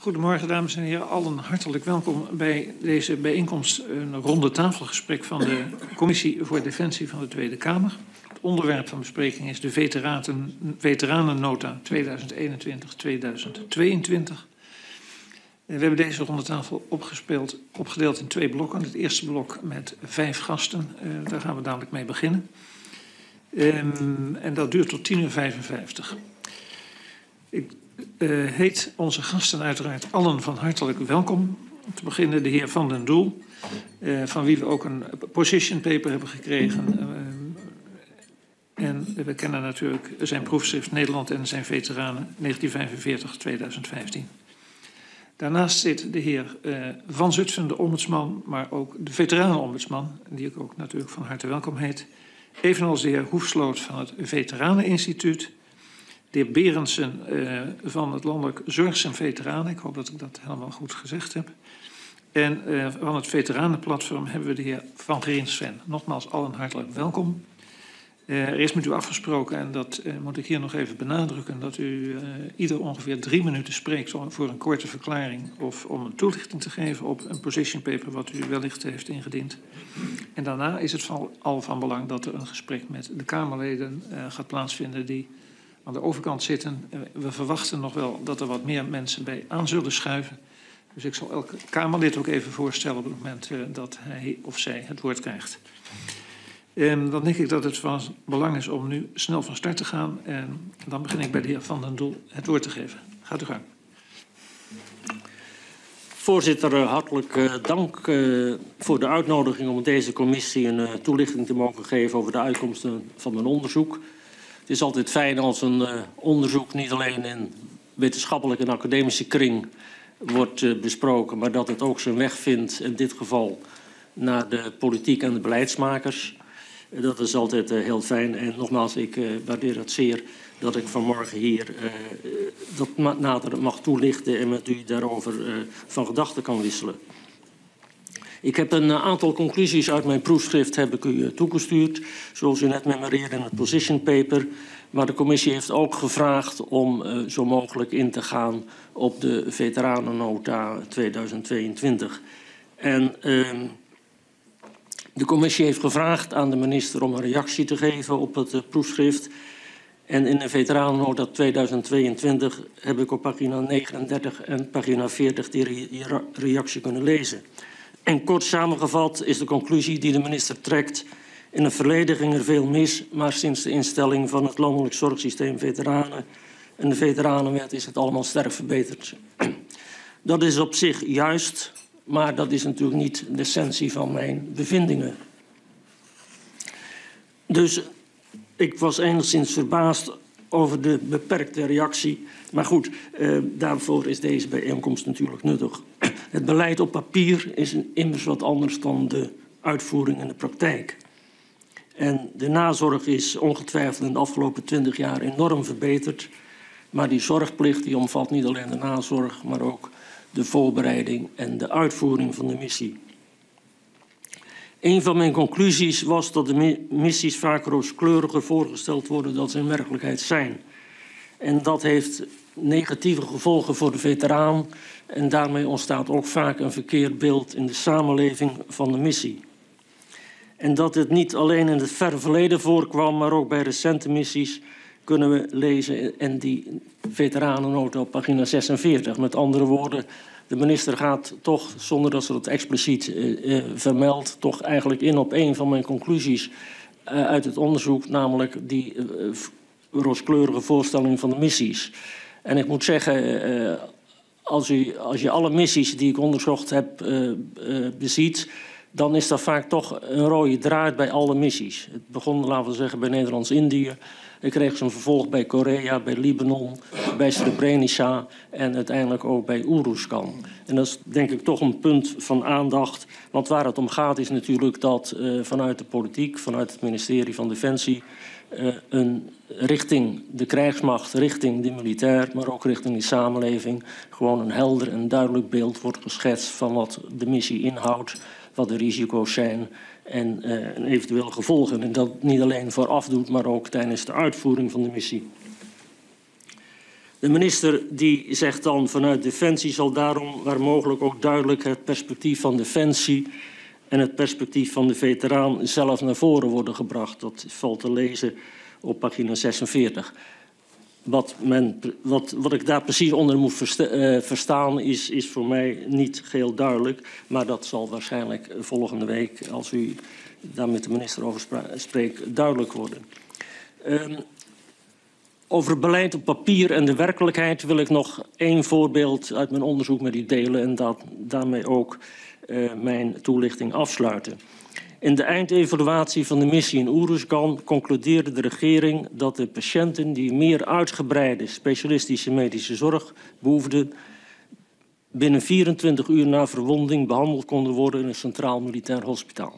Goedemorgen, dames en heren. Allen hartelijk welkom bij deze bijeenkomst, een ronde tafelgesprek van de Commissie voor Defensie van de Tweede Kamer. Het onderwerp van bespreking is de Veteranennota 2021-2022. We hebben deze ronde tafel opgedeeld in 2 blokken. Het eerste blok met 5 gasten, daar gaan we dadelijk mee beginnen. En dat duurt tot 10:55. Ik heet onze gasten uiteraard allen van hartelijk welkom. Om te beginnen de heer Van den Doel, van wie we ook een position paper hebben gekregen. En we kennen natuurlijk zijn proefschrift Nederland en zijn veteranen 1945-2015. Daarnaast zit de heer Van Zutphen, de ombudsman, maar ook de veteranenombudsman, die ik ook natuurlijk van harte welkom heet. Evenals de heer Hoefsloot van het Veteraneninstituut. De heer Berendsen van het Landelijk Zorg en Veteranen. Ik hoop dat ik dat helemaal goed gezegd heb. En van het Veteranenplatform hebben we de heer Van Grinsven. Nogmaals allen hartelijk welkom. Er is met u afgesproken, en dat moet ik hier nog even benadrukken, dat u ieder ongeveer 3 minuten spreekt voor een korte verklaring of om een toelichting te geven op een position paper wat u wellicht heeft ingediend. En daarna is het al van belang dat er een gesprek met de Kamerleden gaat plaatsvinden die aan de overkant zitten. We verwachten nog wel dat er wat meer mensen bij aan zullen schuiven. Dus ik zal elke Kamerlid ook even voorstellen op het moment dat hij of zij het woord krijgt. Dan denk ik dat het van belang is om nu snel van start te gaan. En dan begin ik bij de heer Van den Doel het woord te geven. Gaat u gang. Voorzitter, hartelijk dank voor de uitnodiging om deze commissie een toelichting te mogen geven over de uitkomsten van mijn onderzoek. Het is altijd fijn als een onderzoek niet alleen in wetenschappelijke en academische kring wordt besproken, maar dat het ook zijn weg vindt, in dit geval, naar de politiek en de beleidsmakers. Dat is altijd heel fijn. En nogmaals, ik waardeer het zeer dat ik vanmorgen hier dat nader mag toelichten en met u daarover van gedachten kan wisselen. Ik heb een aantal conclusies uit mijn proefschrift heb ik u toegestuurd, zoals u net memoreerde in het position paper. Maar de commissie heeft ook gevraagd om zo mogelijk in te gaan op de Veteranennota 2022. En de commissie heeft gevraagd aan de minister om een reactie te geven op het proefschrift. En in de Veteranennota 2022 heb ik op pagina 39 en pagina 40 die reactie kunnen lezen. En kort samengevat is de conclusie die de minister trekt: in het verleden ging er veel mis, maar sinds de instelling van het landelijk zorgsysteem veteranen en de veteranenwet is het allemaal sterk verbeterd. Dat is op zich juist, maar dat is natuurlijk niet de essentie van mijn bevindingen. Dus ik was enigszins verbaasd over de beperkte reactie. Maar goed, daarvoor is deze bijeenkomst natuurlijk nuttig. Het beleid op papier is immers wat anders dan de uitvoering in de praktijk. En de nazorg is ongetwijfeld in de afgelopen 20 jaar enorm verbeterd. Maar die zorgplicht die omvat niet alleen de nazorg, maar ook de voorbereiding en de uitvoering van de missie. Een van mijn conclusies was dat de missies vaak rooskleuriger voorgesteld worden dan ze in werkelijkheid zijn. En dat heeft negatieve gevolgen voor de veteraan. En daarmee ontstaat ook vaak een verkeerd beeld in de samenleving van de missie. En dat het niet alleen in het verre verleden voorkwam, maar ook bij recente missies kunnen we lezen in die veteranennota op pagina 46. Met andere woorden, de minister gaat toch, zonder dat ze dat expliciet vermeldt, toch eigenlijk in op een van mijn conclusies uit het onderzoek, namelijk die rooskleurige voorstelling van de missies. En ik moet zeggen, als je alle missies die ik onderzocht heb beziet, dan is dat vaak toch een rode draad bij alle missies. Het begon, laten we zeggen, bij Nederlands-Indië. Ik kreeg zijn vervolg bij Korea, bij Libanon, bij Srebrenica en uiteindelijk ook bij Oeroeskan. En dat is denk ik toch een punt van aandacht. Want waar het om gaat is natuurlijk dat vanuit de politiek, vanuit het ministerie van Defensie, een richting de krijgsmacht, richting de militair, maar ook richting de samenleving, gewoon een helder en duidelijk beeld wordt geschetst van wat de missie inhoudt, wat de risico's zijn en eventuele gevolgen. En dat niet alleen vooraf doet, maar ook tijdens de uitvoering van de missie. De minister die zegt dan vanuit Defensie zal daarom waar mogelijk ook duidelijk het perspectief van Defensie en het perspectief van de veteraan zelf naar voren worden gebracht. Dat valt te lezen op pagina 46. Wat ik daar precies onder moet verstaan is voor mij niet geheel duidelijk. Maar dat zal waarschijnlijk volgende week, als u daar met de minister over spreekt, duidelijk worden. Over het beleid op papier en de werkelijkheid wil ik nog één voorbeeld uit mijn onderzoek met u delen en daarmee ook mijn toelichting afsluiten. In de eindevaluatie van de missie in Oeruzgan concludeerde de regering dat de patiënten die meer uitgebreide specialistische medische zorg behoefden, binnen 24 uur na verwonding behandeld konden worden in een Centraal Militair Hospitaal.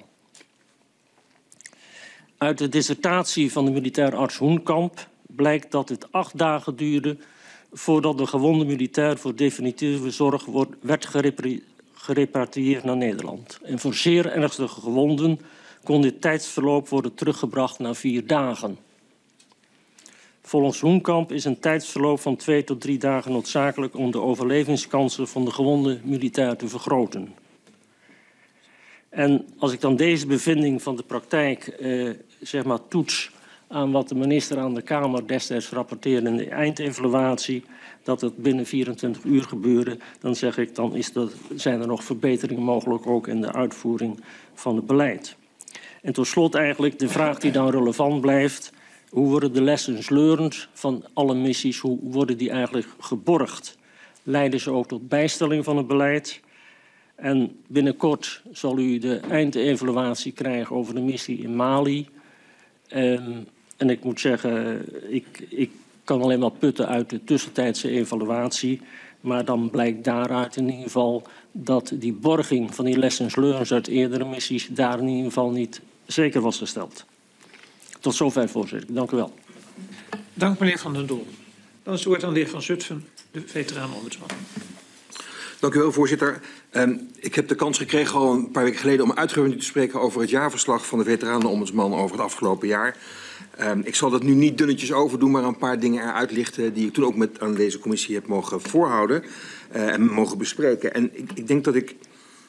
Uit de dissertatie van de militair arts Hoenkamp blijkt dat het 8 dagen duurde voordat de gewonde militair voor definitieve zorg werd gerepatrieerd naar Nederland. En voor zeer ernstige gewonden kon dit tijdsverloop worden teruggebracht naar 4 dagen. Volgens Hoenkamp is een tijdsverloop van 2 tot 3 dagen noodzakelijk om de overlevingskansen van de gewonde militair te vergroten. En als ik dan deze bevinding van de praktijk toets aan wat de minister aan de Kamer destijds rapporteerde in de eindevaluatie, dat het binnen 24 uur gebeurde, dan zeg ik, dan zijn er nog verbeteringen mogelijk ook in de uitvoering van het beleid. En tot slot eigenlijk de vraag die dan relevant blijft: hoe worden de lessons learned van alle missies, hoe worden die eigenlijk geborgd? Leiden ze ook tot bijstelling van het beleid? En binnenkort zal u de eindevaluatie krijgen over de missie in Mali. En ik moet zeggen, ik kan alleen maar putten uit de tussentijdse evaluatie. Maar dan blijkt daaruit in ieder geval dat die borging van die lessons learned uit eerdere missies daar in ieder geval niet zeker was gesteld. Tot zover, voorzitter. Dank u wel. Dank meneer Van den Doel. Dan is het woord aan de heer Van Zutphen, de veteranenombudsman. Dank u wel, voorzitter. Ik heb de kans gekregen al een paar weken geleden om uitgebreid te spreken over het jaarverslag van de veteranenombudsman over het afgelopen jaar. Ik zal dat nu niet dunnetjes overdoen, maar een paar dingen eruit lichten die ik toen ook aan deze commissie heb mogen voorhouden en mogen bespreken. En ik denk dat ik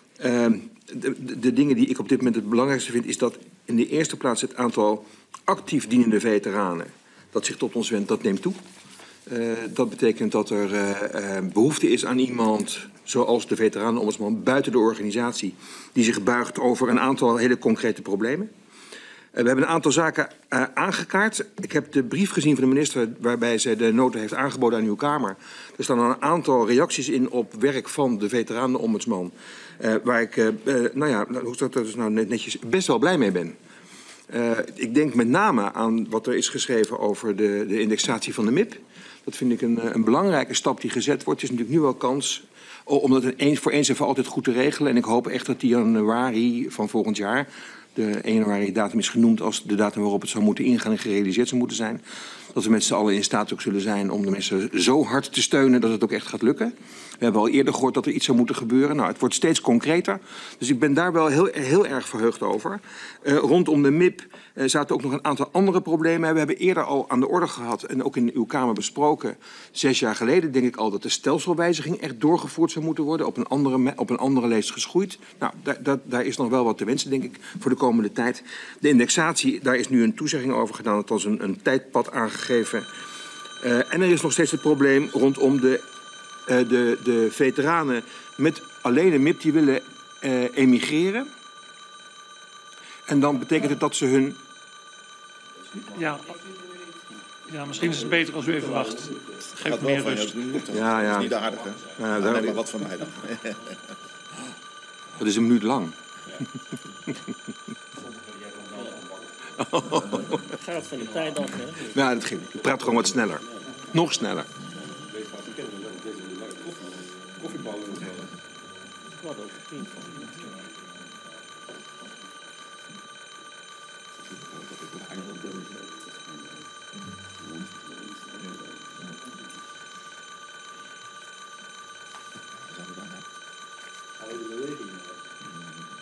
de dingen die ik op dit moment het belangrijkste vind, is dat in de eerste plaats het aantal actief dienende veteranen dat zich tot ons wendt, dat neemt toe. Dat betekent dat er behoefte is aan iemand zoals de veteranenombudsman buiten de organisatie die zich buigt over een aantal hele concrete problemen. We hebben een aantal zaken aangekaart. Ik heb de brief gezien van de minister waarbij zij de nota heeft aangeboden aan uw Kamer. Er staan een aantal reacties in op werk van de veteranenombudsman. Waar ik, hoe staat dat dus nou netjes, best wel blij mee ben. Ik denk met name aan wat er is geschreven over de indexatie van de MIP. Dat vind ik een belangrijke stap die gezet wordt. Het is natuurlijk nu wel kans om dat voor eens en voor altijd goed te regelen. En ik hoop echt dat die januari van volgend jaar, de 1 januari datum is genoemd als de datum waarop het zou moeten ingaan en gerealiseerd zou moeten zijn, dat we met z'n allen in staat ook zullen zijn om de mensen zo hard te steunen dat het ook echt gaat lukken. We hebben al eerder gehoord dat er iets zou moeten gebeuren. Nou, het wordt steeds concreter. Dus ik ben daar wel heel erg verheugd over. Rondom de MIP zaten ook nog een aantal andere problemen. We hebben eerder al aan de orde gehad en ook in uw Kamer besproken. 6 jaar geleden denk ik al dat de stelselwijziging echt doorgevoerd zou moeten worden. Op een andere leest geschoeid. Nou, daar is nog wel wat te wensen, denk ik, voor de komende tijd. De indexatie, daar is nu een toezegging over gedaan. Het was een tijdpad aangegeven. En er is nog steeds het probleem rondom de veteranen met alleen een MIP die willen emigreren. En dan betekent het dat ze hun... Ja, misschien is het beter als u even wacht. Geef meer rust. Ja. Dat is niet aardig, hè? Ja, daar maar wat van mij dan. Dat is een minuut lang. Het gaat van de tijd af, hè? Ja, dat ging. Ik praat gewoon wat sneller. Nog sneller.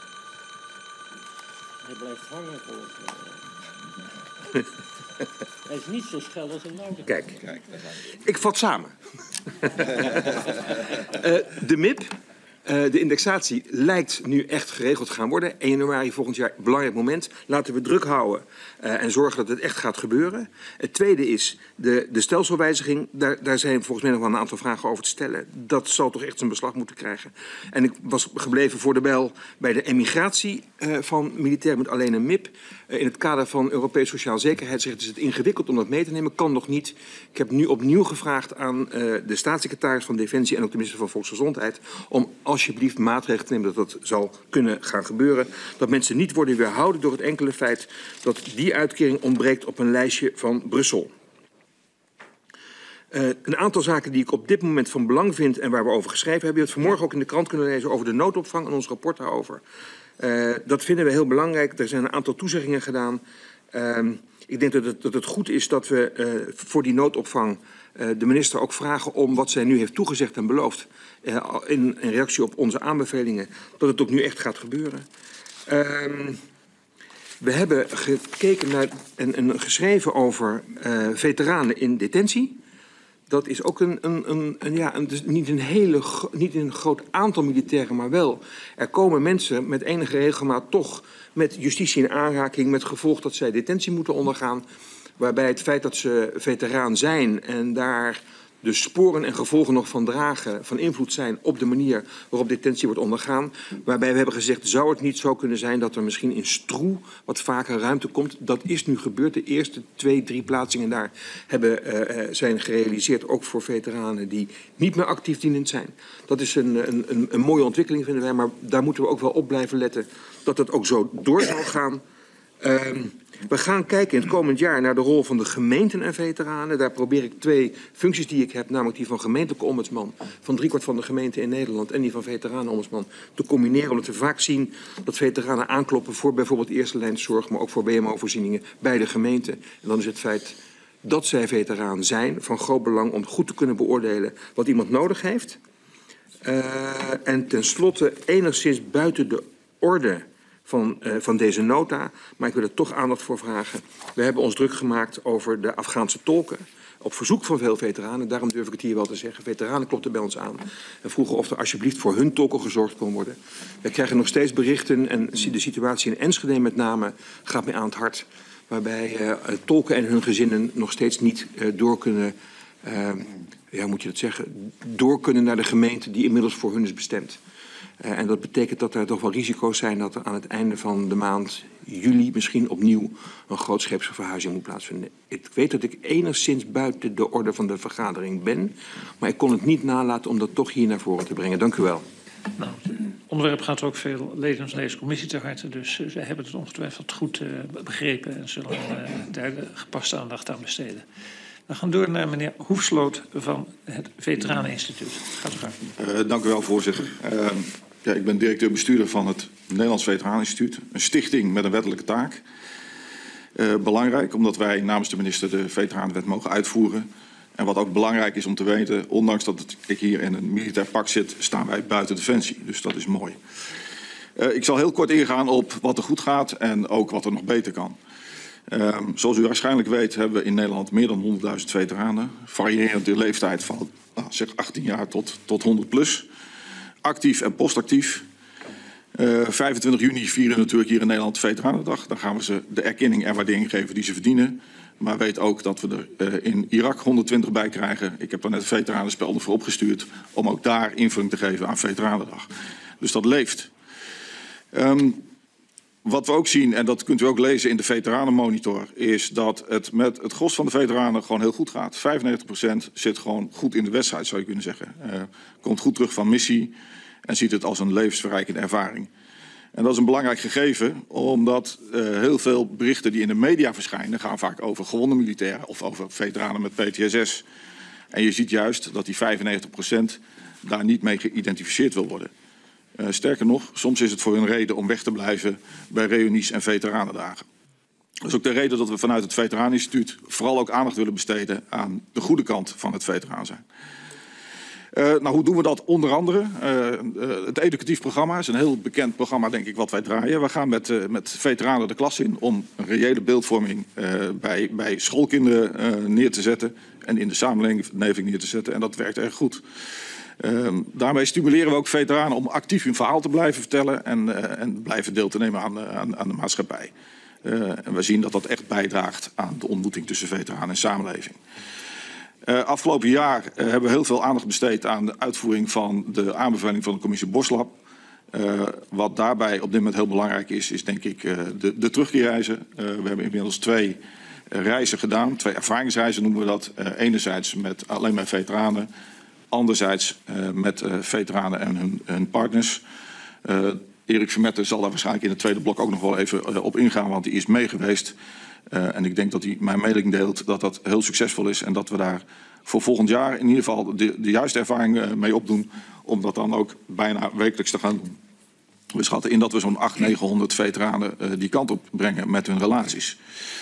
Hij blijft hangen volgens mij. Hij is niet zo schel als een oude. Kijk, ik vat samen. De MIP, de indexatie, lijkt nu echt geregeld te gaan worden. 1 januari volgend jaar, belangrijk moment. Laten we druk houden en zorgen dat het echt gaat gebeuren. Het tweede is de stelselwijziging. Daar zijn volgens mij nog wel een aantal vragen over te stellen. Dat zal toch echt zijn beslag moeten krijgen. En ik was gebleven voor de bel bij de emigratie van militair met alleen een MIP. In het kader van Europees Sociaal Zekerheidsrecht is het ingewikkeld om dat mee te nemen. Kan nog niet. Ik heb nu opnieuw gevraagd aan de staatssecretaris van Defensie en ook de minister van Volksgezondheid om alsjeblieft maatregelen te nemen dat dat zal kunnen gaan gebeuren. Dat mensen niet worden weerhouden door het enkele feit dat die uitkering ontbreekt op een lijstje van Brussel. Een aantal zaken die ik op dit moment van belang vind en waar we over geschreven hebben. Je hebt vanmorgen ook in de krant kunnen lezen over de noodopvang en ons rapport daarover. Dat vinden we heel belangrijk. Er zijn een aantal toezeggingen gedaan. Ik denk dat het goed is dat we voor die noodopvang de minister ook vragen om wat zij nu heeft toegezegd en beloofd. In reactie op onze aanbevelingen, dat het ook nu echt gaat gebeuren. We hebben gekeken naar en geschreven over veteranen in detentie. Dat is ook dus niet een groot aantal militairen, maar wel. Er komen mensen met enige regelmaat toch met justitie in aanraking, met gevolg dat zij detentie moeten ondergaan. Waarbij het feit dat ze veteraan zijn en daar de sporen en gevolgen nog van dragen, van invloed zijn op de manier waarop detentie wordt ondergaan. Waarbij we hebben gezegd, zou het niet zo kunnen zijn dat er misschien in Stroe wat vaker ruimte komt. Dat is nu gebeurd. De eerste 2-3 plaatsingen daar zijn gerealiseerd, ook voor veteranen die niet meer actief dienend zijn. Dat is een mooie ontwikkeling, vinden wij, maar daar moeten we ook wel op blijven letten dat het ook zo door zal gaan. We gaan kijken in het komend jaar naar de rol van de gemeenten en veteranen. Daar probeer ik 2 functies die ik heb, namelijk die van gemeentelijke ombudsman van 3/4 van de gemeenten in Nederland en die van veteranenombudsman te combineren. Omdat we vaak zien dat veteranen aankloppen voor bijvoorbeeld eerste lijnszorg, maar ook voor BMO-voorzieningen bij de gemeente. En dan is het feit dat zij veteraan zijn van groot belang om goed te kunnen beoordelen wat iemand nodig heeft. En tenslotte enigszins buiten de orde van deze nota, maar ik wil er toch aandacht voor vragen. We hebben ons druk gemaakt over de Afghaanse tolken. Op verzoek van veel veteranen, daarom durf ik het hier wel te zeggen. Veteranen klopten bij ons aan en vroegen of er alsjeblieft voor hun tolken gezorgd kon worden. We krijgen nog steeds berichten en de situatie in Enschede met name gaat mij aan het hart. Waarbij tolken en hun gezinnen nog steeds niet door kunnen, door kunnen naar de gemeente die inmiddels voor hun is bestemd. En dat betekent dat er toch wel risico's zijn dat er aan het einde van de maand juli misschien opnieuw een grootscheepse verhuizing moet plaatsvinden. Ik weet dat ik enigszins buiten de orde van de vergadering ben, maar ik kon het niet nalaten om dat toch hier naar voren te brengen. Dank u wel. Nou, het onderwerp gaat ook veel leden van deze commissie ter harte, dus zij hebben het ongetwijfeld goed begrepen en zullen daar de gepaste aandacht aan besteden. We gaan door naar meneer Hoefsloot van het Veteraneninstituut. Gaat u gang. Dank u wel, voorzitter. Ik ben directeur-bestuurder van het Nederlands Veteraneninstituut. Een stichting met een wettelijke taak. Belangrijk, omdat wij namens de minister de Veteranenwet mogen uitvoeren. En wat ook belangrijk is om te weten, ondanks dat ik hier in een militair pak zit, staan wij buiten Defensie. Dus dat is mooi. Ik zal heel kort ingaan op wat er goed gaat en ook wat er nog beter kan. Zoals u waarschijnlijk weet hebben we in Nederland meer dan 100.000 veteranen. Variërend de leeftijd van zeg 18 jaar tot 100 plus. Actief en postactief. 25 juni vieren we natuurlijk hier in Nederland Veteranendag. Dan gaan we ze de erkenning en waardering geven die ze verdienen. Maar weet ook dat we er in Irak 120 bij krijgen. Ik heb daar net een veteranenspel voor opgestuurd om ook daar invulling te geven aan Veteranendag. Dus dat leeft. Wat we ook zien, en dat kunt u ook lezen in de veteranenmonitor, is dat het met het gros van de veteranen gewoon heel goed gaat. 95% zit gewoon goed in de wedstrijd, zou je kunnen zeggen. Komt goed terug van missie en ziet het als een levensverrijkende ervaring. En dat is een belangrijk gegeven, omdat heel veel berichten die in de media verschijnen, gaan vaak over gewonde militairen of over veteranen met PTSS. En je ziet juist dat die 95% daar niet mee geïdentificeerd wil worden. Sterker nog, soms is het voor hun reden om weg te blijven bij reunies en veteranendagen. Dat is ook de reden dat we vanuit het Veteraneninstituut vooral ook aandacht willen besteden aan de goede kant van het veteraan zijn. Nou, hoe doen we dat? Onder andere het educatief programma is een heel bekend programma, denk ik, wat wij draaien. We gaan met veteranen de klas in om een reële beeldvorming bij schoolkinderen neer te zetten en in de samenleving neer te zetten. En dat werkt erg goed. Daarmee stimuleren we ook veteranen om actief hun verhaal te blijven vertellen en blijven deel te nemen aan de maatschappij. En we zien dat dat echt bijdraagt aan de ontmoeting tussen veteranen en samenleving. Afgelopen jaar hebben we heel veel aandacht besteed aan de uitvoering van de aanbeveling van de commissie Boslab. Wat daarbij op dit moment heel belangrijk is denk ik de terugkeerreizen. We hebben inmiddels 2 reizen gedaan, 2 ervaringsreizen noemen we dat. Enerzijds met alleen maar veteranen, anderzijds met veteranen en hun partners. Erik Vermette zal daar waarschijnlijk in het tweede blok ook nog wel even op ingaan, want die is mee geweest. En ik denk dat hij mijn mening deelt dat dat heel succesvol is en dat we daar voor volgend jaar in ieder geval de juiste ervaring mee opdoen om dat dan ook bijna wekelijks te gaan doen. We schatten in dat we zo'n 800-900 veteranen die kant op brengen met hun relaties.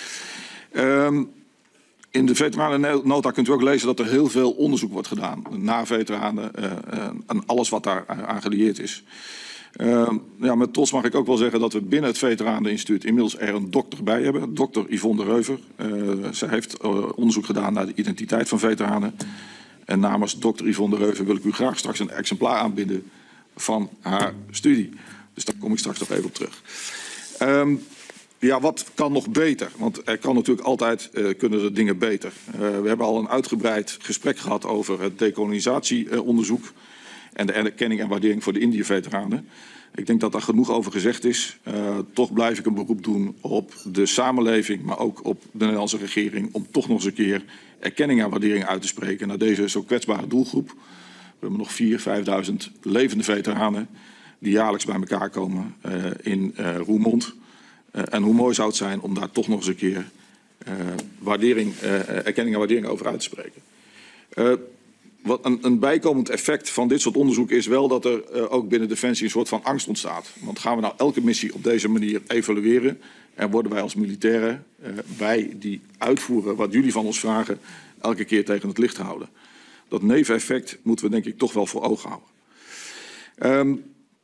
In de veteranennota kunt u ook lezen dat er heel veel onderzoek wordt gedaan naar veteranen en alles wat daar aan gelieerd is. Ja, met trots mag ik ook wel zeggen dat we binnen het Veteraneninstituut inmiddels er een dokter bij hebben. Dokter Yvonne de Reuver. Zij heeft onderzoek gedaan naar de identiteit van veteranen. En namens dokter Yvonne de Reuver wil ik u graag straks een exemplaar aanbieden van haar studie. Dus daar kom ik straks nog even op terug. Ja, wat kan nog beter? Want er kan natuurlijk altijd kunnen er dingen beter. We hebben al een uitgebreid gesprek gehad over het decolonisatieonderzoek en de erkenning en waardering voor de Indië-veteranen. Ik denk dat daar genoeg over gezegd is. Toch blijf ik een beroep doen op de samenleving, maar ook op de Nederlandse regering, om toch nog eens een keer erkenning en waardering uit te spreken naar deze zo kwetsbare doelgroep. We hebben nog 4.000, 5.000 levende veteranen die jaarlijks bij elkaar komen in Roermond. En hoe mooi zou het zijn om daar toch nog eens een keer erkenning en waardering over uit te spreken. Wat een bijkomend effect van dit soort onderzoek is wel dat er ook binnen Defensie een soort van angst ontstaat. Want gaan we nou elke missie op deze manier evalueren en worden wij als militairen, wij die uitvoeren wat jullie van ons vragen, elke keer tegen het licht houden. Dat neveneffect moeten we denk ik toch wel voor ogen houden.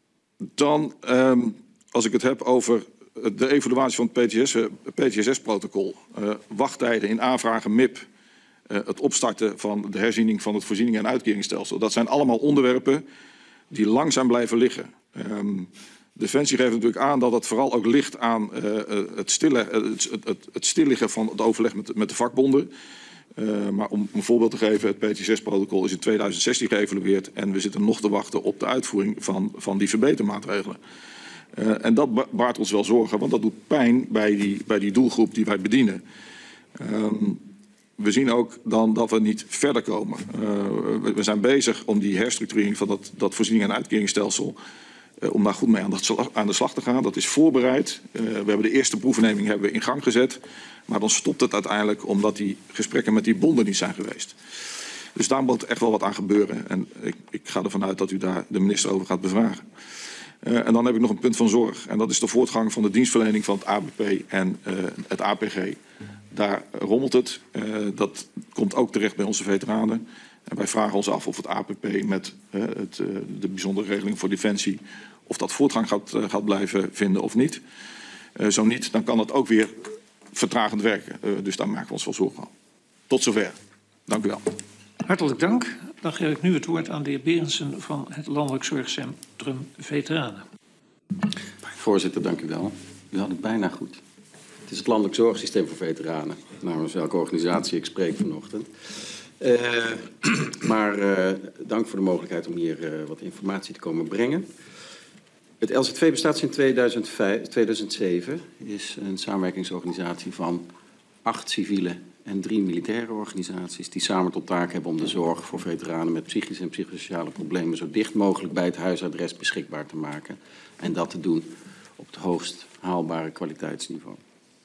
Als ik het heb over de evaluatie van het PTSS-protocol, wachttijden in aanvragen MIP, het opstarten van de herziening van het voorzieningen- en uitkeringsstelsel. Dat zijn allemaal onderwerpen die langzaam blijven liggen. Defensie geeft natuurlijk aan dat het vooral ook ligt aan het stilliggen van het overleg met de vakbonden. Maar om een voorbeeld te geven, het PTSS-protocol is in 2016 geëvalueerd en we zitten nog te wachten op de uitvoering van die verbetermaatregelen. En dat baart ons wel zorgen, want dat doet pijn bij die doelgroep die wij bedienen. We zien ook dan dat we niet verder komen. We zijn bezig om die herstructurering van dat voorzieningen- en uitkeringsstelsel, om daar goed mee aan de slag te gaan. Dat is voorbereid. We hebben de eerste proefneming in gang gezet. Maar dan stopt het uiteindelijk omdat die gesprekken met die bonden niet zijn geweest. Dus daar moet echt wel wat aan gebeuren. En ik ga ervan uit dat u daar de minister over gaat bevragen. En dan heb ik nog een punt van zorg. En dat is de voortgang van de dienstverlening van het ABP en het APG. Daar rommelt het. Dat komt ook terecht bij onze veteranen. En wij vragen ons af of het APP met de bijzondere regeling voor Defensie, of dat voortgang gaat blijven vinden of niet. Zo niet, dan kan dat ook weer vertragend werken. Dus daar maken we ons wel zorgen aan. Tot zover. Dank u wel. Hartelijk dank. Dan geef ik nu het woord aan de heer Berendsen van het Landelijk Zorgcentrum Veteranen. Voorzitter, dank u wel. U had het bijna goed. Het is het Landelijk Zorgsysteem voor Veteranen, namens welke organisatie ik spreek vanochtend. Dank voor de mogelijkheid om hier wat informatie te komen brengen. Het LZV bestaat sinds 2007, is een samenwerkingsorganisatie van 8 civiele en 3 militaire organisaties die samen tot taak hebben om de zorg voor veteranen met psychische en psychosociale problemen zo dicht mogelijk bij het huisadres beschikbaar te maken. En dat te doen op het hoogst haalbare kwaliteitsniveau.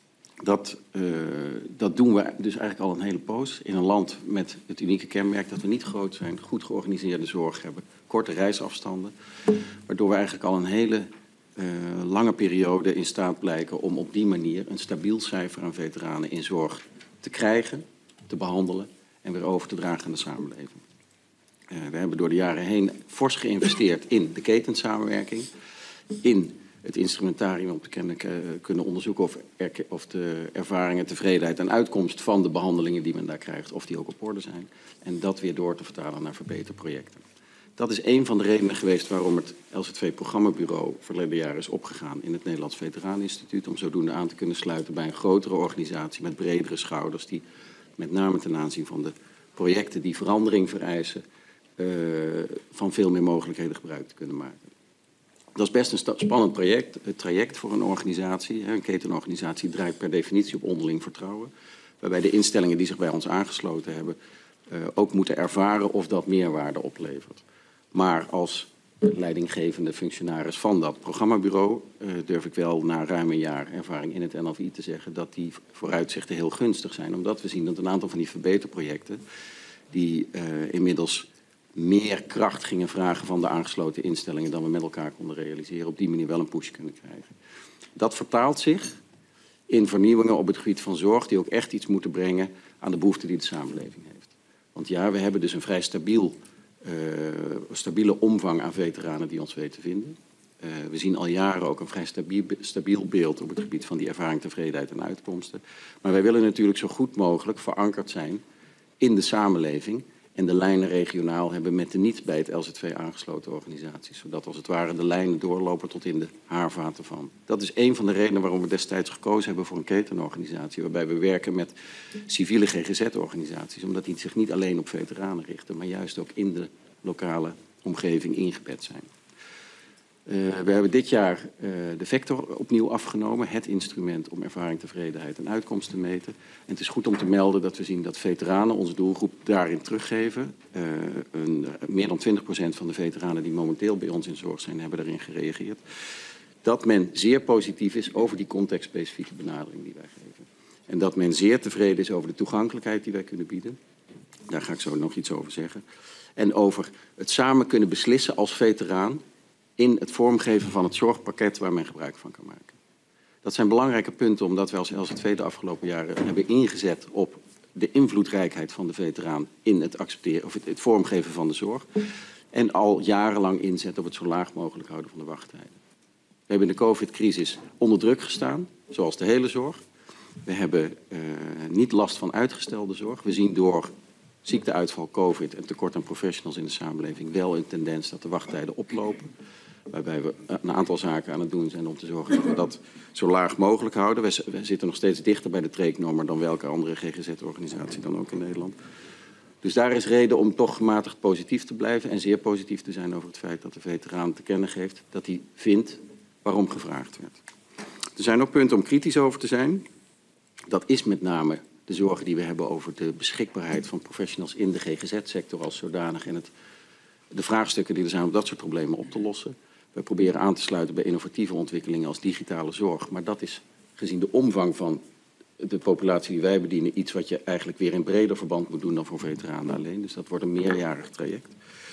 Dat doen we dus eigenlijk al een hele poos in een land met het unieke kenmerk dat we niet groot zijn, goed georganiseerde zorg hebben, korte reisafstanden, waardoor we eigenlijk al een hele lange periode in staat blijken om op die manier een stabiel cijfer aan veteranen in zorg te krijgen, te behandelen en weer over te dragen aan de samenleving. We hebben door de jaren heen fors geïnvesteerd in de ketensamenwerking, in het instrumentarium om te kunnen onderzoeken of de ervaringen, tevredenheid en uitkomst van de behandelingen die men daar krijgt, of die ook op orde zijn. En dat weer door te vertalen naar verbeterprojecten. Dat is een van de redenen geweest waarom het LZ2-programmabureau verleden jaar is opgegaan in het Nederlands Veteraneninstituut, om zodoende aan te kunnen sluiten bij een grotere organisatie met bredere schouders, die met name ten aanzien van de projecten die verandering vereisen, van veel meer mogelijkheden gebruik te kunnen maken. Dat is best een spannend traject voor een organisatie. Een ketenorganisatie draait per definitie op onderling vertrouwen, waarbij de instellingen die zich bij ons aangesloten hebben ook moeten ervaren of dat meerwaarde oplevert. Maar als leidinggevende functionaris van dat programmabureau durf ik wel na ruim een jaar ervaring in het NLVI te zeggen dat die vooruitzichten heel gunstig zijn. Omdat we zien dat een aantal van die verbeterprojecten die inmiddels meer kracht gingen vragen van de aangesloten instellingen dan we met elkaar konden realiseren, op die manier wel een push kunnen krijgen. Dat vertaalt zich in vernieuwingen op het gebied van zorg die ook echt iets moeten brengen aan de behoeften die de samenleving heeft. Want ja, we hebben dus een vrij stabiele omvang aan veteranen die ons weten te vinden. We zien al jaren ook een vrij stabiel beeld op het gebied van die ervaring, tevredenheid en uitkomsten. Maar wij willen natuurlijk zo goed mogelijk verankerd zijn in de samenleving en de lijnen regionaal hebben met de niet bij het LZ2 aangesloten organisaties. Zodat als het ware de lijnen doorlopen tot in de haarvaten van. Dat is een van de redenen waarom we destijds gekozen hebben voor een ketenorganisatie. Waarbij we werken met civiele GGZ-organisaties. Omdat die zich niet alleen op veteranen richten, maar juist ook in de lokale omgeving ingebed zijn. We hebben dit jaar de Vector opnieuw afgenomen. Het instrument om ervaring, tevredenheid en uitkomst te meten. En het is goed om te melden dat we zien dat veteranen onze doelgroep daarin teruggeven. Meer dan 20% van de veteranen die momenteel bij ons in zorg zijn, hebben daarin gereageerd. Dat men zeer positief is over die contextspecifieke benadering die wij geven. En dat men zeer tevreden is over de toegankelijkheid die wij kunnen bieden. Daar ga ik zo nog iets over zeggen. En over het samen kunnen beslissen als veteraan in het vormgeven van het zorgpakket waar men gebruik van kan maken. Dat zijn belangrijke punten omdat wij als LZ2 de afgelopen jaren hebben ingezet op de invloedrijkheid van de veteraan in het accepteren of het vormgeven van de zorg. En al jarenlang inzet op het zo laag mogelijk houden van de wachttijden. We hebben in de COVID-crisis onder druk gestaan, zoals de hele zorg. We hebben niet last van uitgestelde zorg. We zien door ziekteuitval, COVID en tekort aan professionals in de samenleving wel een tendens dat de wachttijden oplopen. Waarbij we een aantal zaken aan het doen zijn om te zorgen dat we dat zo laag mogelijk houden. We zitten nog steeds dichter bij de treeknormen dan welke andere GGZ-organisatie dan ook in Nederland. Dus daar is reden om toch gematigd positief te blijven en zeer positief te zijn over het feit dat de veteraan te kennen geeft dat hij vindt waarom gevraagd werd. Er zijn ook punten om kritisch over te zijn. Dat is met name de zorgen die we hebben over de beschikbaarheid van professionals in de GGZ-sector als zodanig en de vraagstukken die er zijn om dat soort problemen op te lossen. We proberen aan te sluiten bij innovatieve ontwikkelingen als digitale zorg. Maar dat is gezien de omvang van de populatie die wij bedienen iets wat je eigenlijk weer in breder verband moet doen dan voor veteranen alleen. Dus dat wordt een meerjarig traject.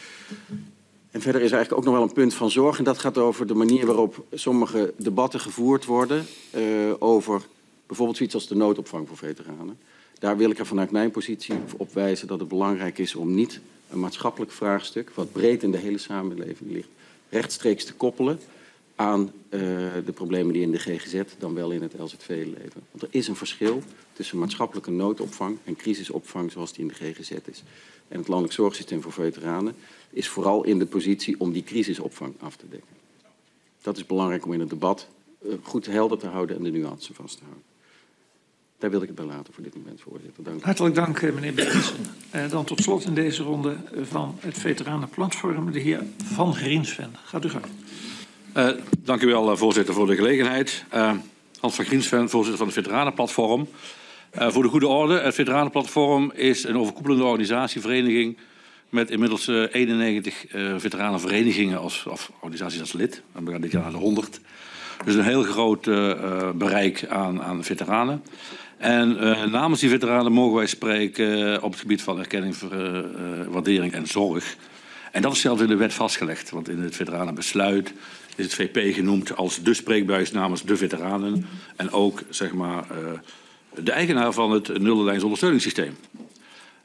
En verder is eigenlijk ook nog wel een punt van zorg. En dat gaat over de manier waarop sommige debatten gevoerd worden over bijvoorbeeld zoiets als de noodopvang voor veteranen. Daar wil ik er vanuit mijn positie op wijzen dat het belangrijk is om niet een maatschappelijk vraagstuk, wat breed in de hele samenleving ligt, rechtstreeks te koppelen aan de problemen die in de GGZ dan wel in het LZV leven. Want er is een verschil tussen maatschappelijke noodopvang en crisisopvang zoals die in de GGZ is. En het landelijk zorgsysteem voor veteranen is vooral in de positie om die crisisopvang af te dekken. Dat is belangrijk om in het debat goed helder te houden en de nuance vast te houden. Daar wil ik het bij laten voor dit moment, voorzitter. Dank u. Hartelijk dank, meneer Berendsen. Dan tot slot in deze ronde van het Veteranenplatform, de heer Van Griensven. Gaat u gang. Dank u wel, voorzitter, voor de gelegenheid. Hans van Griensven, voorzitter van het Veteranenplatform. Voor de goede orde, het Veteranenplatform is een overkoepelende organisatievereniging met inmiddels 91 veteranenverenigingen of organisaties als lid. We gaan dit jaar naar de 100. Dus een heel groot bereik aan veteranen. En namens die veteranen mogen wij spreken op het gebied van erkenning, waardering en zorg. En dat is zelfs in de wet vastgelegd. Want in het veteranenbesluit is het VP genoemd als de spreekbuis namens de veteranen. En ook zeg maar, de eigenaar van het nullenlijns ondersteuningssysteem.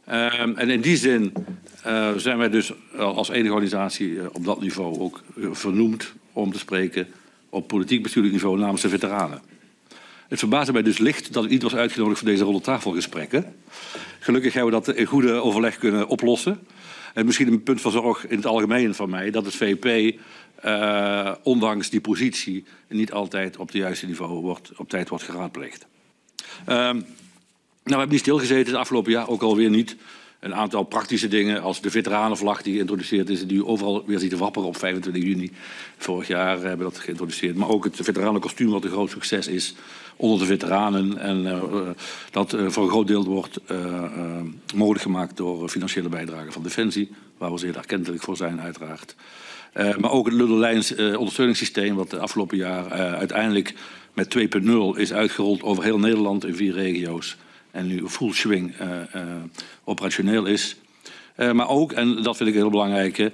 En in die zin zijn wij dus als enige organisatie op dat niveau ook vernoemd om te spreken op politiek bestuurlijk niveau namens de veteranen. Het verbaasde mij dus licht dat ik niet was uitgenodigd voor deze rondetafelgesprekken. Gelukkig hebben we dat in goede overleg kunnen oplossen. En misschien een punt van zorg in het algemeen van mij, dat het VP, ondanks die positie, niet altijd op het juiste niveau op tijd wordt geraadpleegd. Nou, we hebben niet stilgezeten het afgelopen jaar, ook alweer niet. Een aantal praktische dingen als de veteranenvlag die geïntroduceerd is en die u overal weer ziet te wapperen op 25 juni. Vorig jaar hebben we dat geïntroduceerd. Maar ook het veteranenkostuum wat een groot succes is onder de veteranen. En dat voor een groot deel wordt mogelijk gemaakt door financiële bijdragen van Defensie. Waar we zeer erkentelijk voor zijn uiteraard. Maar ook het Lutte Lijns ondersteuningssysteem wat de afgelopen jaar uiteindelijk met 2.0 is uitgerold over heel Nederland in 4 regio's. En nu full swing operationeel is. Maar ook, en dat vind ik heel belangrijk,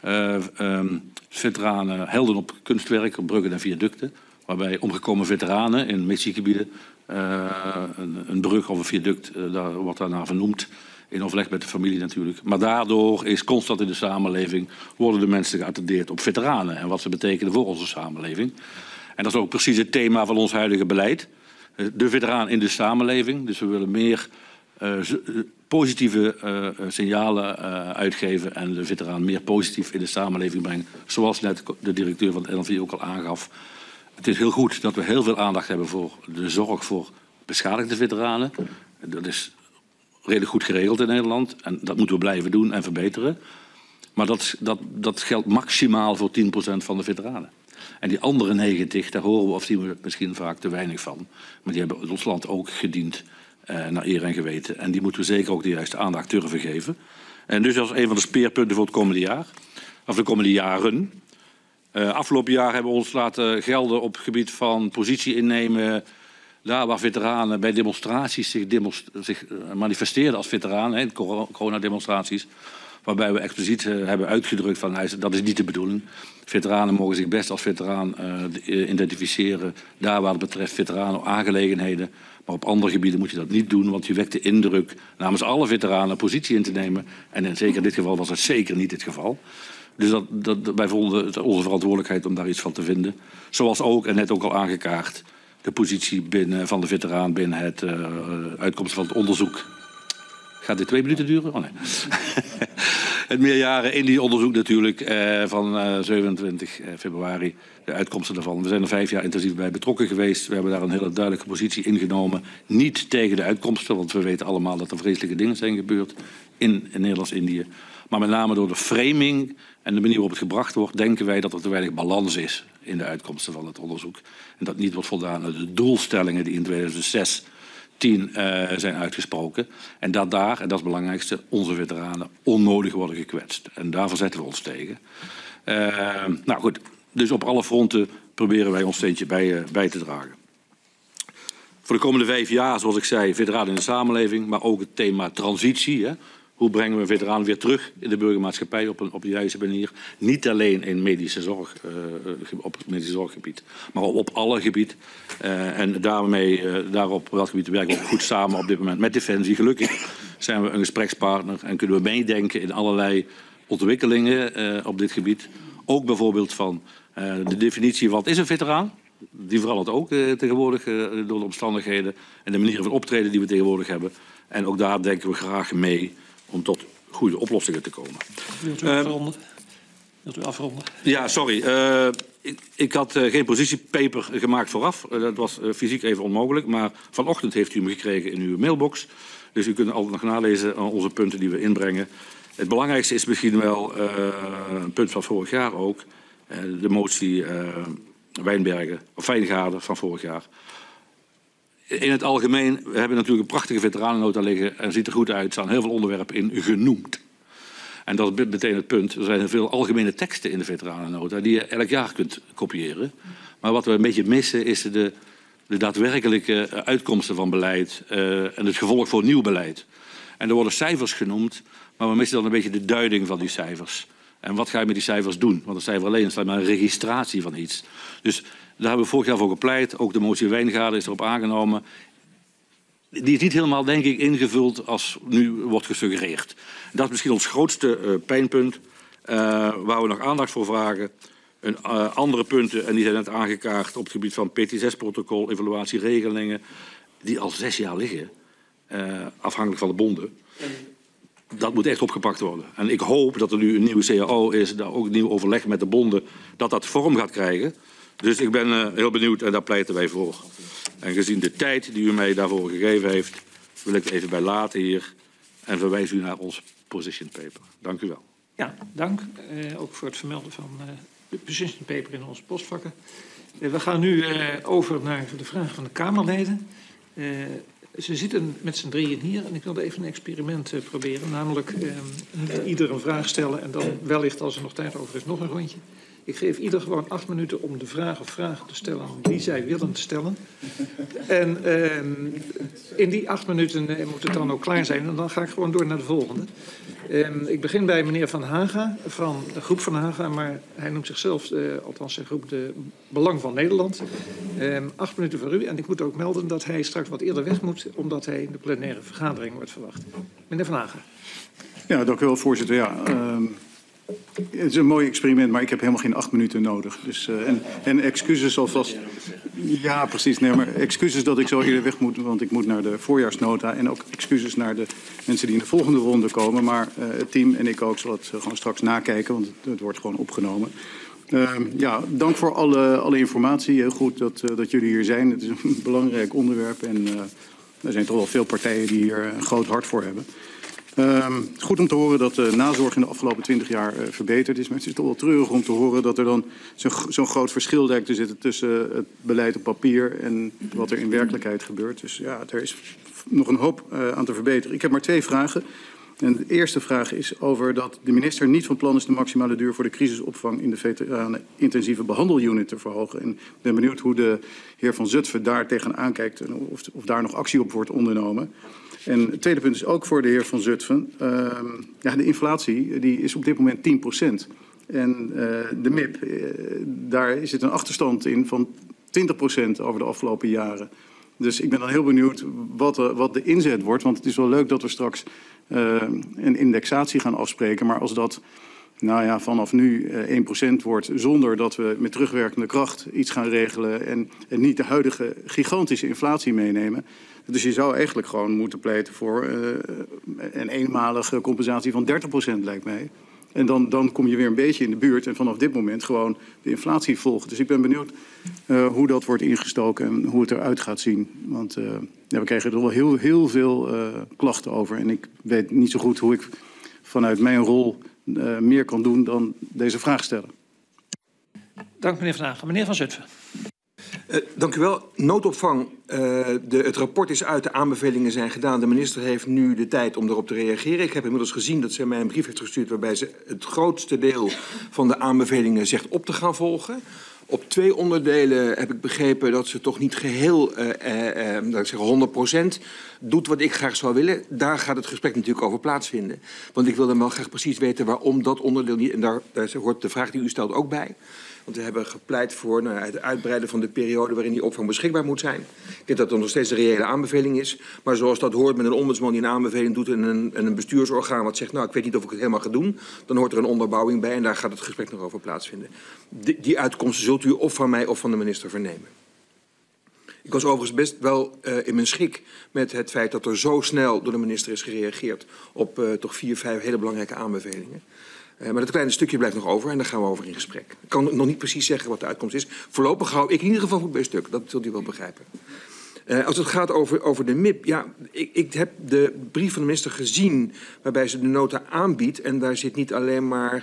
veteranen helden op kunstwerk, op bruggen en viaducten. Waarbij omgekomen veteranen in missiegebieden, een brug of een viaduct, daar wordt daarna vernoemd. In overleg met de familie natuurlijk. Maar daardoor is constant in de samenleving, worden de mensen geattendeerd op veteranen. En wat ze betekenen voor onze samenleving. En dat is ook precies het thema van ons huidige beleid. De veteraan in de samenleving. Dus we willen meer positieve signalen uitgeven en de veteraan meer positief in de samenleving brengen. Zoals net de directeur van het NLV ook al aangaf. Het is heel goed dat we heel veel aandacht hebben voor de zorg voor beschadigde veteranen. Dat is redelijk goed geregeld in Nederland en dat moeten we blijven doen en verbeteren. Maar dat geldt maximaal voor 10% van de veteranen. En die andere 90, daar horen we of zien we misschien vaak te weinig van. Maar die hebben ons land ook gediend naar eer en geweten. En die moeten we zeker ook de juiste aandacht durven geven. En dus als een van de speerpunten voor het komende jaar, of de komende jaren. Afgelopen jaar hebben we ons laten gelden op het gebied van positie innemen. Daar waar veteranen bij demonstraties zich manifesteerden als veteranen, coronademonstraties. Waarbij we expliciet hebben uitgedrukt van dat is niet de bedoeling. Veteranen mogen zich best als veteraan identificeren. Daar waar het betreft veteranenaangelegenheden. Maar op andere gebieden moet je dat niet doen. Want je wekt de indruk namens alle veteranen positie in te nemen. En zeker in dit geval was dat zeker niet het geval. Dus wij vonden het onze verantwoordelijkheid om daar iets van te vinden. Zoals ook, en net ook al aangekaart, de positie van de veteraan binnen het uitkomst van het onderzoek. Gaat dit 2 minuten duren? Oh nee. Het meerjaren in die onderzoek natuurlijk van 27 februari. De uitkomsten daarvan. We zijn er 5 jaar intensief bij betrokken geweest. We hebben daar een hele duidelijke positie ingenomen. Niet tegen de uitkomsten, want we weten allemaal dat er vreselijke dingen zijn gebeurd in Nederlands-Indië. Maar met name door de framing en de manier waarop het gebracht wordt, denken wij dat er te weinig balans is in de uitkomsten van het onderzoek. En dat niet wordt voldaan aan de doelstellingen die in 2006 zijn uitgesproken. En dat daar, en dat is het belangrijkste, onze veteranen onnodig worden gekwetst. En daar verzetten we ons tegen. Nou goed, dus op alle fronten proberen wij ons steentje bij te dragen. Voor de komende 5 jaar, zoals ik zei, veteranen in de samenleving, maar ook het thema transitie. Hè? Hoe brengen we veteranen weer terug in de burgermaatschappij op de juiste manier? Niet alleen in medische zorg, op het medische zorggebied, maar op alle gebied. En daarop dat gebied werken we ook goed samen op dit moment met Defensie. Gelukkig zijn we een gesprekspartner en kunnen we meedenken in allerlei ontwikkelingen op dit gebied. Ook bijvoorbeeld van de definitie wat is een veteraan? Die verandert ook tegenwoordig door de omstandigheden en de manieren van optreden die we tegenwoordig hebben. En ook daar denken we graag mee om tot goede oplossingen te komen. Wilt u afronden? Wilt u afronden? Ja, sorry. Ik had geen positiepaper gemaakt vooraf. Dat was fysiek even onmogelijk. Maar vanochtend heeft u hem gekregen in uw mailbox. Dus u kunt altijd nog nalezen aan onze punten die we inbrengen. Het belangrijkste is misschien wel een punt van vorig jaar ook. De motie Wijngaarden van vorig jaar. In het algemeen, we hebben natuurlijk een prachtige veteranennota liggen en ziet er goed uit. Er staan heel veel onderwerpen in genoemd. En dat is meteen het punt. Er zijn veel algemene teksten in de veteranennota die je elk jaar kunt kopiëren. Maar wat we een beetje missen is de daadwerkelijke uitkomsten van beleid en het gevolg voor nieuw beleid. En er worden cijfers genoemd, maar we missen dan een beetje de duiding van die cijfers. En wat ga je met die cijfers doen? Want een cijfer alleen is maar een registratie van iets. Dus daar hebben we vorig jaar voor gepleit. Ook de motie Wijngaarden is erop aangenomen. die is niet helemaal, denk ik, ingevuld als nu wordt gesuggereerd. Dat is misschien ons grootste pijnpunt, waar we nog aandacht voor vragen. Andere punten, en die zijn net aangekaart op het gebied van PT6-protocol, evaluatieregelingen, die al 6 jaar liggen, afhankelijk van de bonden. Dat moet echt opgepakt worden. En ik hoop dat er nu een nieuwe CAO is, daar ook een nieuw overleg met de bonden, dat vorm gaat krijgen. Dus ik ben heel benieuwd en daar pleiten wij voor. En gezien de tijd die u mij daarvoor gegeven heeft, wil ik het even bij laten hier en verwijs u naar ons position paper. Dank u wel. Ja, dank. Ook voor het vermelden van de position paper in onze postvakken. We gaan nu over naar de vragen van de Kamerleden. Ze zitten met z'n drieën hier en ik wilde even een experiment proberen. Namelijk ieder een vraag stellen en dan wellicht als er nog tijd over is nog een rondje. Ik geef ieder gewoon 8 minuten om de vraag of vragen te stellen die zij willen stellen. En in die 8 minuten moet het dan ook klaar zijn. En dan ga ik gewoon door naar de volgende. Ik begin bij meneer Van Haga, van de groep Van Haga. Maar hij noemt zichzelf, althans zijn groep, de Belang van Nederland. 8 minuten voor u. En ik moet ook melden dat hij straks wat eerder weg moet, omdat hij in de plenaire vergadering wordt verwacht. Meneer Van Haga. Ja, dank u wel, voorzitter. Ja, het is een mooi experiment, maar ik heb helemaal geen 8 minuten nodig. Dus, en excuses alvast. Ja, precies. Nee, maar excuses dat ik zo eerder weg moet, want ik moet naar de voorjaarsnota. En ook excuses naar de mensen die in de volgende ronde komen. Maar het team en ik ook zal het gewoon straks nakijken, want het wordt gewoon opgenomen. Ja, dank voor alle informatie. Heel goed dat jullie hier zijn. Het is een belangrijk onderwerp en er zijn toch wel veel partijen die hier een groot hart voor hebben. Het is goed om te horen dat de nazorg in de afgelopen 20 jaar verbeterd is. Maar het is toch wel treurig om te horen dat er dan zo'n groot verschil lijkt te zitten tussen het beleid op papier en wat er in werkelijkheid gebeurt. Dus ja, er is nog een hoop aan te verbeteren. Ik heb maar 2 vragen. En de eerste vraag is over dat de minister niet van plan is de maximale duur voor de crisisopvang in de veteranen intensieve behandelunit te verhogen. En ik ben benieuwd hoe de heer Van Zutphen daar tegenaan kijkt en of daar nog actie op wordt ondernomen. En het tweede punt is ook voor de heer Van Zutphen. Ja, de inflatie die is op dit moment 10%. En de MIP, daar zit een achterstand in van 20% over de afgelopen jaren. Dus ik ben dan heel benieuwd wat de inzet wordt. Want het is wel leuk dat we straks een indexatie gaan afspreken. Maar als dat vanaf nu 1% wordt zonder dat we met terugwerkende kracht iets gaan regelen en niet de huidige gigantische inflatie meenemen. Dus je zou eigenlijk gewoon moeten pleiten voor een eenmalige compensatie van 30%, lijkt mij. En dan kom je weer een beetje in de buurt en vanaf dit moment gewoon de inflatie volgen. Dus ik ben benieuwd hoe dat wordt ingestoken en hoe het eruit gaat zien. Want we krijgen er wel heel veel klachten over. En ik weet niet zo goed hoe ik vanuit mijn rol meer kan doen dan deze vraag stellen. Dank meneer Van Haga. Meneer Van Zutphen. Dank u wel. Noodopvang. Het rapport is uit, de aanbevelingen zijn gedaan. De minister heeft nu de tijd om daarop te reageren. Ik heb inmiddels gezien dat ze mij een brief heeft gestuurd waarbij ze het grootste deel van de aanbevelingen zegt op te gaan volgen. Op 2 onderdelen heb ik begrepen dat ze toch niet geheel, dat ik zeg 100% doet wat ik graag zou willen. Daar gaat het gesprek natuurlijk over plaatsvinden. Want ik wil dan wel graag precies weten waarom dat onderdeel niet. En daar hoort de vraag die u stelt ook bij. Want we hebben gepleit voor het uitbreiden van de periode waarin die opvang beschikbaar moet zijn. Ik denk dat dat nog steeds een reële aanbeveling is. Maar zoals dat hoort met een ombudsman die een aanbeveling doet en een bestuursorgaan wat zegt, ik weet niet of ik het helemaal ga doen. Dan hoort er een onderbouwing bij en daar gaat het gesprek nog over plaatsvinden. Die uitkomsten zult u of van mij of van de minister vernemen. Ik was overigens best wel in mijn schik met het feit dat er zo snel door de minister is gereageerd op toch 4, 5 hele belangrijke aanbevelingen. Maar dat kleine stukje blijft nog over en daar gaan we over in gesprek. Ik kan nog niet precies zeggen wat de uitkomst is. Voorlopig hou ik in ieder geval goed bij stuk. Dat zult u wel begrijpen. Als het gaat over de MIP. Ja, ik heb de brief van de minister gezien waarbij ze de nota aanbiedt. En daar zit niet alleen maar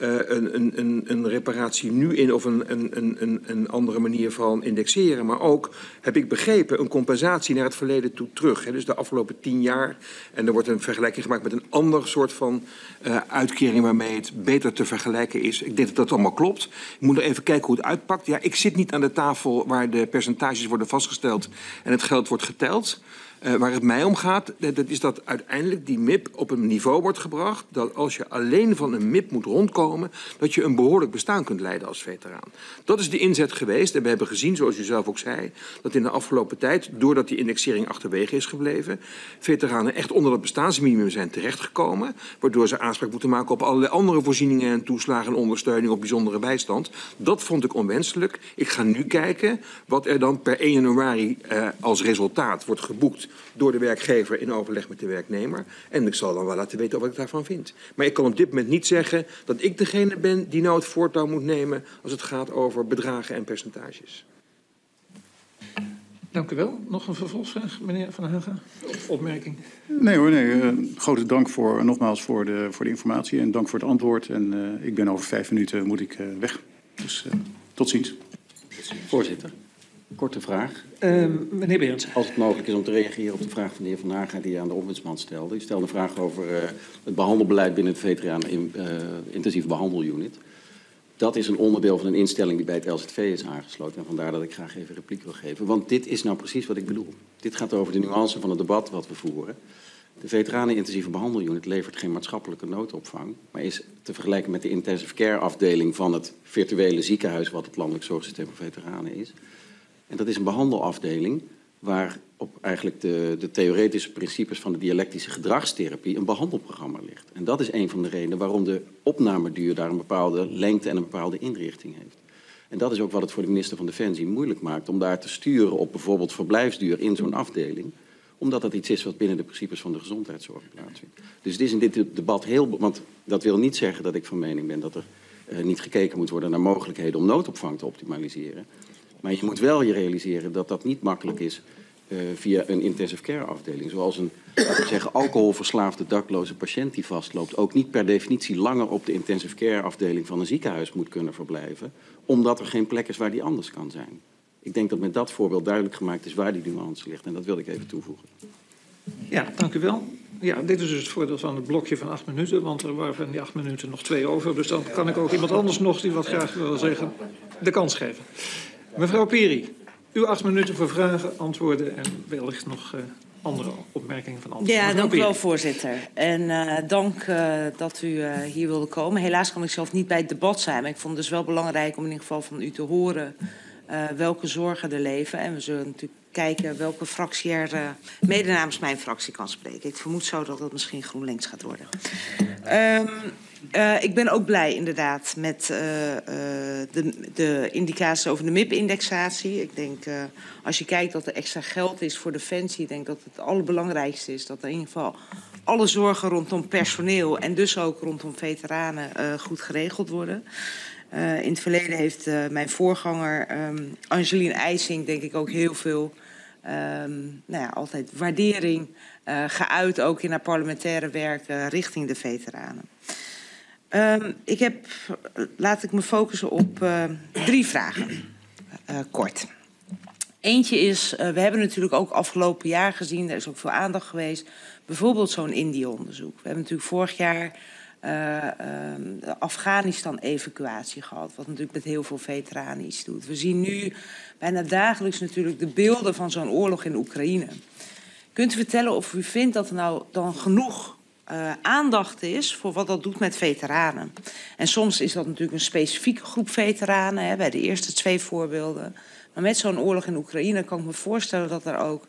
een reparatie nu in of een andere manier van indexeren. Maar ook, heb ik begrepen, een compensatie naar het verleden toe terug. Dus de afgelopen 10 jaar. En er wordt een vergelijking gemaakt met een ander soort van uitkering waarmee het beter te vergelijken is. Ik denk dat dat allemaal klopt. Ik moet nog even kijken hoe het uitpakt. Ja, ik zit niet aan de tafel waar de percentages worden vastgesteld en het geld wordt geteld. Waar het mij om gaat, dat is dat uiteindelijk die MIP op een niveau wordt gebracht dat als je alleen van een MIP moet rondkomen, dat je een behoorlijk bestaan kunt leiden als veteraan. Dat is de inzet geweest. En we hebben gezien, zoals u zelf ook zei, dat in de afgelopen tijd, doordat die indexering achterwege is gebleven, veteranen echt onder dat bestaansminimum zijn terechtgekomen, waardoor ze aanspraak moeten maken op allerlei andere voorzieningen en toeslagen en ondersteuning op bijzondere bijstand. Dat vond ik onwenselijk. Ik ga nu kijken wat er dan per 1 januari als resultaat wordt geboekt door de werkgever in overleg met de werknemer. En ik zal dan wel laten weten wat ik daarvan vind. Maar ik kan op dit moment niet zeggen dat ik degene ben die nou het voortouw moet nemen als het gaat over bedragen en percentages. Dank u wel. Nog een vervolgvraag, meneer Van Haga? Of opmerking? Nee hoor, nee. Grote dank nogmaals voor de informatie en dank voor het antwoord. En ik ben over 5 minuten moet ik weg. Dus tot ziens. Voorzitter, korte vraag. Meneer Berends. Als het mogelijk is om te reageren op de vraag van de heer Van Haga die aan de ombudsman stelde. U stelde een vraag over het behandelbeleid binnen het veteranen intensieve behandelunit. Dat is een onderdeel van een instelling die bij het LZV is aangesloten. En vandaar dat ik graag even repliek wil geven. Want dit is nou precies wat ik bedoel. Dit gaat over de nuance van het debat wat we voeren. De veteranen-intensieve behandelunit levert geen maatschappelijke noodopvang, maar is te vergelijken met de intensive care afdeling van het virtuele ziekenhuis wat het landelijk zorgsysteem voor veteranen is. En dat is een behandelafdeling waar op eigenlijk de theoretische principes van de dialectische gedragstherapie een behandelprogramma ligt. En dat is een van de redenen waarom de opnameduur daar een bepaalde lengte en een bepaalde inrichting heeft. En dat is ook wat het voor de minister van Defensie moeilijk maakt om daar te sturen op bijvoorbeeld verblijfsduur in zo'n afdeling, omdat dat iets is wat binnen de principes van de gezondheidszorg plaatsvindt. Dus het is in dit debat want dat wil niet zeggen dat ik van mening ben dat er niet gekeken moet worden naar mogelijkheden om noodopvang te optimaliseren. Maar je moet wel je realiseren dat dat niet makkelijk is via een intensive care afdeling. Zoals een, laten we zeggen, alcoholverslaafde dakloze patiënt die vastloopt ook niet per definitie langer op de intensive care afdeling van een ziekenhuis moet kunnen verblijven, omdat er geen plek is waar die anders kan zijn. Ik denk dat met dat voorbeeld duidelijk gemaakt is waar die nuance ligt. En dat wil ik even toevoegen. Ja, dank u wel. Ja, dit is dus het voordeel van het blokje van 8 minuten. Want er waren van die 8 minuten nog 2 over. Dus dan kan ik ook iemand anders nog die wat graag wil zeggen de kans geven. Mevrouw Piri, uw 8 minuten voor vragen, antwoorden en wellicht nog andere opmerkingen van anderen. Ja, dank u wel, voorzitter. En dank dat u hier wilde komen. Helaas kan ik zelf niet bij het debat zijn. Maar ik vond het dus wel belangrijk om in ieder geval van u te horen welke zorgen er leven. En we zullen natuurlijk kijken welke fractie er mede namens mijn fractie kan spreken. Ik vermoed zo dat het misschien GroenLinks gaat worden. Ik ben ook blij inderdaad met de indicaties over de MIP-indexatie. Ik denk, als je kijkt dat er extra geld is voor Defensie, ik denk dat het allerbelangrijkste is dat er in ieder geval alle zorgen rondom personeel en dus ook rondom veteranen goed geregeld worden. In het verleden heeft mijn voorganger Angeline IJsing denk ik ook heel veel altijd waardering geuit, ook in haar parlementaire werk richting de veteranen. Laat ik me focussen op 3 vragen, kort. Eentje is, we hebben natuurlijk ook afgelopen jaar gezien, er is ook veel aandacht geweest, bijvoorbeeld zo'n Indië-onderzoek. We hebben natuurlijk vorig jaar de Afghanistan-evacuatie gehad, wat natuurlijk met heel veel veteranen iets doet. We zien nu bijna dagelijks natuurlijk de beelden van zo'n oorlog in Oekraïne. Kunt u vertellen of u vindt dat er nou dan genoeg aandacht is voor wat dat doet met veteranen? En soms is dat natuurlijk een specifieke groep veteranen, hè, bij de eerste 2 voorbeelden. Maar met zo'n oorlog in Oekraïne kan ik me voorstellen dat er ook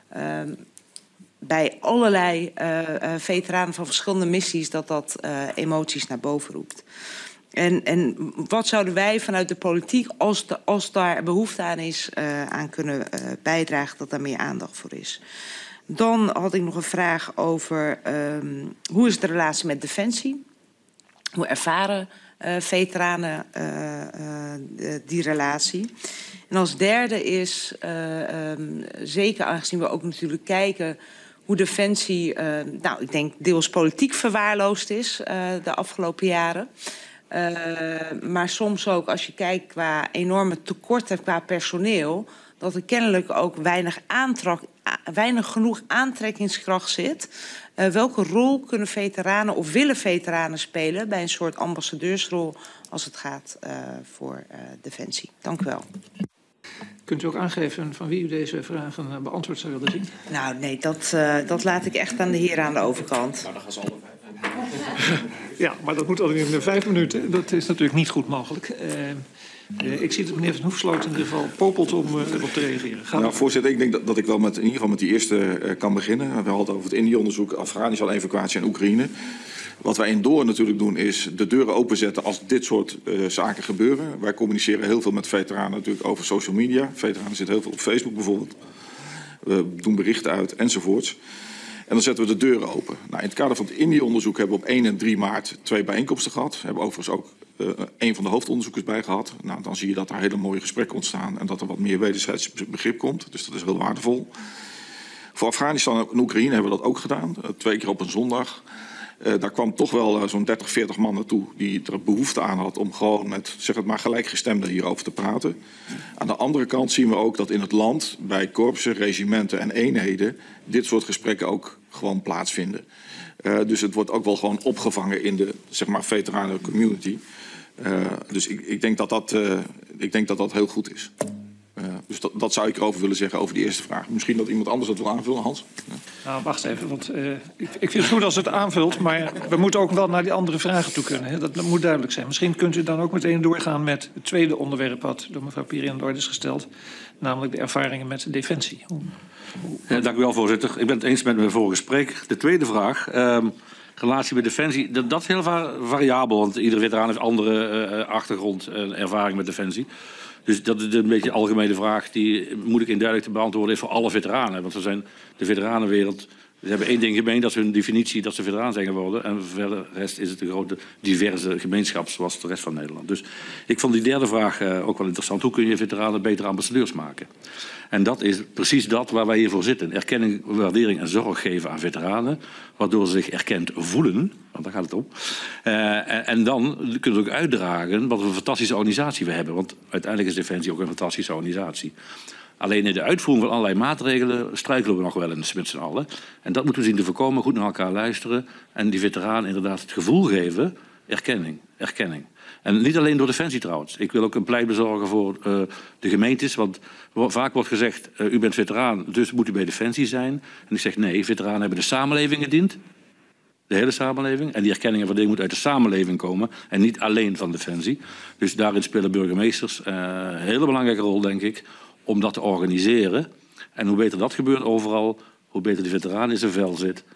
bij allerlei veteranen van verschillende missies dat emoties naar boven roept. En wat zouden wij vanuit de politiek, als daar behoefte aan is, aan kunnen bijdragen dat daar meer aandacht voor is? Dan had ik nog een vraag over hoe is de relatie met Defensie? Hoe ervaren veteranen die relatie? En als derde is, zeker aangezien we ook natuurlijk kijken hoe Defensie, ik denk deels politiek verwaarloosd is de afgelopen jaren. Maar soms ook als je kijkt qua enorme tekorten qua personeel, dat er kennelijk ook weinig genoeg aantrekkingskracht zit. Welke rol kunnen veteranen of willen veteranen spelen bij een soort ambassadeursrol als het gaat voor Defensie? Dank u wel. Kunt u ook aangeven van wie u deze vragen beantwoord zou willen zien? Nou, nee, dat laat ik echt aan de heren aan de overkant. Maar dan gaan ze alle 5. Ja, maar dat moet al in 5 minuten. Dat is natuurlijk niet goed mogelijk. Ik zie dat meneer Van Hoefsloot in ieder geval popelt om erop te reageren. Nou, voorzitter, ik denk dat ik wel in ieder geval met die eerste kan beginnen. We hadden het over het Indië-onderzoek, Afghanistan-evacuatie en Oekraïne. Wat wij in Door natuurlijk doen is de deuren openzetten als dit soort zaken gebeuren. Wij communiceren heel veel met veteranen natuurlijk over social media. Veteranen zitten heel veel op Facebook bijvoorbeeld. We doen berichten uit enzovoorts. En dan zetten we de deuren open. Nou, in het kader van het Indië-onderzoek hebben we op 1 en 3 maart 2 bijeenkomsten gehad. We hebben overigens ook een van de hoofdonderzoekers bij gehad. Nou, dan zie je dat er hele mooie gesprekken ontstaan en dat er wat meer wederzijds begrip komt. Dus dat is heel waardevol. Voor Afghanistan en Oekraïne hebben we dat ook gedaan. 2 keer op een zondag. Daar kwam toch wel zo'n 30, 40 man naartoe die er behoefte aan had om gewoon met, zeg het maar, gelijkgestemden hierover te praten. Aan de andere kant zien we ook dat in het land bij korpsen, regimenten en eenheden dit soort gesprekken ook gewoon plaatsvinden. Dus het wordt ook wel gewoon opgevangen in de, zeg maar, veteranen community. Dus ik denk dat dat heel goed is. Dus dat zou ik erover willen zeggen over die eerste vraag. Misschien dat iemand anders dat wil aanvullen, Hans? Ja. Nou, wacht even, want ik vind het goed als het aanvult, maar we moeten ook wel naar die andere vragen toe kunnen. Hè? Dat moet duidelijk zijn. Misschien kunt u dan ook meteen doorgaan met het tweede onderwerp wat door mevrouw Piri aan de orde is gesteld, namelijk de ervaringen met Defensie. Ja, dank u wel, voorzitter. Ik ben het eens met mijn vorige spreker. De tweede vraag, relatie met Defensie, dat is heel variabel, want iedere veteraan heeft andere achtergrond en ervaring met Defensie. Dus dat is een beetje een algemene vraag die moeilijk en duidelijk te beantwoorden is voor alle veteranen. Want zijn de veteranenwereld, ze hebben één ding gemeen, dat is hun definitie dat ze veteraan zijn geworden. En verder de rest is het een grote diverse gemeenschap zoals de rest van Nederland. Dus ik vond die derde vraag ook wel interessant. Hoe kun je veteranen betere ambassadeurs maken? En dat is precies dat waar wij hiervoor zitten. Erkenning, waardering en zorg geven aan veteranen, waardoor ze zich erkend voelen, want daar gaat het om. En dan kunnen we ook uitdragen wat een fantastische organisatie we hebben. Want uiteindelijk is Defensie ook een fantastische organisatie. Alleen in de uitvoering van allerlei maatregelen struikelen we nog wel eens met z'n allen. En dat moeten we zien te voorkomen, goed naar elkaar luisteren en die veteranen inderdaad het gevoel geven, erkenning. En niet alleen door Defensie trouwens. Ik wil ook een pleit bezorgen voor de gemeentes. Want vaak wordt gezegd, u bent veteraan, dus moet u bij Defensie zijn. En ik zeg nee, veteranen hebben de samenleving gediend. De hele samenleving. En die erkenning en waardering moet uit de samenleving komen. En niet alleen van Defensie. Dus daarin spelen burgemeesters een hele belangrijke rol, denk ik, om dat te organiseren. En hoe beter dat gebeurt overal, hoe beter de veteraan in zijn vel zit,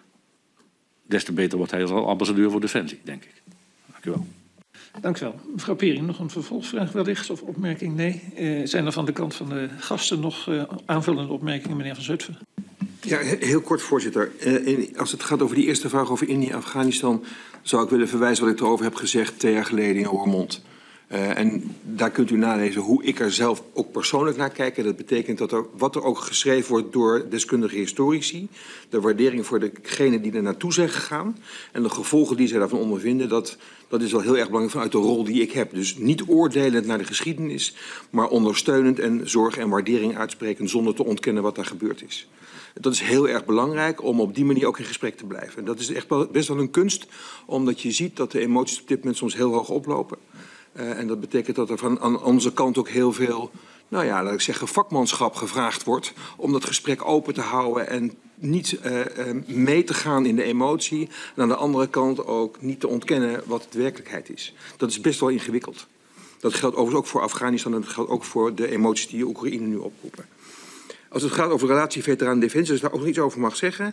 des te beter wordt hij als ambassadeur voor Defensie, denk ik. Dank u wel. Dank u wel. Mevrouw Piri, nog een vervolgvraag wellicht of opmerking? Nee. Zijn er van de kant van de gasten nog aanvullende opmerkingen, meneer Van Zutphen? Ja, heel kort, voorzitter. Als het gaat over die eerste vraag over Indië en Afghanistan, zou ik willen verwijzen wat ik erover heb gezegd 2 jaar geleden in Roermond. En daar kunt u nalezen hoe ik er zelf ook persoonlijk naar kijk. En dat betekent dat wat er ook geschreven wordt door deskundige historici, de waardering voor degenen die er naartoe zijn gegaan en de gevolgen die zij daarvan ondervinden, dat is wel heel erg belangrijk vanuit de rol die ik heb. Dus niet oordelend naar de geschiedenis, maar ondersteunend en zorg en waardering uitspreken zonder te ontkennen wat daar gebeurd is. Dat is heel erg belangrijk om op die manier ook in gesprek te blijven. En dat is echt best wel een kunst, omdat je ziet dat de emoties op dit moment soms heel hoog oplopen. En dat betekent dat er van aan onze kant ook heel veel, nou ja, laat ik zeggen, vakmanschap gevraagd wordt om dat gesprek open te houden en niet mee te gaan in de emotie. En aan de andere kant ook niet te ontkennen wat de werkelijkheid is. Dat is best wel ingewikkeld. Dat geldt overigens ook voor Afghanistan en dat geldt ook voor de emoties die Oekraïne nu oproepen. Als het gaat over de relatie veteraan-defensie, als ik daar ook nog iets over mag zeggen.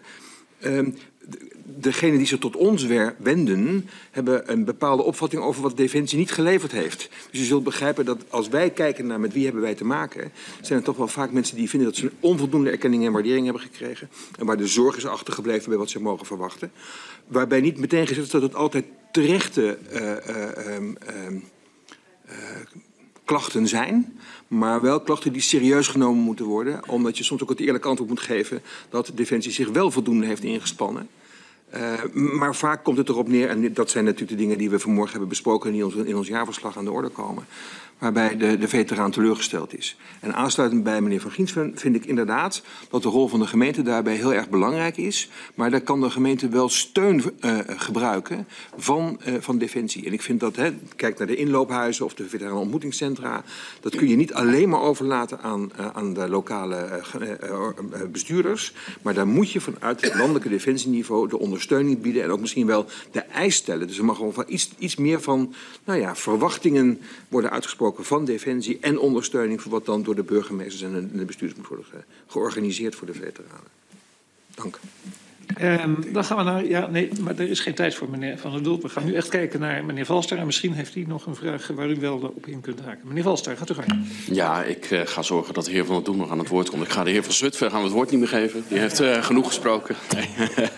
Degenen die zich tot ons wenden, hebben een bepaalde opvatting over wat Defensie niet geleverd heeft. Dus je zult begrijpen dat als wij kijken naar met wie hebben wij te maken, zijn er toch wel vaak mensen die vinden dat ze een onvoldoende erkenning en waardering hebben gekregen. En waar de zorg is achtergebleven bij wat ze mogen verwachten. Waarbij niet meteen gezegd is dat het altijd terechte klachten zijn, maar wel klachten die serieus genomen moeten worden, omdat je soms ook het eerlijke antwoord moet geven dat Defensie zich wel voldoende heeft ingespannen. Maar vaak komt het erop neer, en dat zijn natuurlijk de dingen die we vanmorgen hebben besproken en die in ons jaarverslag aan de orde komen. waarbij de veteraan teleurgesteld is. En aansluitend bij meneer Van Ginsven vind ik inderdaad dat de rol van de gemeente daarbij heel erg belangrijk is. Maar daar kan de gemeente wel steun gebruiken van Defensie. En ik vind dat, kijk naar de inloophuizen of de veteranenontmoetingscentra, dat kun je niet alleen maar overlaten aan de lokale bestuurders. Maar daar moet je vanuit het landelijke defensieniveau de ondersteuning bieden en ook misschien wel de eis stellen. Dus er mag gewoon iets meer van verwachtingen worden uitgesproken van Defensie en ondersteuning voor wat dan door de burgemeesters en de bestuurders moet worden georganiseerd voor de veteranen. Dank. Dan gaan we naar... Ja, nee, maar er is geen tijd voor meneer Van der Doel. We gaan nu echt kijken naar meneer Valster. En misschien heeft hij nog een vraag waar u wel op in kunt haken. Meneer Valster, gaat u gang. Ja, ik ga zorgen dat de heer Van der Doel nog aan het woord komt. Ik ga de heer Van Zutphen het woord niet meer geven. Die heeft genoeg gesproken. Nee.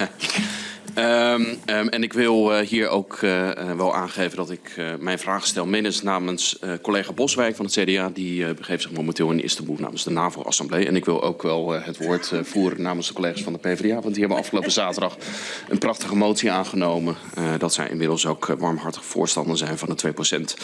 En ik wil hier ook wel aangeven dat ik mijn vraag stel namens collega Boswijk van het CDA. Die begeeft zich momenteel in Istanbul namens de NAVO-assemblee. En ik wil ook wel het woord voeren namens de collega's van de PvdA. Want die hebben afgelopen zaterdag een prachtige motie aangenomen. Dat zij inmiddels ook warmhartig voorstander zijn van de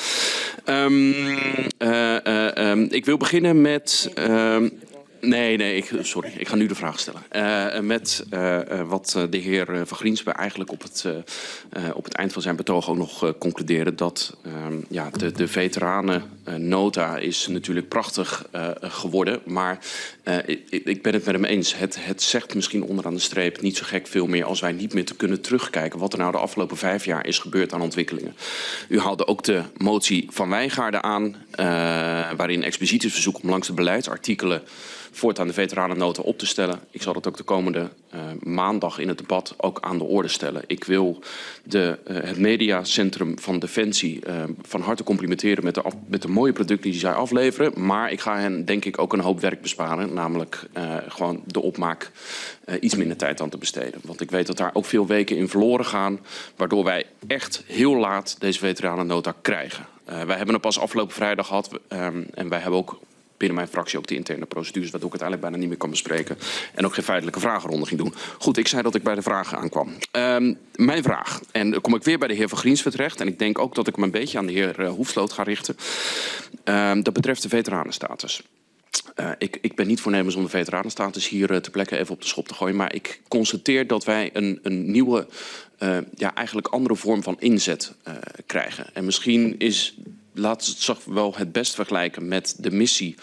2%. Ik wil beginnen met... Nee, ik ga nu de vraag stellen. Met wat de heer Van Griensven eigenlijk op het eind van zijn betoog ook nog concludeerde. Dat de veteranennota is natuurlijk prachtig geworden. Maar ik ben het met hem eens. Het zegt misschien onderaan de streep niet zo gek veel meer als wij niet meer te kunnen terugkijken wat er nou de afgelopen 5 jaar is gebeurd aan ontwikkelingen. U haalde ook de motie van Wijngaarden aan, waarin expliciet is verzoek om langs de beleidsartikelen voortaan de veteranennota op te stellen. Ik zal dat ook de komende maandag in het debat ook aan de orde stellen. Ik wil het mediacentrum van Defensie van harte complimenteren met de mooie producten die zij afleveren. Maar ik ga hen denk ik ook een hoop werk besparen. Namelijk gewoon de opmaak iets minder tijd aan te besteden. Want ik weet dat daar ook veel weken in verloren gaan. Waardoor wij echt heel laat deze veteranennota krijgen. Wij hebben het pas afgelopen vrijdag gehad. En wij hebben ook binnen mijn fractie ook de interne procedures, waardoor ik uiteindelijk bijna niet meer kan bespreken. En ook geen feitelijke vragenronde ging doen. Goed, ik zei dat ik bij de vragen aankwam. Mijn vraag, en dan kom ik weer bij de heer Van Griensven terecht. En ik denk ook dat ik me een beetje aan de heer Hoefsloot ga richten. Dat betreft de veteranenstatus. Ik ben niet voornemens om de veteranenstatus hier ter plekke even op de schop te gooien. Maar ik constateer dat wij een nieuwe, eigenlijk andere vorm van inzet krijgen. En misschien laat het zich wel het best vergelijken met de missie 2012-2015,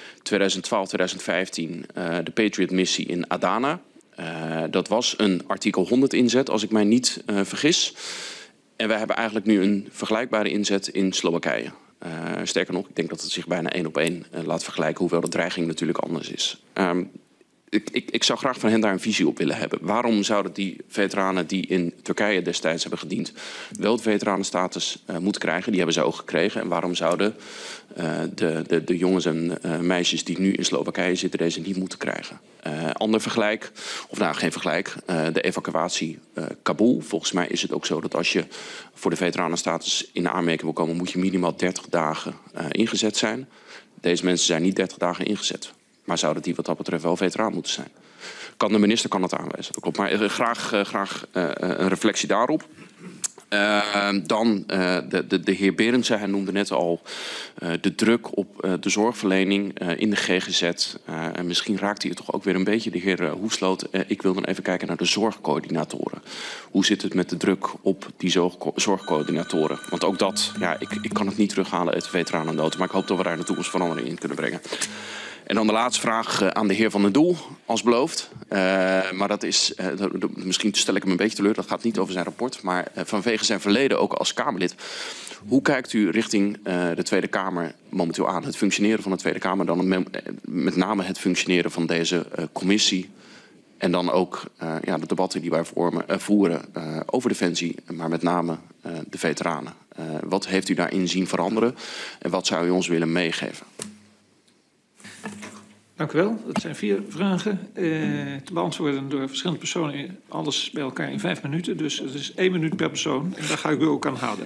de Patriot-missie in Adana. Dat was een artikel 100 inzet, als ik mij niet vergis. En wij hebben eigenlijk nu een vergelijkbare inzet in Slowakije. Sterker nog, ik denk dat het zich bijna 1 op 1 laat vergelijken, hoewel de dreiging natuurlijk anders is. Ik zou graag van hen daar een visie op willen hebben. Waarom zouden die veteranen die in Turkije destijds hebben gediend wel het veteranenstatus moeten krijgen? Die hebben ze ook gekregen. En waarom zouden de jongens en meisjes die nu in Slowakije zitten deze niet moeten krijgen? Ander vergelijk, of nou geen vergelijk, de evacuatie Kabul. Volgens mij is het ook zo dat als je voor de veteranenstatus in aanmerking wil komen, moet je minimaal 30 dagen ingezet zijn. Deze mensen zijn niet 30 dagen ingezet. Maar zouden die wat dat betreft wel veteraan moeten zijn? De minister kan dat aanwijzen, dat klopt. Maar graag een reflectie daarop. Dan de heer Berendsen, hij noemde net al de druk op de zorgverlening in de GGZ. En misschien raakt hij het toch ook weer een beetje, de heer Hoefsloot. Ik wil dan even kijken naar de zorgcoördinatoren. Hoe zit het met de druk op die zorgcoördinatoren? Want ook dat, ik kan het niet terughalen uit de veteranennota. Maar ik hoop dat we daar in de toekomst verandering in kunnen brengen. En dan de laatste vraag aan de heer Van der Doel, als beloofd. Maar dat is, misschien stel ik hem een beetje teleur, dat gaat niet over zijn rapport. Maar vanwege zijn verleden ook als Kamerlid. Hoe kijkt u richting de Tweede Kamer momenteel aan? Het functioneren van de Tweede Kamer, dan met name het functioneren van deze commissie. En dan ook de debatten die wij voeren over Defensie, maar met name de veteranen. Wat heeft u daarin zien veranderen en wat zou u ons willen meegeven? Dank u wel. Dat zijn 4 vragen te beantwoorden door verschillende personen. Alles bij elkaar in 5 minuten. Dus het is 1 minuut per persoon. En daar ga ik u ook aan houden.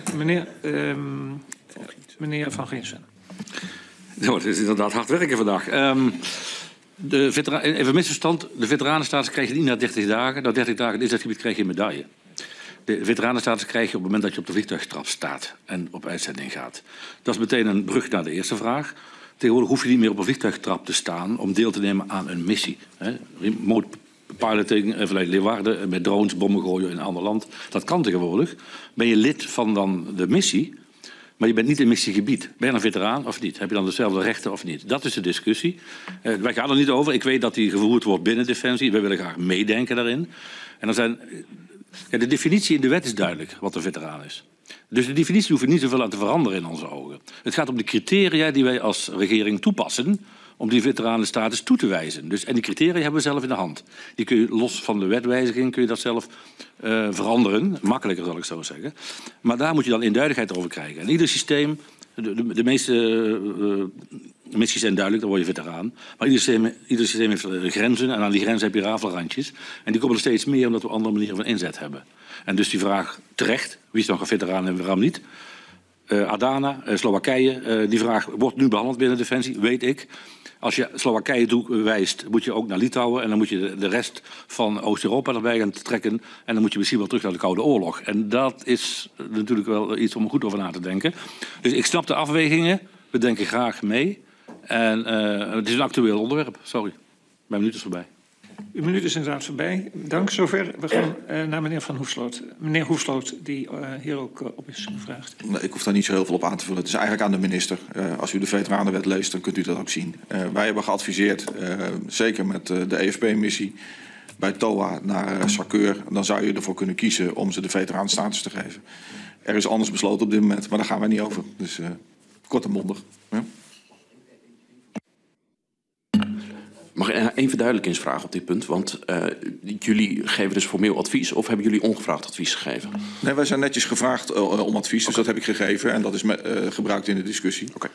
Meneer Van Griensven. Nou, het is inderdaad hard werken vandaag. Even misverstand. De veteranenstatus kreeg je niet na 30 dagen. Na 30 dagen in dat gebied kreeg je een medaille. De veteranenstatus krijg je op het moment dat je op de vliegtuigtrap staat en op uitzending gaat. Dat is meteen een brug naar de eerste vraag. Tegenwoordig hoef je niet meer op een vliegtuigtrap te staan om deel te nemen aan een missie. Remote piloting vanuit Leeuwarden met drones, bommen gooien in een ander land. Dat kan tegenwoordig. Ben je lid van dan de missie, maar je bent niet in missiegebied. Ben je een veteraan of niet? Heb je dan dezelfde rechten of niet? Dat is de discussie. Wij gaan er niet over. Ik weet dat die gevoerd wordt binnen Defensie. Wij willen graag meedenken daarin. En de definitie in de wet is duidelijk wat een veteraan is. Dus de definitie hoeft niet zoveel aan te veranderen in onze ogen. Het gaat om de criteria die wij als regering toepassen om die veteranenstatus toe te wijzen. En die criteria hebben we zelf in de hand. Die kun je los van de wetwijziging kun je dat zelf veranderen. Makkelijker zal ik zo zeggen. Maar daar moet je dan eenduidigheid over krijgen. En ieder systeem, de meeste missies zijn duidelijk, dan word je veteraan. Maar ieder systeem heeft grenzen en aan die grenzen heb je rafelrandjes. En die komen er steeds meer omdat we andere manieren van inzet hebben. En dus die vraag terecht, wie is nog een veteraan en waarom niet? Adana, Slowakije, die vraag wordt nu behandeld binnen Defensie, weet ik. Als je Slowakije toewijst, moet je ook naar Litouwen en dan moet je de rest van Oost-Europa erbij gaan trekken. En dan moet je misschien wel terug naar de Koude Oorlog. En dat is natuurlijk wel iets om goed over na te denken. Dus ik snap de afwegingen, we denken graag mee. En het is een actueel onderwerp, sorry. Mijn minuut is voorbij. Uw minuut is inderdaad voorbij. Dank zover. We gaan naar meneer Van Hoefsloot. Meneer Hoefsloot, die hier ook op is gevraagd. Nee, ik hoef daar niet zo heel veel op aan te vullen. Het is eigenlijk aan de minister. Als u de veteranenwet leest, dan kunt u dat ook zien. Wij hebben geadviseerd, zeker met de EFP-missie, bij TOA naar SACEUR. Dan zou je ervoor kunnen kiezen om ze de veteranenstatus te geven. Er is anders besloten op dit moment, maar daar gaan wij niet over. Dus kort en bondig. Ja. Mag ik één verduidelijkingsvraag op dit punt? Want jullie geven dus formeel advies of hebben jullie ongevraagd advies gegeven? Nee, wij zijn netjes gevraagd om advies, dus dat heb ik gegeven en dat is gebruikt in de discussie. Oké.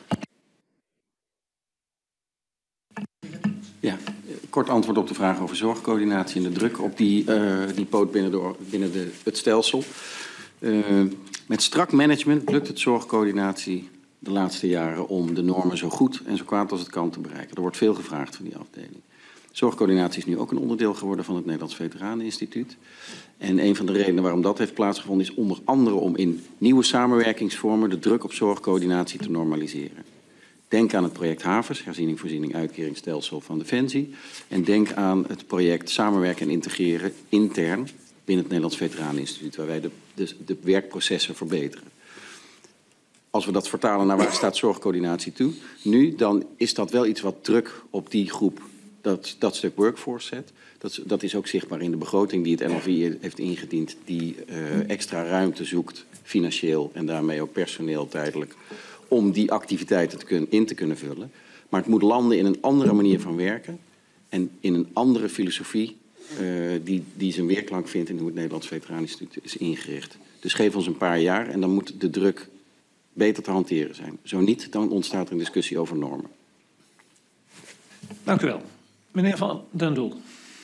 Ja, kort antwoord op de vraag over zorgcoördinatie en de druk op die poot binnen het stelsel. Met strak management lukt het zorgcoördinatie de laatste jaren om de normen zo goed en zo kwaad als het kan te bereiken. Er wordt veel gevraagd van die afdeling. Zorgcoördinatie is nu ook een onderdeel geworden van het Nederlands Veteraneninstituut. En een van de redenen waarom dat heeft plaatsgevonden is onder andere om in nieuwe samenwerkingsvormen de druk op zorgcoördinatie te normaliseren. Denk aan het project HAVES, herziening, voorziening, uitkeringsstelsel van Defensie. En denk aan het project samenwerken en integreren intern binnen het Nederlands Veteraneninstituut, waar wij de werkprocessen verbeteren. Als we dat vertalen naar waar staat zorgcoördinatie toe nu, dan is dat wel iets wat druk op die groep, dat stuk workforce zet. Dat is ook zichtbaar in de begroting die het NLV heeft ingediend, die extra ruimte zoekt, financieel en daarmee ook personeel tijdelijk, om die activiteiten in te kunnen vullen. Maar het moet landen in een andere manier van werken en in een andere filosofie die zijn weerklank vindt in hoe het Nederlands Veteraneninstituut is ingericht. Dus geef ons een paar jaar en dan moet de druk beter te hanteren zijn. Zo niet, dan ontstaat er een discussie over normen. Dank u wel. Meneer Van den Doel.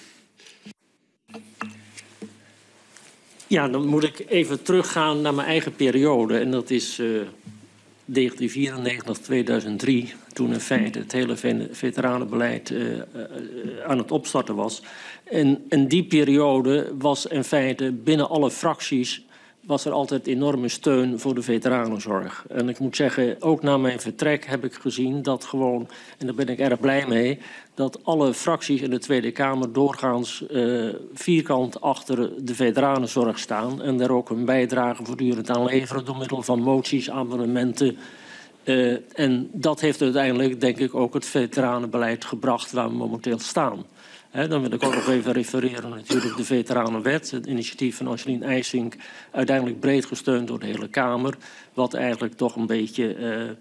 Ja, dan moet ik even teruggaan naar mijn eigen periode. En dat is 1994-2003, toen in feite het hele veteranenbeleid aan het opstarten was. En die periode was in feite binnen alle fracties was er altijd enorme steun voor de veteranenzorg. En ik moet zeggen, ook na mijn vertrek heb ik gezien dat gewoon, en daar ben ik erg blij mee, dat alle fracties in de Tweede Kamer doorgaans vierkant achter de veteranenzorg staan en daar ook hun bijdrage voortdurend aan leveren door middel van moties, amendementen. En dat heeft uiteindelijk, denk ik, ook het veteranenbeleid gebracht waar we momenteel staan. Dan wil ik ook nog even refereren natuurlijk de Veteranenwet. Het initiatief van Angelien IJsink, uiteindelijk breed gesteund door de hele Kamer. Wat eigenlijk toch een beetje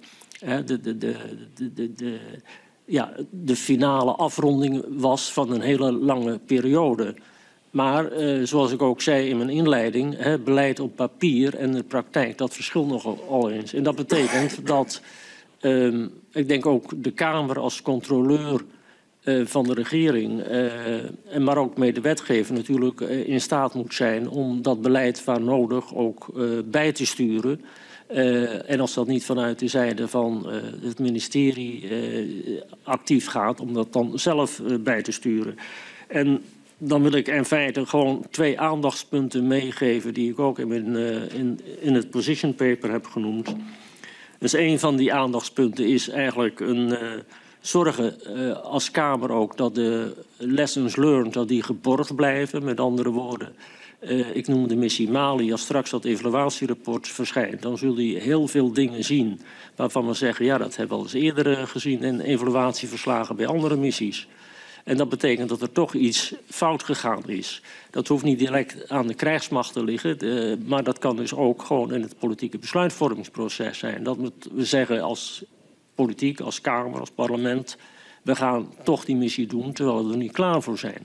de finale afronding was van een hele lange periode. Maar zoals ik ook zei in mijn inleiding, beleid op papier en de praktijk, dat verschilt nogal eens. En dat betekent dat, ik denk ook de Kamer als controleur van de regering, maar ook medewetgever natuurlijk in staat moet zijn om dat beleid waar nodig ook bij te sturen. En als dat niet vanuit de zijde van het ministerie actief gaat, om dat dan zelf bij te sturen. En dan wil ik in feite gewoon 2 aandachtspunten meegeven die ik ook in het position paper heb genoemd. Dus een van die aandachtspunten is eigenlijk zorgen als Kamer ook dat de lessons learned dat die geborgd blijven. Met andere woorden, ik noem de missie Mali. Als straks dat evaluatierapport verschijnt, dan zul je heel veel dingen zien waarvan we zeggen, ja, dat hebben we al eens eerder gezien in evaluatieverslagen bij andere missies. En dat betekent dat er toch iets fout gegaan is. Dat hoeft niet direct aan de krijgsmacht te liggen, maar dat kan dus ook gewoon in het politieke besluitvormingsproces zijn. Dat we zeggen als politiek, als Kamer, als parlement, we gaan toch die missie doen terwijl we er niet klaar voor zijn.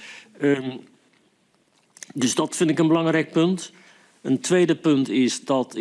Dus dat vind ik een belangrijk punt. Een tweede punt is dat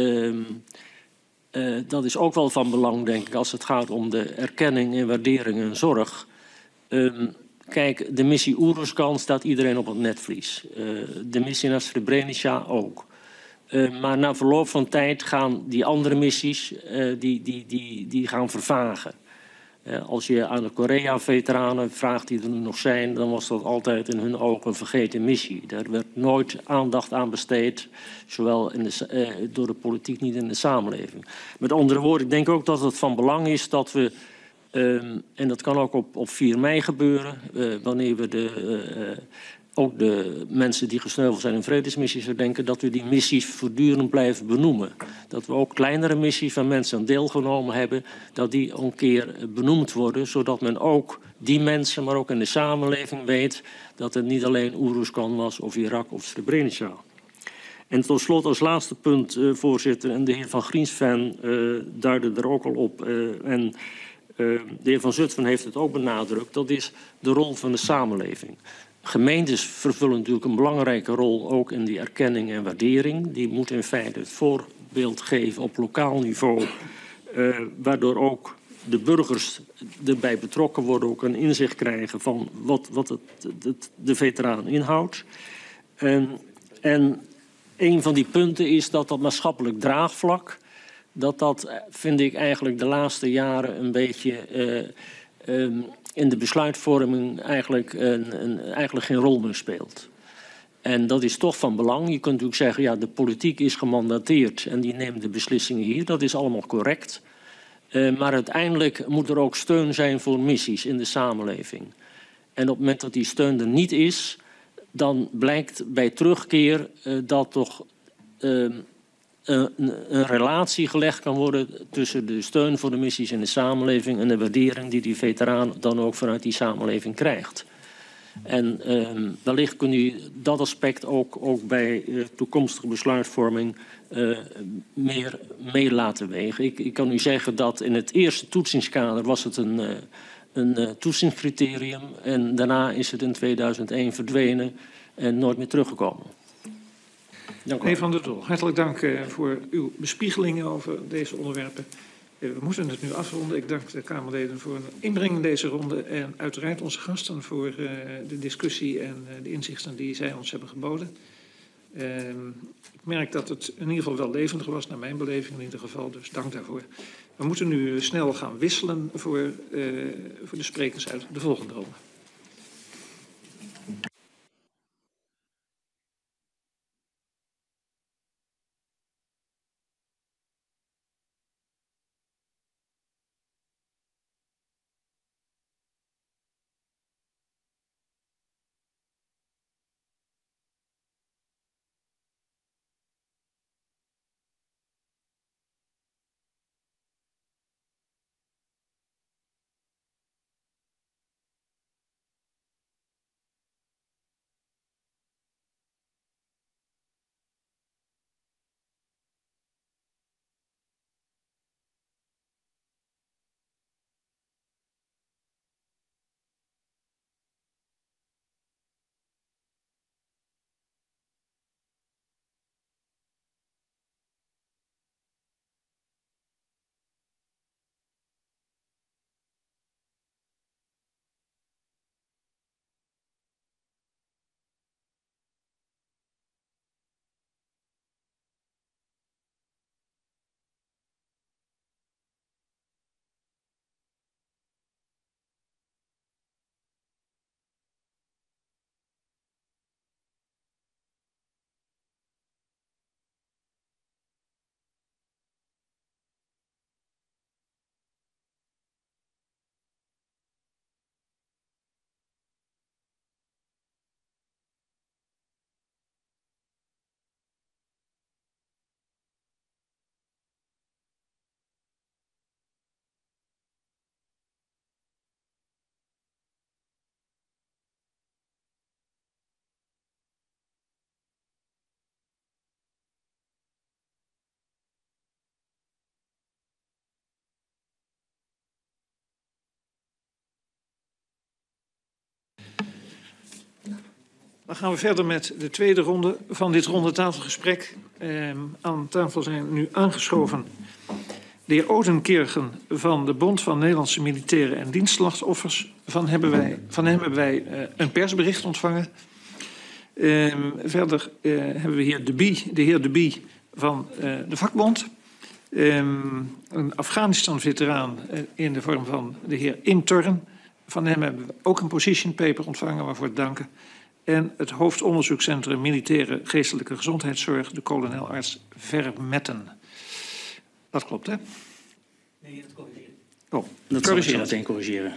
dat is ook wel van belang, denk ik, als het gaat om de erkenning en waardering en zorg. Kijk, de missie Oeruzkan staat iedereen op het netvlies. De missie naar Srebrenica ook. Maar na verloop van tijd gaan die andere missies die gaan vervagen. Als je aan de Korea-veteranen vraagt die er nu nog zijn, dan was dat altijd in hun ogen een vergeten missie. Daar werd nooit aandacht aan besteed, zowel door de politiek niet in de samenleving. Met andere woorden, ik denk ook dat het van belang is dat we, en dat kan ook op 4 mei gebeuren, wanneer we ook de mensen die gesneuveld zijn in vredesmissies herdenken, dat we die missies voortdurend blijven benoemen. Dat we ook kleinere missies waar mensen aan deelgenomen hebben, dat die een keer benoemd worden, zodat men ook die mensen, maar ook in de samenleving weet dat het niet alleen Oeruzkan was of Irak of Srebrenica. En tot slot als laatste punt, voorzitter, en de heer Van Griensven duidde er ook al op, en de heer Van Zutphen heeft het ook benadrukt, dat is de rol van de samenleving. Gemeentes vervullen natuurlijk een belangrijke rol ook in die erkenning en waardering. Die moeten in feite het voorbeeld geven op lokaal niveau, waardoor ook de burgers erbij betrokken worden, ook een inzicht krijgen van wat de veteraan inhoudt. En een van die punten is dat maatschappelijk draagvlak, dat vind ik eigenlijk de laatste jaren een beetje in de besluitvorming eigenlijk geen rol meer speelt. En dat is toch van belang. Je kunt natuurlijk zeggen, ja, de politiek is gemandateerd en die neemt de beslissingen hier. Dat is allemaal correct. Maar uiteindelijk moet er ook steun zijn voor missies in de samenleving. En op het moment dat die steun er niet is, dan blijkt bij terugkeer dat toch een relatie gelegd kan worden tussen de steun voor de missies in de samenleving en de waardering die veteraan dan ook vanuit die samenleving krijgt. En wellicht kun je dat aspect ook bij toekomstige besluitvorming meer mee laten wegen. Ik kan u zeggen dat in het eerste toetsingskader was het een toetsingscriterium en daarna is het in 2001 verdwenen en nooit meer teruggekomen. Meneer Van der Doel, hartelijk dank voor uw bespiegelingen over deze onderwerpen. We moeten het nu afronden. Ik dank de Kamerleden voor een inbreng in deze ronde en uiteraard onze gasten voor de discussie en de inzichten die zij ons hebben geboden. Ik merk dat het in ieder geval wel levendig was, naar mijn beleving in ieder geval, dus dank daarvoor. We moeten nu snel gaan wisselen voor de sprekers uit de volgende ronde. Dan gaan we verder met de tweede ronde van dit ronde-tafelgesprek. Aan tafel zijn nu aangeschoven de heer Odenkirchen van de Bond van Nederlandse Militairen en Dienstslachtoffers. Van hem hebben wij een persbericht ontvangen. Verder hebben we hier de heer De Bie van de vakbond. Een Afghanistan-veteraan in de vorm van de heer Intorn. Van hem hebben we ook een position paper ontvangen, waarvoor danken. En het hoofdonderzoekscentrum Militaire Geestelijke Gezondheidszorg, de kolonel-arts Vermetten. Dat klopt, hè? Nee, dat corrigeren. Oh, dat zal ik zo meteen corrigeren.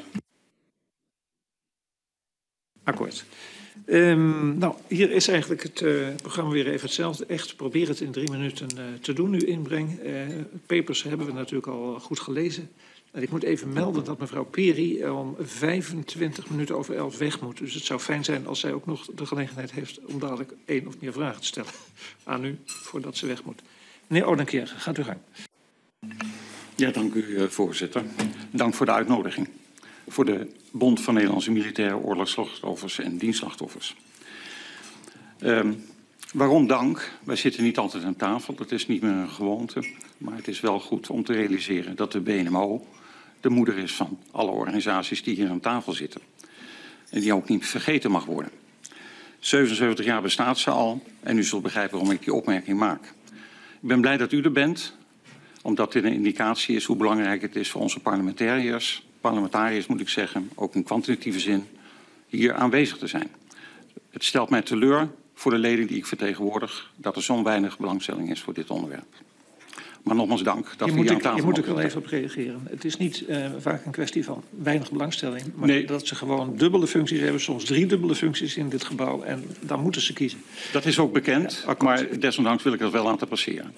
Akkoord. Nou, hier is eigenlijk het programma weer even hetzelfde. Echt, probeer het in 3 minuten te doen, uw inbreng. Papers hebben we natuurlijk al goed gelezen. En ik moet even melden dat mevrouw Peri om 25 minuten over 11 weg moet. Dus het zou fijn zijn als zij ook nog de gelegenheid heeft om dadelijk 1 of meer vragen te stellen aan u, voordat ze weg moet. Meneer Odenkirchen, gaat u gang. Ja, dank u, voorzitter. Dank voor de uitnodiging. Voor de Bond van Nederlandse Militaire Oorlogsslachtoffers en Dienstslachtoffers. Waarom dank? Wij zitten niet altijd aan tafel, dat is niet meer een gewoonte. Maar het is wel goed om te realiseren dat de BNMO de moeder is van alle organisaties die hier aan tafel zitten. En die ook niet vergeten mag worden. 77 jaar bestaat ze al en u zult begrijpen waarom ik die opmerking maak. Ik ben blij dat u er bent, omdat dit een indicatie is hoe belangrijk het is voor onze parlementariërs moet ik zeggen, ook in kwantitatieve zin, hier aanwezig te zijn. Het stelt mij teleur voor de leden die ik vertegenwoordig dat er zo'n weinig belangstelling is voor dit onderwerp. Maar nogmaals dank dat we hier aan tafel Je moet er wel even op reageren. Het is niet vaak een kwestie van weinig belangstelling, maar nee, dat ze gewoon dubbele functies hebben, soms 3 dubbele functies in dit gebouw en dan moeten ze kiezen. Dat is ook bekend, ja, maar desondanks wil ik dat wel laten passeren.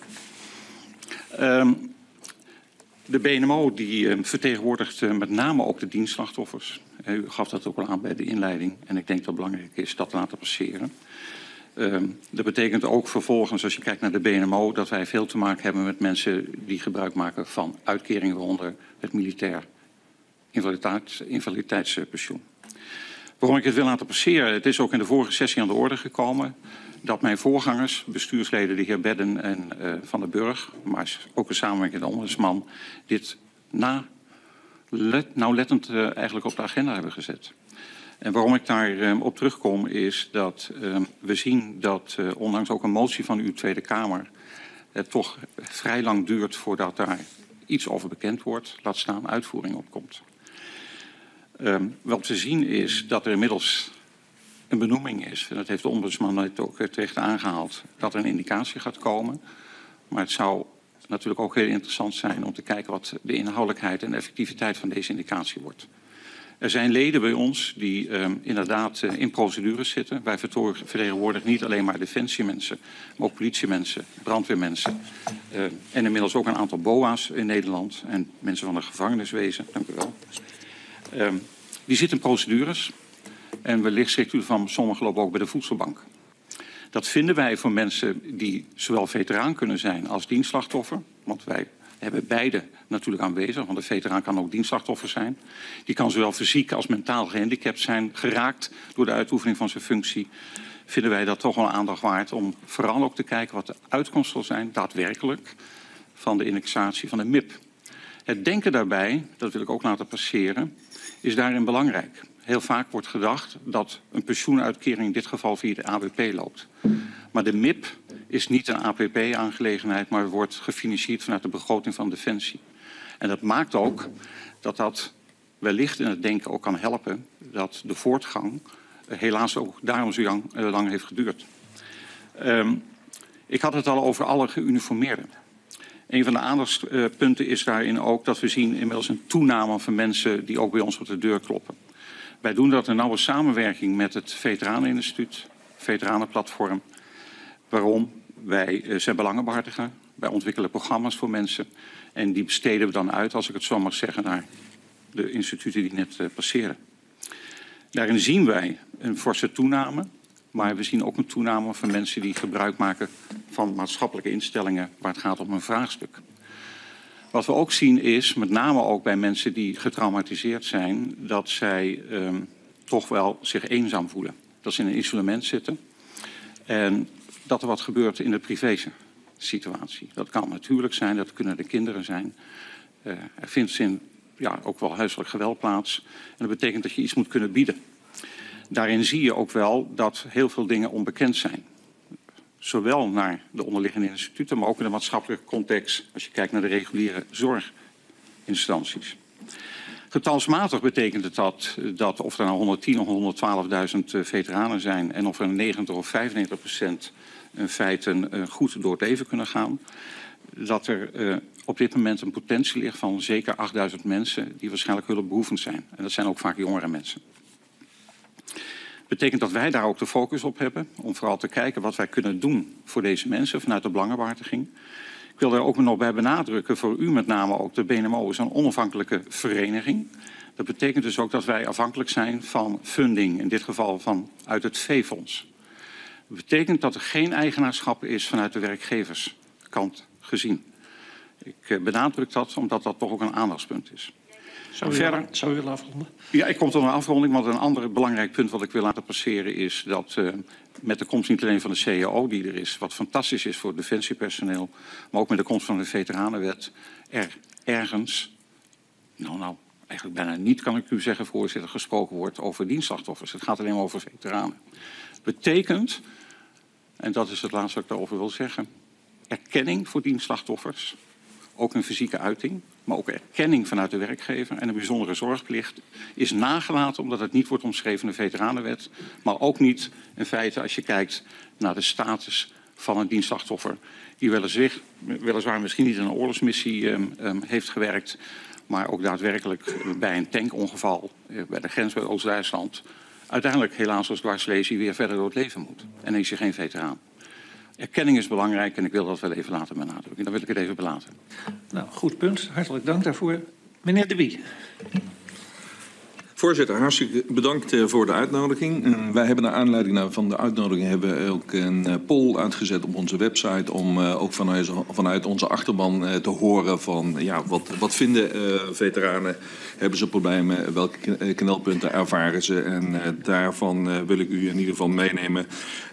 De BNMO die vertegenwoordigt met name ook de dienstslachtoffers. U gaf dat ook al aan bij de inleiding en ik denk dat het belangrijk is dat te laten passeren. Dat betekent ook vervolgens, als je kijkt naar de BNMO, dat wij veel te maken hebben met mensen die gebruik maken van uitkeringen, waaronder het militair invaliditeitspensioen. Waarom ik het wil laten passeren, het is ook in de vorige sessie aan de orde gekomen dat mijn voorgangers, bestuursleden de heer Bedden en Van der Burg, maar ook een samenwerkende ombudsman, dit nauwlettend eigenlijk op de agenda hebben gezet. En waarom ik daar op terugkom is dat we zien dat ondanks ook een motie van uw Tweede Kamer het toch vrij lang duurt voordat daar iets over bekend wordt, laat staan uitvoering opkomt. Wat we zien is dat er inmiddels een benoeming is, en dat heeft de ombudsman net ook terecht aangehaald, dat er een indicatie gaat komen. Maar het zou natuurlijk ook heel interessant zijn om te kijken wat de inhoudelijkheid en de effectiviteit van deze indicatie wordt. Er zijn leden bij ons die inderdaad in procedures zitten. Wij vertegenwoordigen niet alleen maar defensiemensen, maar ook politiemensen, brandweermensen. En inmiddels ook een aantal BOA's in Nederland en mensen van het gevangeniswezen. Dank u wel. Die zitten in procedures. En wellicht schrikt u ervan, sommigen lopen ook bij de voedselbank. Dat vinden wij voor mensen die zowel veteraan kunnen zijn als dienstslachtoffer. Want wij hebben beide natuurlijk aanwezig, want de veteraan kan ook dienstslachtoffer zijn. Die kan zowel fysiek als mentaal gehandicapt zijn, geraakt door de uitoefening van zijn functie. Vinden wij dat toch wel aandacht waard om vooral ook te kijken wat de uitkomst zal zijn, daadwerkelijk, van de indexatie van de MIP. Het denken daarbij, dat wil ik ook laten passeren, is daarin belangrijk. Heel vaak wordt gedacht dat een pensioenuitkering in dit geval via de ABP loopt. Maar de MIP is niet een APP-aangelegenheid, maar wordt gefinancierd vanuit de begroting van Defensie. En dat maakt ook dat dat wellicht in het denken ook kan helpen dat de voortgang helaas ook daarom zo lang heeft geduurd. Ik had het al over alle geuniformeerden. Een van de aandachtspunten is daarin ook dat we zien inmiddels een toename van mensen die ook bij ons op de deur kloppen. Wij doen dat in nauwe samenwerking met het Veteraneninstituut, Veteranenplatform. Waarom? Wij zijn belangenbehartiger. Wij ontwikkelen programma's voor mensen. En die besteden we dan uit, als ik het zo mag zeggen, naar de instituten die net passeren. Daarin zien wij een forse toename. Maar we zien ook een toename van mensen die gebruik maken van maatschappelijke instellingen waar het gaat om een vraagstuk. Wat we ook zien is, met name ook bij mensen die getraumatiseerd zijn, dat zij toch wel zich eenzaam voelen. dat ze in een isolement zitten. En dat er wat gebeurt in de privé-situatie. Dat kan natuurlijk zijn, dat kunnen de kinderen zijn. Er vindt ook wel huiselijk geweld plaats. En dat betekent dat je iets moet kunnen bieden. Daarin zie je ook wel dat heel veel dingen onbekend zijn. Zowel naar de onderliggende instituten, maar ook in de maatschappelijke context, als je kijkt naar de reguliere zorginstanties. Getalsmatig betekent het dat of er nou 110.000 of 112.000 veteranen zijn en of er 90 of 95% in feite goed door het leven kunnen gaan, dat er op dit moment een potentie ligt van zeker 8.000 mensen die waarschijnlijk hulpbehoevend zijn. En dat zijn ook vaak jongere mensen. Betekent dat wij daar ook de focus op hebben om vooral te kijken wat wij kunnen doen voor deze mensen vanuit de belangenbehartiging. Ik wil daar ook nog bij benadrukken, voor u met name ook, de BNMO is een onafhankelijke vereniging. Dat betekent dus ook dat wij afhankelijk zijn van funding, in dit geval uit het V-fonds. Dat betekent dat er geen eigenaarschap is vanuit de werkgeverskant gezien. Ik benadruk dat omdat dat toch ook een aandachtspunt is. Zou u willen afronden? Ja, ik kom tot een afronding, want een ander belangrijk punt wat ik wil laten passeren is dat met de komst niet alleen van de CAO die er is, wat fantastisch is voor het defensiepersoneel, maar ook met de komst van de veteranenwet, er ergens, eigenlijk bijna niet kan ik u zeggen, voorzitter, gesproken wordt over dienstslachtoffers. Het gaat alleen maar over veteranen. Betekent, en dat is het laatste wat ik daarover wil zeggen, erkenning voor dienstslachtoffers, ook een fysieke uiting, maar ook erkenning vanuit de werkgever en een bijzondere zorgplicht is nagelaten omdat het niet wordt omschreven in de veteranenwet, maar ook niet in feite als je kijkt naar de status van een dienstslachtoffer die weliswaar misschien niet in een oorlogsmissie heeft gewerkt, maar ook daadwerkelijk bij een tankongeval bij de grens bij Oost-Duitsland uiteindelijk helaas als dwarslesie weer verder door het leven moet. En dan is je geen veteraan. Erkenning is belangrijk en ik wil dat wel even laten benadrukken. Dan wil ik het even belaten. Nou, goed punt. Hartelijk dank daarvoor. Meneer De Bie. Voorzitter, hartstikke bedankt voor de uitnodiging. Wij hebben naar aanleiding van de uitnodiging hebben ook een poll uitgezet op onze website om ook vanuit onze achterban te horen van wat vinden veteranen, hebben ze problemen, welke knelpunten ervaren ze en daarvan wil ik u in ieder geval meenemen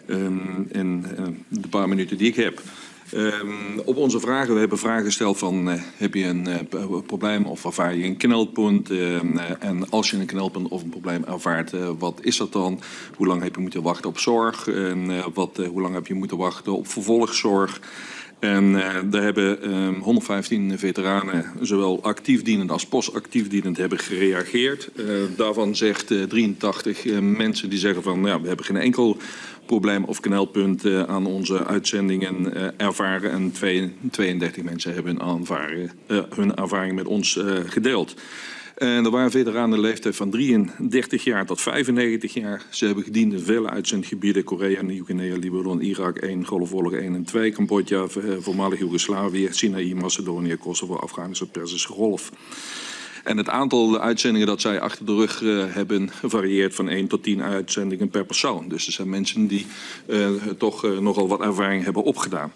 in de paar minuten die ik heb. Op onze vragen, we hebben vragen gesteld van heb je een probleem of ervaar je een knelpunt? En als je een knelpunt of een probleem ervaart, wat is dat dan? Hoe lang heb je moeten wachten op zorg? En hoe lang heb je moeten wachten op vervolgzorg? En daar hebben 115 veteranen, zowel actief dienend als postactief dienend, hebben gereageerd. Daarvan zegt 83 mensen die zeggen van we hebben geen enkel probleem of knelpunt aan onze uitzendingen ervaren. En 32 mensen hebben hun ervaring met ons gedeeld. En er waren veteranen leeftijd van 33 jaar tot 95 jaar. Ze hebben gediend in vele uitzendgebieden: Korea, Nieuw-Guinea, Libanon, Irak 1, Golfoorlog 1 en 2, Cambodja, voormalig Joegoslavië, Sinaï, Macedonië, Kosovo, Afghanistan, Perzische Golf. En het aantal uitzendingen dat zij achter de rug hebben varieert van 1 tot 10 uitzendingen per persoon. Dus er zijn mensen die toch nogal wat ervaring hebben opgedaan.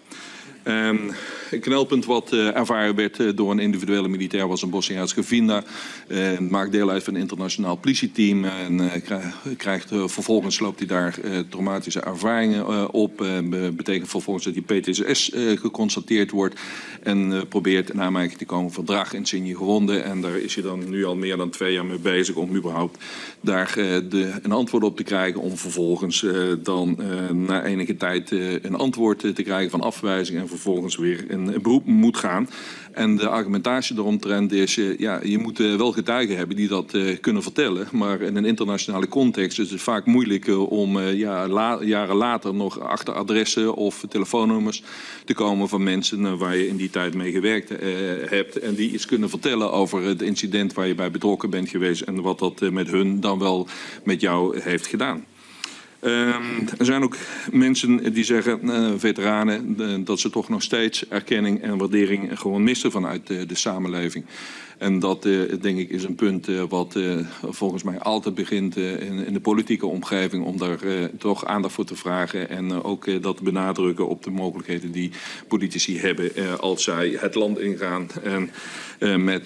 Een knelpunt wat ervaren werd door een individuele militair was een Bosnië-Herzegovina. Maakt deel uit van een internationaal politieteam. En krijgt vervolgens loopt hij daar traumatische ervaringen op. Betekent vervolgens dat die PTSS geconstateerd wordt. En probeert in aanmerking te komen voor draaginsigne gewonden. En daar is hij dan nu al meer dan 2 jaar mee bezig om überhaupt daar een antwoord op te krijgen. Om vervolgens dan na enige tijd een antwoord te krijgen van afwijzing. En vervolgens weer in beroep moet gaan. En de argumentatie daaromtrent is, je moet wel getuigen hebben die dat kunnen vertellen. Maar in een internationale context is het vaak moeilijk om jaren later nog achter adressen of telefoonnummers te komen van mensen waar je in die tijd mee gewerkt hebt. En die iets kunnen vertellen over het incident waar je bij betrokken bent geweest en wat dat met hun dan wel met jou heeft gedaan. Er zijn ook mensen die zeggen, veteranen, dat ze toch nog steeds erkenning en waardering gewoon missen vanuit de samenleving. En dat, denk ik, is een punt wat volgens mij altijd begint in de politieke omgeving om daar toch aandacht voor te vragen. En ook dat te benadrukken op de mogelijkheden die politici hebben als zij het land ingaan en met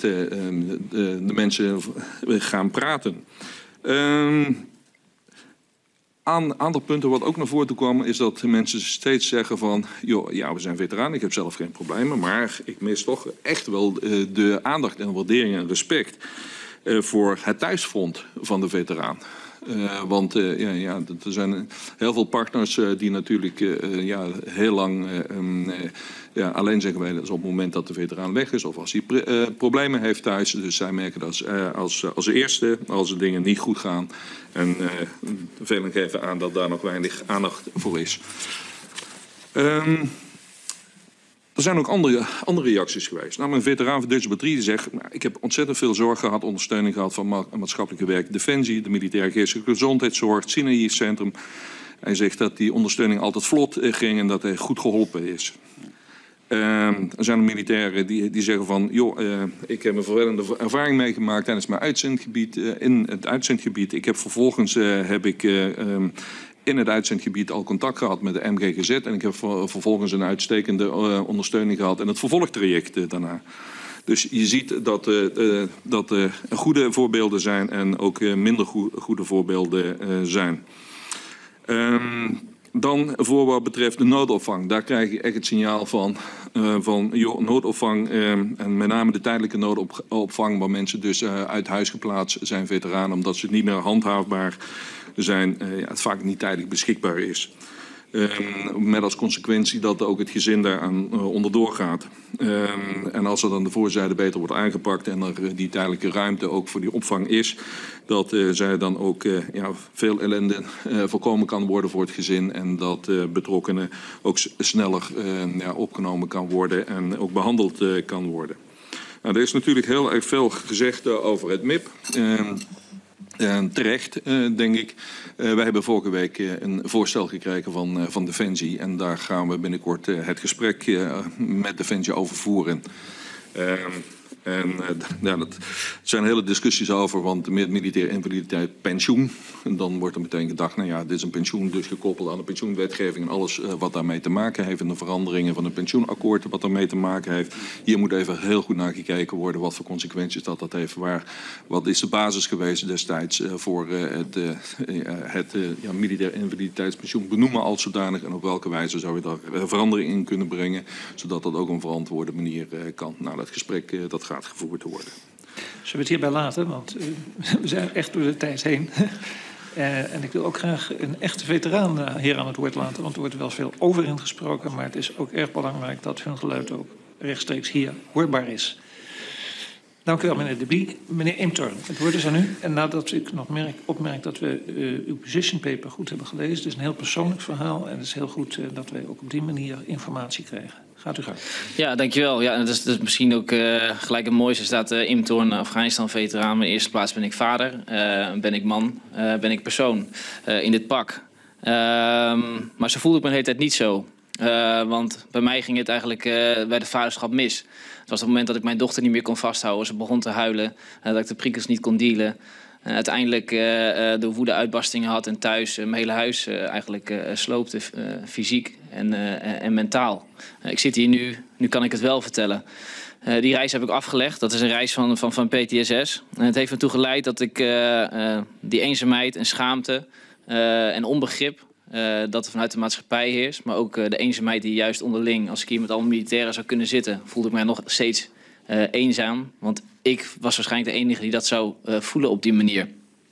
de mensen gaan praten. Aantal punten wat ook naar voren toe kwam is dat mensen steeds zeggen van... joh, ja, we zijn veteraan, ik heb zelf geen problemen... maar ik mis toch echt wel de aandacht en waardering en respect... voor het thuisfront van de veteraan. Want er zijn heel veel partners die natuurlijk heel lang alleen zeggen wij... dat is op het moment dat de veteraan weg is of als hij problemen heeft thuis. Dus zij merken dat als eerste als de dingen niet goed gaan. En velen geven aan dat daar nog weinig aandacht voor is. Er zijn ook andere reacties geweest. Nou, een veteraan van Dutch Batterie die zegt... Nou, ik heb ontzettend veel zorg gehad, ondersteuning gehad... van maatschappelijke werk, Defensie, de militaire geestelijke gezondheidszorg... het Synergiecentrum. Hij zegt dat die ondersteuning altijd vlot ging... en dat hij goed geholpen is. Er zijn militairen die zeggen van... joh, ik heb een vervelende ervaring meegemaakt tijdens mijn uitzendgebied... in het uitzendgebied. Ik heb vervolgens... in het uitzendgebied al contact gehad met de MGGZ... en ik heb vervolgens een uitstekende ondersteuning gehad... in het vervolgtraject daarna. Dus je ziet dat er goede voorbeelden zijn... en ook minder goede voorbeelden zijn. Dan voor wat betreft de noodopvang. Daar krijg je echt het signaal van noodopvang... en met name de tijdelijke noodopvang... waar mensen dus uit huis geplaatst zijn, veteranen... omdat ze niet meer handhaafbaar zijn, het vaak niet tijdelijk beschikbaar is. Met als consequentie dat ook het gezin daaraan onderdoor gaat. En als er dan de voorzijde beter wordt aangepakt en er die tijdelijke ruimte ook voor die opvang is, dat zij dan ook veel ellende voorkomen kan worden voor het gezin en dat betrokkenen ook sneller opgenomen kan worden en ook behandeld kan worden. Nou, er is natuurlijk heel erg veel gezegd over het MIP. Terecht, denk ik. Wij hebben vorige week een voorstel gekregen van Defensie. En daar gaan we binnenkort het gesprek met Defensie over voeren. Er zijn hele discussies over, want met militaire invaliditeit pensioen. En dan wordt er meteen gedacht, nou ja, dit is een pensioen dus gekoppeld aan de pensioenwetgeving en alles wat daarmee te maken heeft. En de veranderingen van het pensioenakkoord wat daarmee te maken heeft. Hier moet even heel goed naar gekeken worden wat voor consequenties dat heeft. Wat is de basis geweest destijds voor het militaire invaliditeitspensioen benoemen als zodanig. En op welke wijze zou je daar verandering in kunnen brengen. Zodat dat ook op een verantwoorde manier kan. Nou, dat gesprek dat gaat gevoerd worden. Zullen we het hierbij laten, want we zijn echt door de tijd heen. En ik wil ook graag een echte veteraan hier aan het woord laten, want er wordt wel veel over hen gesproken, maar het is ook erg belangrijk dat hun geluid ook rechtstreeks hier hoorbaar is. Dank u wel, meneer De Bie. Meneer Imtorn, het woord is aan u. En nadat ik nog opmerk dat we uw position paper goed hebben gelezen, het is een heel persoonlijk verhaal en het is heel goed dat wij ook op die manier informatie krijgen. Gaat u gang. Ja, dankjewel. Ja, dat is misschien ook gelijk het mooiste. Er staat Imtorn, Afghanistan-veteraan. In de eerste plaats ben ik vader, ben ik man, ben ik persoon in dit pak. Maar zo voelde ik me de hele tijd niet zo. Want bij mij ging het eigenlijk bij de vaderschap mis. Het was het moment dat ik mijn dochter niet meer kon vasthouden. Ze begon te huilen, dat ik de prikkels niet kon dealen. Uiteindelijk de woede-uitbarstingen had en thuis mijn hele huis eigenlijk sloopte, fysiek en mentaal. Ik zit hier nu kan ik het wel vertellen. Die reis heb ik afgelegd. Dat is een reis van PTSS. En het heeft ertoe geleid dat ik die eenzaamheid en schaamte en onbegrip dat er vanuit de maatschappij heerst, maar ook de eenzaamheid die juist onderling, als ik hier met alle militairen zou kunnen zitten, voelde ik mij nog steeds eenzaam. Want ik was waarschijnlijk de enige die dat zou voelen op die manier.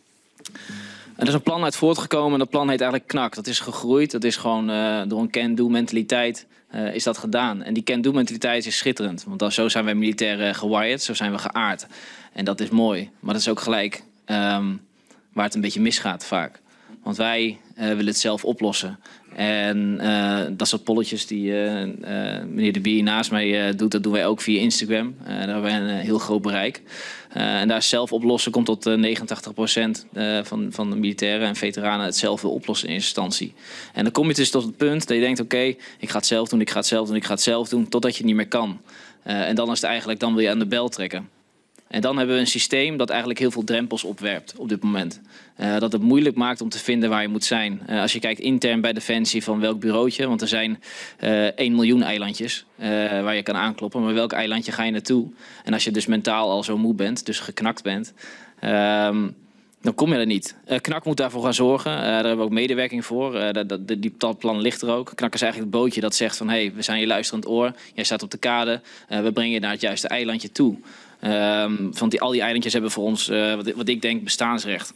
Er is een plan uit voortgekomen en dat plan heet eigenlijk KNAK. Dat is gegroeid, dat is gewoon door een can-do-mentaliteit is dat gedaan. En die can-do-mentaliteit is schitterend, want zo zijn wij militairen gewired, zo zijn we geaard. En dat is mooi, maar dat is ook gelijk waar het een beetje misgaat vaak. Want wij willen het zelf oplossen. En dat soort polletjes die meneer De Bie naast mij doet, dat doen wij ook via Instagram. Daar hebben wij een heel groot bereik. En daar zelf oplossen komt tot 89% van de militairen en veteranen het zelf wil oplossen in eerste instantie. En dan kom je dus tot het punt dat je denkt, oké, ik ga het zelf doen, ik ga het zelf doen, ik ga het zelf doen, totdat je het niet meer kan. En dan is het eigenlijk, dan wil je aan de bel trekken. En dan hebben we een systeem dat eigenlijk heel veel drempels opwerpt op dit moment. Dat het moeilijk maakt om te vinden waar je moet zijn. Als je kijkt intern bij Defensie van welk bureautje, want er zijn 1 miljoen eilandjes waar je kan aankloppen. Maar welk eilandje ga je naartoe? En als je dus mentaal al zo moe bent, dus geknakt bent, dan kom je er niet. KNAK moet daarvoor gaan zorgen. Daar hebben we ook medewerking voor. Dat plan ligt er ook. KNAK is eigenlijk het bootje dat zegt van... hey, we zijn je luisterend oor. Jij staat op de kade. We brengen je naar het juiste eilandje toe. Want al die eilandjes hebben voor ons, wat ik denk, bestaansrecht.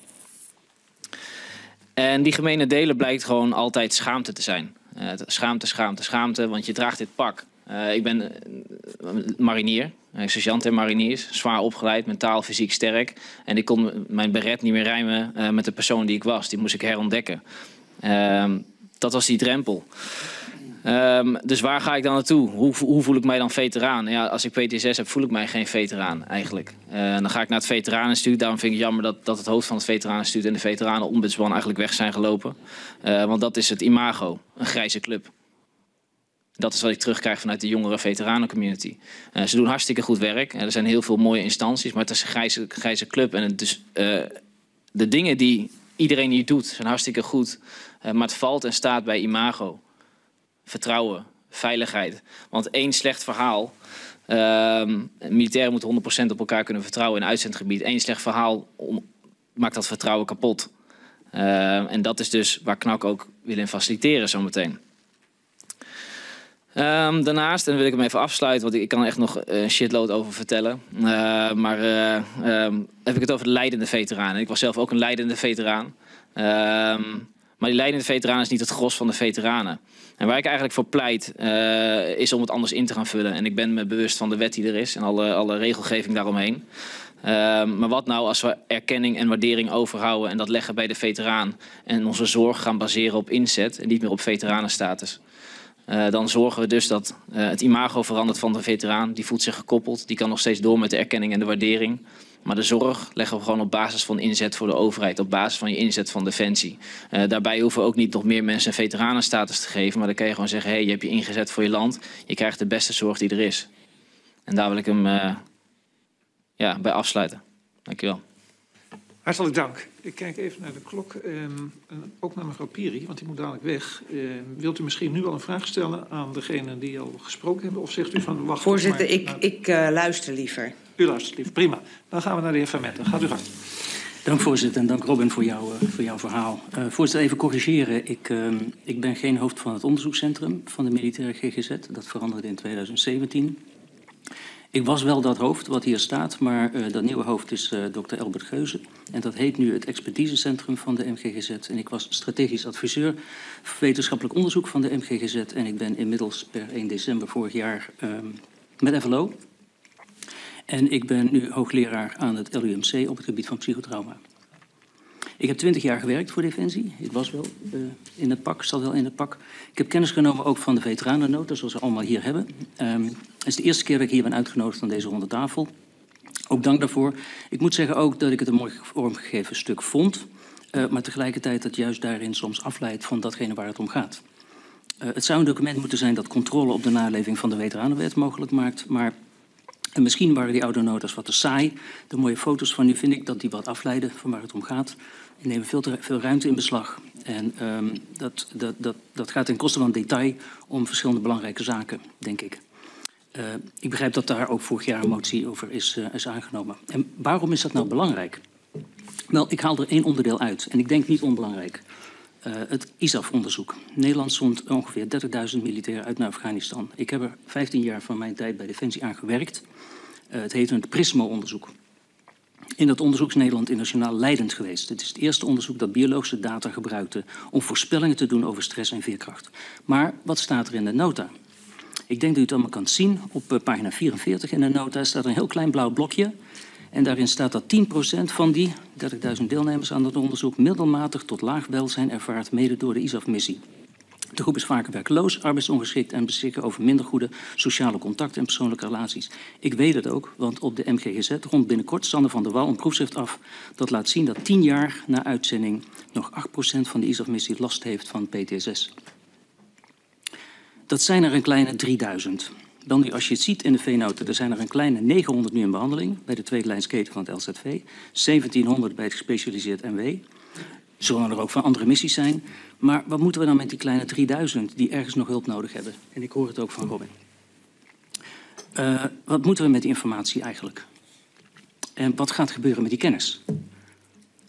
En die gemene delen blijkt gewoon altijd schaamte te zijn. Schaamte, want je draagt dit pak. Ik ben marinier, sergeant en mariniers, zwaar opgeleid, mentaal, fysiek sterk. En ik kon mijn beret niet meer rijmen met de persoon die ik was. Die moest ik herontdekken. Dat was die drempel. Dus waar ga ik dan naartoe? Hoe voel ik mij dan veteraan? Ja, als ik PTSS heb, voel ik mij geen veteraan eigenlijk. Dan ga ik naar het Veteraneninstituut. Daarom vind ik het jammer dat het hoofd van het Veteranenstituut en de Veteranenombudsman eigenlijk weg zijn gelopen. Want dat is het imago, een grijze club. Dat is wat ik terugkrijg vanuit de jongere veteranencommunity. Ze doen hartstikke goed werk. Er zijn heel veel mooie instanties, maar het is een grijze club. En de dingen die iedereen hier doet, zijn hartstikke goed. Maar het valt en staat bij imago. Vertrouwen, veiligheid. Want één slecht verhaal... militairen moeten 100% op elkaar kunnen vertrouwen in een uitzendgebied. Één slecht verhaal maakt dat vertrouwen kapot. En dat is dus waar KNAK ook wil in faciliteren zometeen. Daarnaast, en dan wil ik hem even afsluiten, want ik kan er echt nog een shitload over vertellen. Heb ik het over de leidende veteranen. Ik was zelf ook een leidende veteraan. Maar die leidende veteraan is niet het gros van de veteranen. En waar ik eigenlijk voor pleit, is om het anders in te gaan vullen. En ik ben me bewust van de wet die er is en alle regelgeving daaromheen. Maar wat nou als we erkenning en waardering overhouden en dat leggen bij de veteraan en onze zorg gaan baseren op inzet en niet meer op veteranenstatus. Dan zorgen we dus dat het imago verandert van de veteraan. Die voelt zich gekoppeld, die kan nog steeds door met de erkenning en de waardering. Maar de zorg leggen we gewoon op basis van inzet voor de overheid. Op basis van je inzet van Defensie. Daarbij hoeven we ook niet nog meer mensen een veteranenstatus te geven. Maar dan kan je gewoon zeggen, hey, je hebt je ingezet voor je land. Je krijgt de beste zorg die er is. En daar wil ik hem bij afsluiten. Dankjewel. Hartelijk dank. Ik kijk even naar de klok. Ook naar mevrouw Piri, want die moet dadelijk weg. Wilt u misschien nu al een vraag stellen aan degenen die al gesproken hebben? Of zegt u van wacht? Voorzitter, ik luister liever. U luistert liever, prima. Dan gaan we naar de heer Vermette. Gaat u gang. Dank voorzitter en dank Robin voor jouw verhaal. Voorzitter, even corrigeren. Ik ben geen hoofd van het onderzoekscentrum van de militaire GGZ. Dat veranderde in 2017. Ik was wel dat hoofd wat hier staat, maar dat nieuwe hoofd is dokter Elbert Geuze. En dat heet nu het expertisecentrum van de MGGZ. En ik was strategisch adviseur wetenschappelijk onderzoek van de MGGZ. En ik ben inmiddels per 1 december vorig jaar met FLO. En ik ben nu hoogleraar aan het LUMC op het gebied van psychotrauma. Ik heb 20 jaar gewerkt voor Defensie. Ik was wel in het pak, zat wel in het pak. Ik heb kennis genomen ook van de veteranennota, zoals we allemaal hier hebben. Het is de eerste keer dat ik hier ben uitgenodigd aan deze ronde tafel. Ook dank daarvoor. Ik moet zeggen ook dat ik het een mooi vormgegeven stuk vond. Maar tegelijkertijd dat juist daarin soms afleidt van datgene waar het om gaat. Het zou een document moeten zijn dat controle op de naleving van de veteranenwet mogelijk maakt. Maar misschien waren die oude notas wat te saai. De mooie foto's van nu vind ik dat die wat afleiden van waar het om gaat. Die nemen veel ruimte in beslag. En dat gaat ten koste van detail om verschillende belangrijke zaken, denk ik. Ik begrijp dat daar ook vorig jaar een motie over is aangenomen. En waarom is dat nou belangrijk? Wel, ik haal er één onderdeel uit. En ik denk niet onbelangrijk. Het ISAF-onderzoek. Nederland zond ongeveer 30.000 militairen uit naar Afghanistan. Ik heb er 15 jaar van mijn tijd bij Defensie aan gewerkt. Het heet het PRISMO-onderzoek. In dat onderzoek is Nederland internationaal leidend geweest. Het is het eerste onderzoek dat biologische data gebruikte om voorspellingen te doen over stress en veerkracht. Maar wat staat er in de nota? Ik denk dat u het allemaal kan zien. Op pagina 44 in de nota staat een heel klein blauw blokje. En daarin staat dat 10% van die 30.000 deelnemers aan dat onderzoek middelmatig tot laag welzijn ervaart, mede door de ISAF-missie. De groep is vaker werkloos, arbeidsongeschikt en beschikken over minder goede sociale contacten en persoonlijke relaties. Ik weet het ook, want op de MGGZ rond binnenkort Sander van der Wal een proefschrift af dat laat zien dat 10 jaar na uitzending nog 8% van de ISAF-missie last heeft van PTSS. Dat zijn er een kleine 3000. Dan nu, als je het ziet in de V-noten, er zijn er een kleine 900 nu in behandeling bij de tweede lijnsketen van het LZV, 1700 bij het gespecialiseerd MW. Zullen er ook van andere missies zijn. Maar wat moeten we dan met die kleine 3000 die ergens nog hulp nodig hebben? En ik hoor het ook van Robin. Wat moeten we met die informatie eigenlijk? En wat gaat gebeuren met die kennis?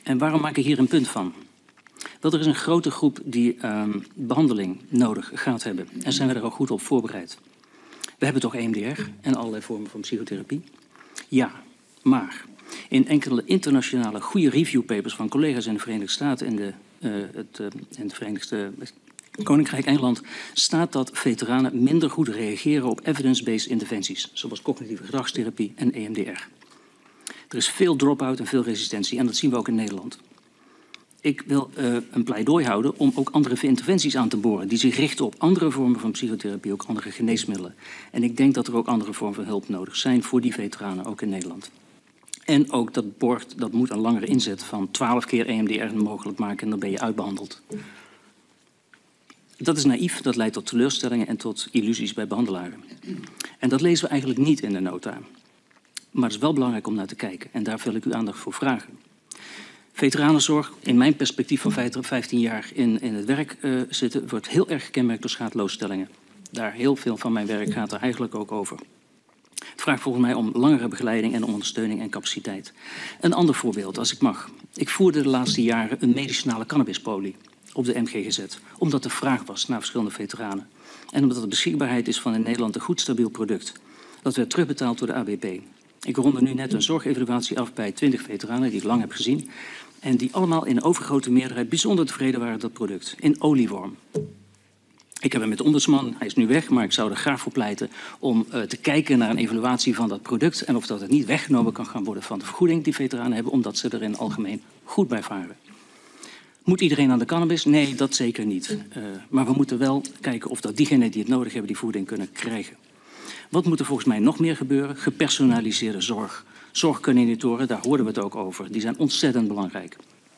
En waarom maak ik hier een punt van? Wel, er is een grote groep die behandeling nodig gaat hebben. En zijn we er ook goed op voorbereid? We hebben toch EMDR en allerlei vormen van psychotherapie? Ja, maar in enkele internationale goede reviewpapers van collega's in de Verenigde Staten en het Verenigd Koninkrijk Engeland staat dat veteranen minder goed reageren op evidence-based interventies, zoals cognitieve gedragstherapie en EMDR. Er is veel drop-out en veel resistentie en dat zien we ook in Nederland. Ik wil een pleidooi houden om ook andere interventies aan te boren die zich richten op andere vormen van psychotherapie, ook andere geneesmiddelen. En ik denk dat er ook andere vormen van hulp nodig zijn voor die veteranen, ook in Nederland. En ook dat moet een langere inzet van 12 keer EMDR mogelijk maken en dan ben je uitbehandeld. Dat is naïef, dat leidt tot teleurstellingen en tot illusies bij behandelaren. En dat lezen we eigenlijk niet in de nota. Maar het is wel belangrijk om naar te kijken en daar wil ik uw aandacht voor vragen. Veteranenzorg, in mijn perspectief van 15 jaar in het werk zitten, wordt heel erg gekenmerkt door schadeloosstellingen. Daar heel veel van mijn werk gaat er eigenlijk ook over. Het vraagt volgens mij om langere begeleiding en om ondersteuning en capaciteit. Een ander voorbeeld, als ik mag. Ik voerde de laatste jaren een medicinale cannabispolie op de MGGZ, omdat er vraag was naar verschillende veteranen. En omdat de beschikbaarheid is van in Nederland een goed stabiel product. Dat werd terugbetaald door de ABP. Ik ronde nu net een zorgevaluatie af bij 20 veteranen die ik lang heb gezien. En die allemaal in overgrote meerderheid bijzonder tevreden waren met dat product. In olievorm. Ik heb hem met de ombudsman, hij is nu weg, maar ik zou er graag voor pleiten om te kijken naar een evaluatie van dat product. En of dat het niet weggenomen kan gaan worden van de vergoeding die veteranen hebben, omdat ze er in het algemeen goed bij varen. Moet iedereen aan de cannabis? Nee, dat zeker niet. Maar we moeten wel kijken of dat diegenen die het nodig hebben die voeding kunnen krijgen. Wat moet er volgens mij nog meer gebeuren? Gepersonaliseerde zorg. Zorgcoördinatoren, daar hoorden we het ook over. Die zijn ontzettend belangrijk.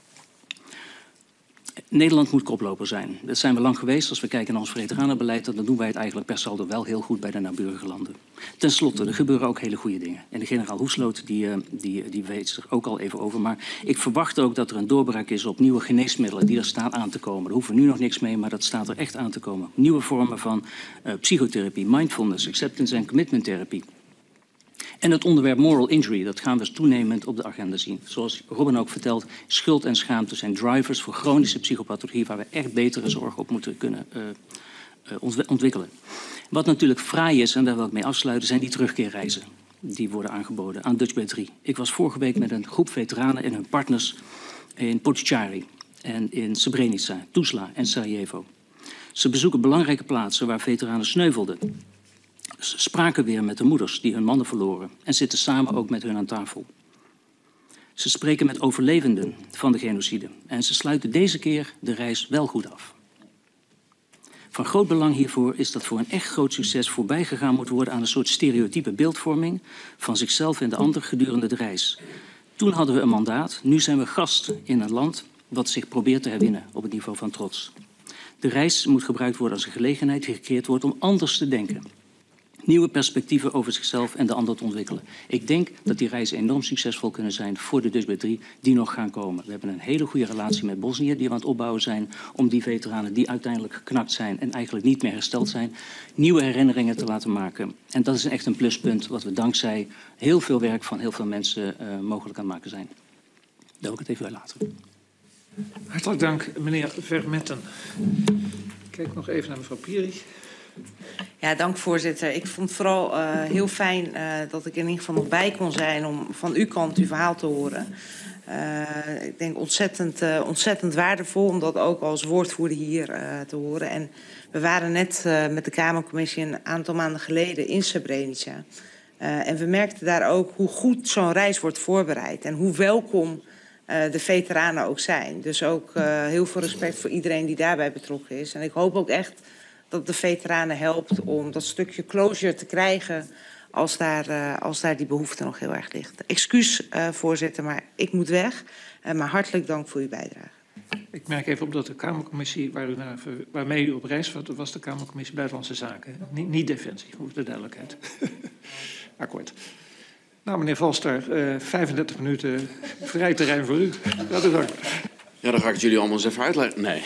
Nederland moet koploper zijn. Dat zijn we lang geweest. Als we kijken naar ons veteranenbeleid, dan doen wij het eigenlijk per saldo wel heel goed bij de naburige landen. Ten slotte, er gebeuren ook hele goede dingen. En de generaal Hoesloot die weet er ook al even over. Maar ik verwacht ook dat er een doorbraak is op nieuwe geneesmiddelen die er staan aan te komen. Daar hoeven we nu nog niks mee, maar dat staat er echt aan te komen. Nieuwe vormen van psychotherapie, mindfulness, acceptance en commitment therapie. En het onderwerp moral injury, dat gaan we toenemend op de agenda zien. Zoals Robin ook vertelt, schuld en schaamte zijn drivers voor chronische psychopathologie waar we echt betere zorg op moeten kunnen ontwikkelen. Wat natuurlijk fraai is, en daar wil ik mee afsluiten, zijn die terugkeerreizen. Die worden aangeboden aan Dutch Bay 3. Ik was vorige week met een groep veteranen en hun partners in Potchari en in Srebrenica, Tuzla en Sarajevo. Ze bezoeken belangrijke plaatsen waar veteranen sneuvelden. Ze spraken weer met de moeders die hun mannen verloren en zitten samen ook met hun aan tafel. Ze spreken met overlevenden van de genocide en ze sluiten deze keer de reis wel goed af. Van groot belang hiervoor is dat voor een echt groot succes voorbij gegaan moet worden aan een soort stereotype beeldvorming van zichzelf en de ander gedurende de reis. Toen hadden we een mandaat, nu zijn we gast in een land wat zich probeert te herwinnen op het niveau van trots. De reis moet gebruikt worden als een gelegenheid die gecreëerd wordt om anders te denken. Nieuwe perspectieven over zichzelf en de ander te ontwikkelen. Ik denk dat die reizen enorm succesvol kunnen zijn voor de Dutch Bay 3 die nog gaan komen. We hebben een hele goede relatie met Bosnië die we aan het opbouwen zijn om die veteranen die uiteindelijk geknakt zijn en eigenlijk niet meer hersteld zijn, nieuwe herinneringen te laten maken. En dat is echt een pluspunt wat we dankzij heel veel werk van heel veel mensen mogelijk aan het maken zijn. Daar wil ik het even bij laten. Hartelijk dank, meneer Vermetten. Ik kijk nog even naar mevrouw Pieri. Ja, dank voorzitter. Ik vond het vooral heel fijn dat ik in ieder geval nog bij kon zijn om van uw kant uw verhaal te horen. Ik denk ontzettend waardevol om dat ook als woordvoerder hier te horen. En we waren net met de Kamercommissie een aantal maanden geleden in Srebrenica. En we merkten daar ook hoe goed zo'n reis wordt voorbereid en hoe welkom de veteranen ook zijn. Dus ook heel veel respect voor iedereen die daarbij betrokken is. En ik hoop ook echt dat de veteranen helpt om dat stukje closure te krijgen als daar die behoefte nog heel erg ligt. Excuus, voorzitter, maar ik moet weg. Maar hartelijk dank voor uw bijdrage. Ik merk even op dat de Kamercommissie waarmee u op reis was de Kamercommissie Buitenlandse Zaken. Niet Defensie, voor de duidelijkheid. Akkoord. Nou, meneer Valster, 35 minuten vrij terrein voor u. Hartelijk dank. Ja, dan ga ik het jullie allemaal eens even uitleggen. Nee.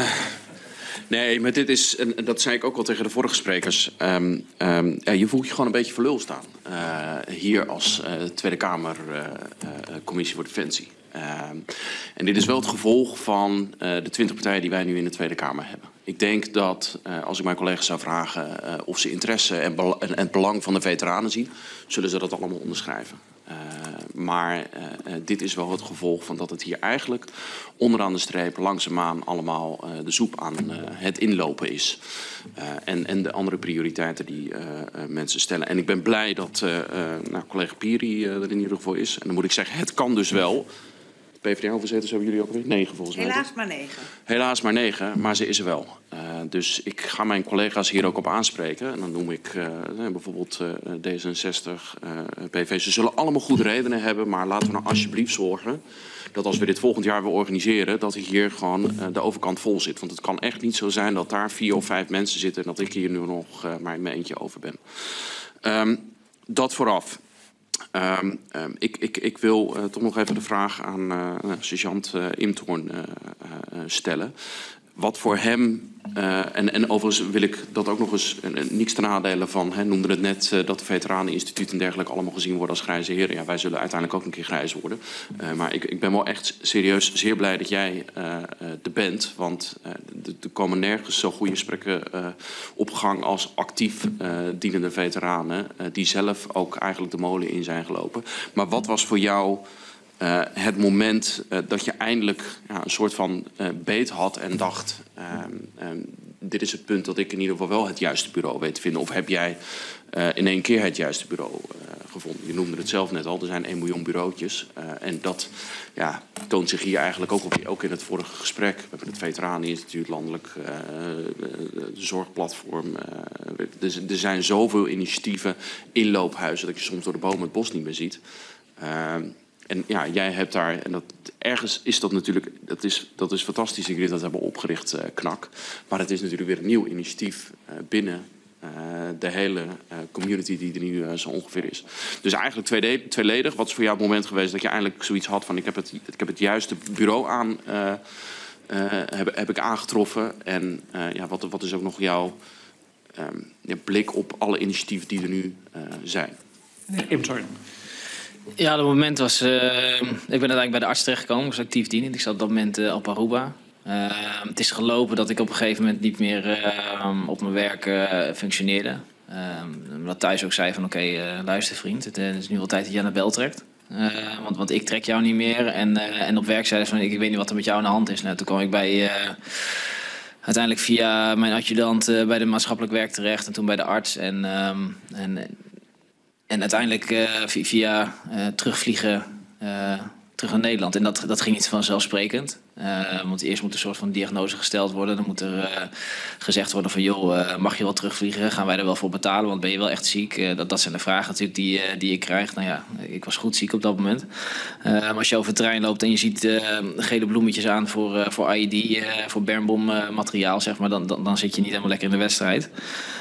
Nee, maar dit is, en dat zei ik ook al tegen de vorige sprekers, je voelt je gewoon een beetje voor lul staan. Hier als Tweede Kamer Commissie voor Defensie. En dit is wel het gevolg van de 20 partijen die wij nu in de Tweede Kamer hebben. Ik denk dat als ik mijn collega's zou vragen of ze interesse en het belang van de veteranen zien, zullen ze dat allemaal onderschrijven. Maar dit is wel het gevolg van dat het hier eigenlijk onderaan de streep langzaamaan allemaal de soep aan het inlopen is. En de andere prioriteiten die mensen stellen. En ik ben blij dat collega Piri er in ieder geval is. En dan moet ik zeggen, het kan dus wel. PvdA-voorzitters hebben jullie ook weer 9 volgens mij. Helaas maar 9. Helaas maar 9, maar ze is er wel. Dus ik ga mijn collega's hier ook op aanspreken. En dan noem ik bijvoorbeeld D66, PV. Ze zullen allemaal goede redenen hebben, maar laten we nou alsjeblieft zorgen dat als we dit volgend jaar weer organiseren, dat hier gewoon de overkant vol zit. Want het kan echt niet zo zijn dat daar 4 of 5 mensen zitten en dat ik hier nu nog maar in mijn eentje over ben. Dat vooraf. Ik wil toch nog even de vraag aan sergeant Imtoorn stellen. Wat voor hem, en overigens wil ik dat ook nog eens niets ten nadele van, noemde het net dat de Veteraneninstituut en dergelijke allemaal gezien worden als grijze heren. Ja, wij zullen uiteindelijk ook een keer grijs worden. Maar ik ben wel echt serieus zeer blij dat jij er bent. Want er komen nergens zo goede gesprekken op gang als actief dienende veteranen. Die zelf ook eigenlijk de molen in zijn gelopen. Maar wat was voor jou het moment dat je eindelijk een soort van beet had en dacht, dit is het punt dat ik in ieder geval wel het juiste bureau weet te vinden? Of heb jij in één keer het juiste bureau gevonden? Je noemde het zelf net al, er zijn 1 miljoen bureautjes. En dat toont zich hier eigenlijk ook in het vorige gesprek. We hebben het Veteraneninstituut, landelijk zorgplatform. Er zijn zoveel initiatieven, inloophuizen, dat je soms door de bomen het bos niet meer ziet. En ja, jij hebt daar, en ergens is dat natuurlijk, dat is fantastisch dat jullie dat hebben opgericht, KNAK. Maar het is natuurlijk weer een nieuw initiatief binnen de hele community die er nu zo ongeveer is. Dus eigenlijk tweeledig. Wat is voor jou het moment geweest dat je eindelijk zoiets had van ik heb het juiste bureau aan, heb ik aangetroffen. En wat is ook nog jouw blik op alle initiatieven die er nu zijn? Imtoorn. Ja, dat moment was... ik ben uiteindelijk bij de arts terechtgekomen. Ik was actief dienend. Ik zat op dat moment op Aruba. Het is gelopen dat ik op een gegeven moment niet meer op mijn werk functioneerde. Dat thuis ook zei van oké, luister vriend. Het is nu wel tijd dat je aan de bel trekt. Want ik trek jou niet meer. En op werk zeiden ze van ik weet niet wat er met jou aan de hand is. Nou, toen kwam ik bij... uiteindelijk via mijn adjudant bij de maatschappelijk werk terecht. En toen bij de arts. En uiteindelijk via terugvliegen terug naar Nederland. En dat ging niet vanzelfsprekend. Want eerst moet een soort van diagnose gesteld worden. Dan moet er gezegd worden van joh, mag je wel terugvliegen? Gaan wij er wel voor betalen? Want ben je wel echt ziek? Dat zijn de vragen natuurlijk die je krijgt. Nou ja, ik was goed ziek op dat moment. Maar als je over het terrein loopt en je ziet gele bloemetjes aan voor IED, voor bermbom materiaal, zeg maar, dan zit je niet helemaal lekker in de wedstrijd.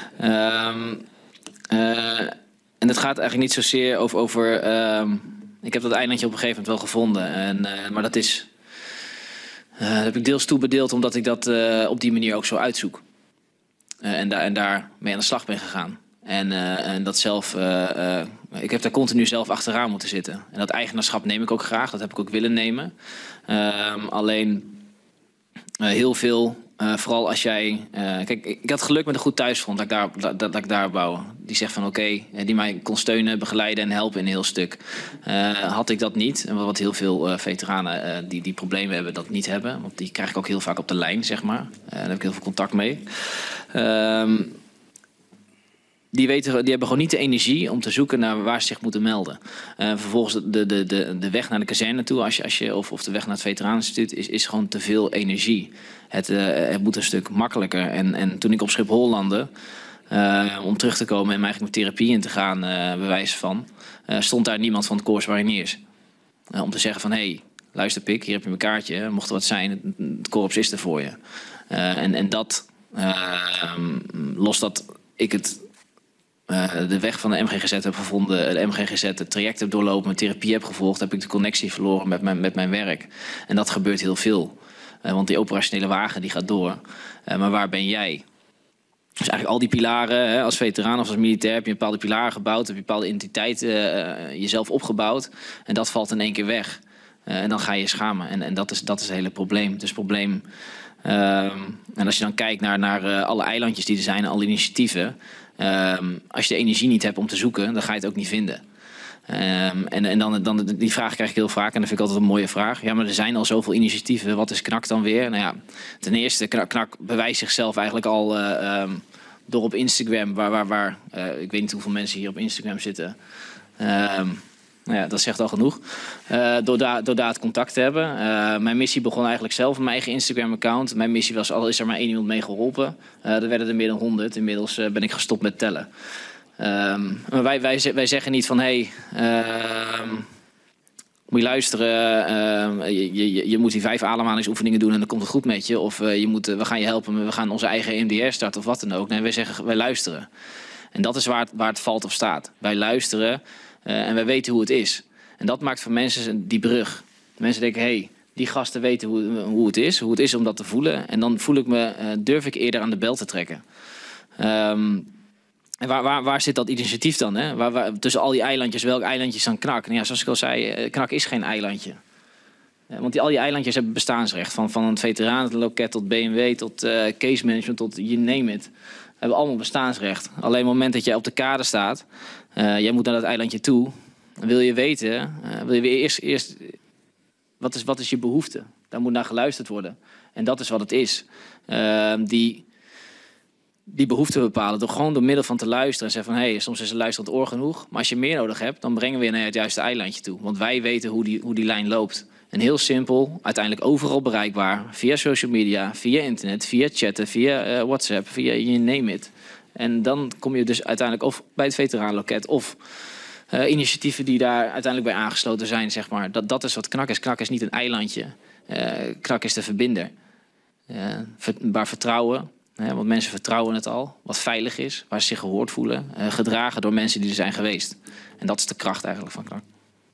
En het gaat eigenlijk niet zozeer over ik heb dat eilandje op een gegeven moment wel gevonden. Maar dat heb ik deels toebedeeld omdat ik dat op die manier ook zo uitzoek. En daar mee aan de slag ben gegaan. En dat zelf... ik heb daar continu zelf achteraan moeten zitten. En dat eigenaarschap neem ik ook graag. Dat heb ik ook willen nemen. Alleen heel veel... vooral als jij... kijk, ik had geluk met een goed thuisfront dat ik daar bouw. Die zegt van oké, die mij kon steunen, begeleiden en helpen in een heel stuk. Had ik dat niet, en wat heel veel veteranen die problemen hebben, dat niet hebben. Want die krijg ik ook heel vaak op de lijn, zeg maar. Daar heb ik heel veel contact mee. Die hebben gewoon niet de energie om te zoeken naar waar ze zich moeten melden. Vervolgens de weg naar de kazerne toe, of de weg naar het Veteraneninstituut, is gewoon te veel energie. Het moet een stuk makkelijker. En toen ik op Schiphol landde, om terug te komen en eigenlijk met therapie in te gaan, bewijs van, stond daar niemand van het Corps Mariniers. Om te zeggen van, hé, luister Pik, hier heb je mijn kaartje. Mocht er wat zijn, het korps is er voor je. En dat, los dat ik de weg van de MGGZ heb gevonden, de MGGZ het traject heb doorlopen, mijn therapie heb gevolgd, heb ik de connectie verloren met mijn werk. En dat gebeurt heel veel. Want die operationele wagen die gaat door. Maar waar ben jij? Dus eigenlijk al die pilaren, als veteraan of als militair, heb je een bepaalde pilaren gebouwd, heb je een bepaalde identiteit jezelf opgebouwd. En dat valt in één keer weg. En dan ga je je schamen. En dat is het hele probleem. Het is probleem. En als je dan kijkt naar alle eilandjes die er zijn, alle initiatieven. Als je de energie niet hebt om te zoeken, dan ga je het ook niet vinden. En dan die vraag krijg ik heel vaak. En dat vind ik altijd een mooie vraag. Ja, maar er zijn al zoveel initiatieven. Wat is KNAK dan weer? Nou ja, ten eerste, KNAK bewijst zichzelf eigenlijk al door op Instagram. Waar ik weet niet hoeveel mensen hier op Instagram zitten. Nou ja, dat zegt al genoeg. Door daar het contact te hebben. Mijn missie begon eigenlijk zelf op mijn eigen Instagram-account. Mijn missie was, al is er maar 1 iemand mee geholpen. Er werden er meer dan 100. Inmiddels ben ik gestopt met tellen. Maar wij zeggen niet van, hey, moet je luisteren. Je moet die 5 ademhalingsoefeningen doen en dan komt het goed met je. Of we gaan je helpen, we gaan onze eigen EMDR starten of wat dan ook. Nee, wij zeggen, wij luisteren. En dat is waar het valt of staat. Wij luisteren. En wij weten hoe het is. En dat maakt voor mensen die brug. Mensen denken, hey, die gasten weten hoe het is om dat te voelen. En dan durf ik eerder aan de bel te trekken. En waar zit dat initiatief dan? Hè? Tussen al die eilandjes, welk eilandje is dan KNAK? Nou ja, zoals ik al zei, KNAK is geen eilandje. Want al die eilandjes hebben bestaansrecht. Van een veteranenloket tot BMW, tot case management, tot you name it. Hebben allemaal bestaansrecht. Alleen op het moment dat jij op de kade staat, jij moet naar dat eilandje toe. Dan wil je weten, wil je weer eerst wat is je behoefte? Daar moet naar geluisterd worden. En dat is wat het is. Die behoefte bepalen door middel van te luisteren en zeggen van, hey, soms is een luisterend oor genoeg. Maar als je meer nodig hebt, dan brengen we je naar het juiste eilandje toe. Want wij weten hoe die lijn loopt. En heel simpel, uiteindelijk overal bereikbaar. Via social media, via internet, via chatten, via WhatsApp, via you name it. En dan kom je dus uiteindelijk of bij het veteranenloket of initiatieven die daar uiteindelijk bij aangesloten zijn, zeg maar. Dat is wat KNAK is. KNAK is niet een eilandje. KNAK is de verbinder. Waar vertrouwen, want mensen vertrouwen het al. Wat veilig is, waar ze zich gehoord voelen. Gedragen door mensen die er zijn geweest. En dat is de kracht eigenlijk van KNAK.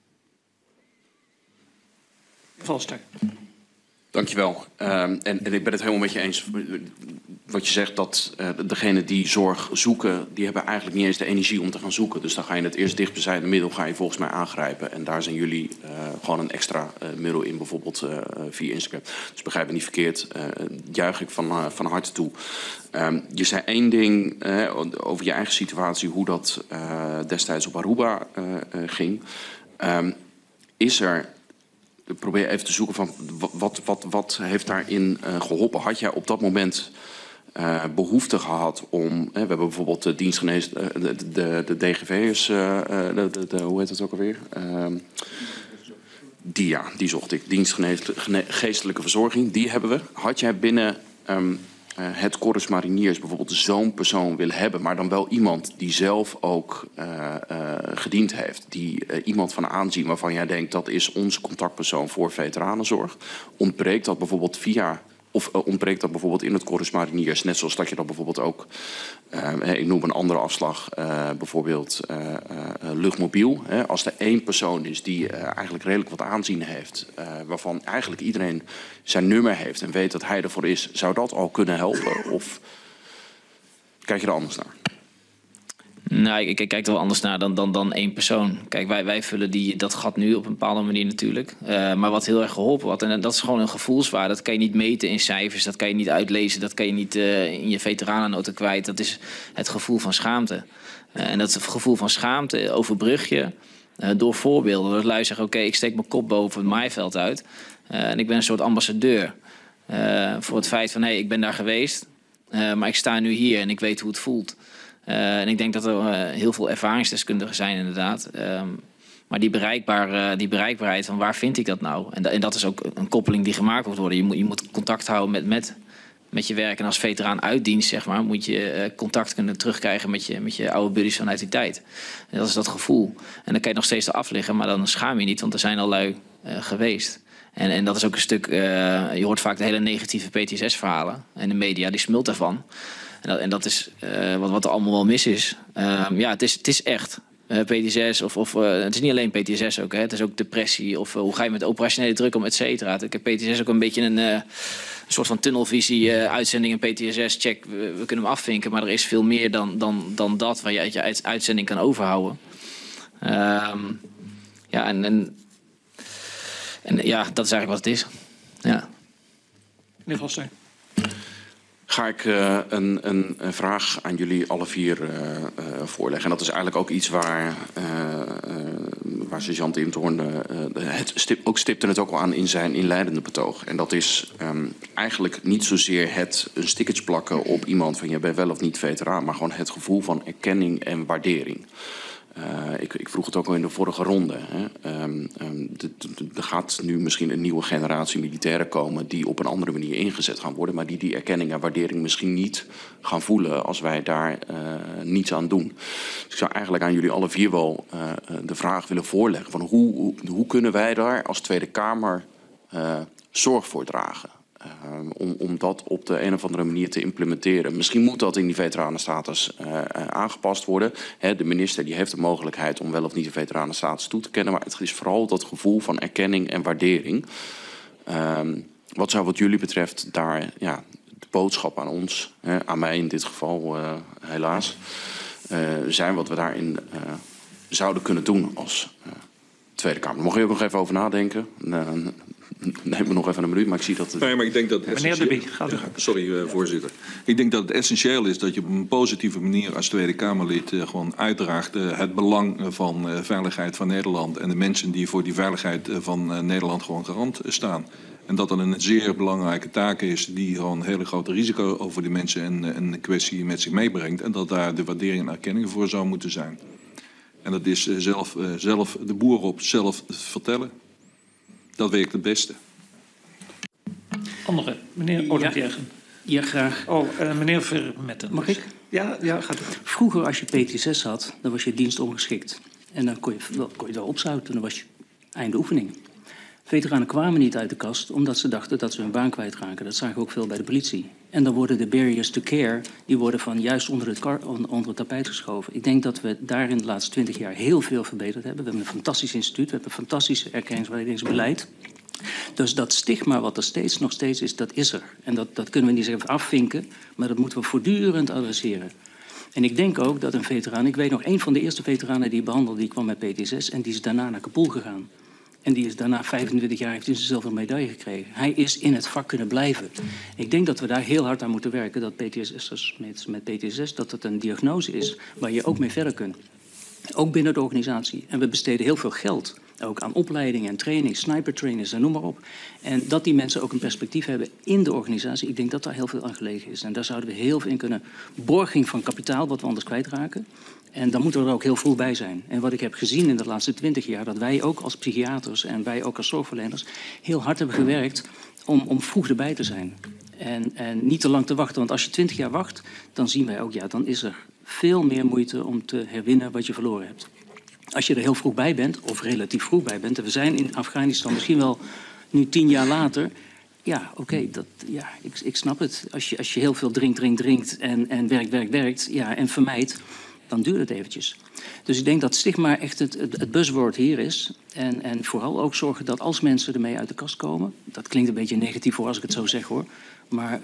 Valster. Dankjewel. En ik ben het helemaal met je eens. Wat je zegt, dat degenen die zorg zoeken, die hebben eigenlijk niet eens de energie om te gaan zoeken. Dus dan ga je het eerst dichtstbijzijnde middel ga je volgens mij aangrijpen. En daar zijn jullie gewoon een extra middel in, bijvoorbeeld via Instagram. Dus begrijp me niet verkeerd, juich ik van harte toe. Je zei 1 ding over je eigen situatie, hoe dat destijds op Aruba ging. Ik probeer even te zoeken van wat heeft daarin geholpen. Had jij op dat moment behoefte gehad om... we hebben bijvoorbeeld de de DGV'ers... hoe heet dat ook alweer? Die zocht ik. Dienstgeestelijke verzorging, die hebben we. Had jij binnen het Corps Mariniers bijvoorbeeld zo'n persoon willen hebben... maar dan wel iemand die zelf ook gediend heeft. Iemand van aanzien waarvan jij denkt... dat is onze contactpersoon voor veteranenzorg. Ontbreekt dat bijvoorbeeld ontbreekt dat bijvoorbeeld in het Corps Mariniers? Net zoals dat je dat bijvoorbeeld ook... ik noem een andere afslag, bijvoorbeeld luchtmobiel. Als er 1 persoon is die eigenlijk redelijk wat aanzien heeft... waarvan eigenlijk iedereen zijn nummer heeft en weet dat hij ervoor is... zou dat al kunnen helpen? Of kijk je er anders naar? Nou, ik kijk er wel anders naar dan 1 persoon. Kijk, wij vullen dat gat nu op een bepaalde manier natuurlijk. Maar wat heel erg geholpen had, en dat is gewoon een gevoelswaarde. Dat kan je niet meten in cijfers, dat kan je niet uitlezen... dat kan je niet in je veteranennota kwijt. Dat is het gevoel van schaamte. En dat gevoel van schaamte overbrug je door voorbeelden. Door lui zeggen, oké, ik steek mijn kop boven het maaiveld uit... en ik ben een soort ambassadeur voor het feit van... hey, ik ben daar geweest, maar ik sta nu hier en ik weet hoe het voelt... en ik denk dat er heel veel ervaringsdeskundigen zijn inderdaad. Maar die bereikbaarheid van waar vind ik dat nou? En dat is ook een koppeling die gemaakt moet worden. Je moet contact houden met je werk. En als veteraan uit dienst, zeg maar, moet je contact kunnen terugkrijgen met je oude buddies vanuit die tijd. En dat is dat gevoel. En dan kan je nog steeds eraf liggen, maar dan schaam je niet, want er zijn al lui geweest. En dat is ook een stuk... je hoort vaak de hele negatieve PTSS-verhalen. En de media, die smult daarvan. En dat is wat er allemaal wel mis is. Het is echt. PTSS het is niet alleen PTSS ook. Hè. Het is ook depressie of hoe ga je met operationele druk om, et cetera. Ik heb PTSS ook een beetje een soort van tunnelvisie uitzending en PTSS check. We kunnen hem afvinken, maar er is veel meer dan dat waar je uit je uitzending kan overhouden. En ja, dat is eigenlijk wat het is. Ja. Meneer Vosstein. Ga ik een vraag aan jullie alle vier voorleggen. En dat is eigenlijk ook iets waar sergeant Imtoorn ook stipte het ook al aan in zijn inleidende betoog. En dat is eigenlijk niet zozeer een stickertje plakken op iemand van je bent wel of niet veteraan, maar gewoon het gevoel van erkenning en waardering. Ik vroeg het ook al in de vorige ronde. Hè. Er gaat nu misschien een nieuwe generatie militairen komen die op een andere manier ingezet gaan worden, maar die erkenning en waardering misschien niet gaan voelen als wij daar niets aan doen. Dus ik zou eigenlijk aan jullie alle vier wel de vraag willen voorleggen van hoe kunnen wij daar als Tweede Kamer zorg voor dragen? Om dat op de een of andere manier te implementeren. Misschien moet dat in die veteranenstatus aangepast worden. De minister die heeft de mogelijkheid om wel of niet de veteranenstatus toe te kennen. Maar het is vooral dat gevoel van erkenning en waardering. Wat zou wat jullie betreft daar de boodschap aan ons, aan mij in dit geval helaas, zijn wat we daarin zouden kunnen doen als Tweede Kamer. Daar mag je ook nog even over nadenken. Neem me nog even een minuut, maar ik zie dat... Nee, maar ik denk dat Meneer De Bie, gaat u. Sorry, voorzitter. Ik denk dat het essentieel is dat je op een positieve manier als Tweede Kamerlid gewoon uitdraagt het belang van veiligheid van Nederland en de mensen die voor die veiligheid van Nederland gewoon garant staan. En dat dan een zeer belangrijke taak is die gewoon een hele grote risico over die mensen en een kwestie met zich meebrengt. En dat daar de waardering en erkenning voor zou moeten zijn. En dat is zelf de boer op zelf vertellen. Dat werkt het beste. Andere, meneer Odenkirchen. Ja, graag. Meneer Vermetten. Mag ik? Ja, gaat u. Vroeger als je PT6 had, dan was je dienst ongeschikt. En dan kon je daar opzouten, dan was je einde oefening. Veteranen kwamen niet uit de kast omdat ze dachten dat ze hun baan kwijtraken. Dat zagen we ook veel bij de politie. En dan worden de barriers to care, die worden van juist onder het tapijt geschoven. Ik denk dat we daarin de laatste 20 jaar heel veel verbeterd hebben. We hebben een fantastisch instituut, we hebben een fantastisch erkenningswaarderingsbeleid. Dus dat stigma wat er nog steeds is, dat is er. En dat kunnen we niet even afvinken, maar dat moeten we voortdurend adresseren. En ik denk ook dat een veteraan, ik weet nog, een van de eerste veteranen die ik behandelde, die kwam met PT6 en die is daarna naar Kabul gegaan. En die is daarna 25 jaar, heeft hij zijn zilveren medaille gekregen. Hij is in het vak kunnen blijven. Ik denk dat we daar heel hard aan moeten werken, dat PTSS'ers met PT6, dat het een diagnose is waar je ook mee verder kunt. Ook binnen de organisatie. En we besteden heel veel geld, ook aan opleiding en training, snipertrainers en noem maar op. En dat die mensen ook een perspectief hebben in de organisatie, ik denk dat daar heel veel aan gelegen is. En daar zouden we heel veel in kunnen. Borging van kapitaal, wat we anders kwijtraken. En dan moeten we er ook heel vroeg bij zijn. En wat ik heb gezien in de laatste 20 jaar, dat wij ook als psychiaters en wij ook als zorgverleners heel hard hebben gewerkt om vroeg erbij te zijn. En niet te lang te wachten, want als je 20 jaar wacht, dan zien wij ook, ja, dan is er veel meer moeite om te herwinnen wat je verloren hebt. Als je er heel vroeg bij bent, of relatief vroeg bij bent, en we zijn in Afghanistan misschien wel nu 10 jaar later. Ja, oké, ik snap het. Als je heel veel drinkt en werkt, ja, en vermijdt, dan duurt het eventjes. Dus ik denk dat stigma echt het buzzword hier is. En vooral ook zorgen dat als mensen ermee uit de kast komen, dat klinkt een beetje negatief hoor als ik het zo zeg hoor, maar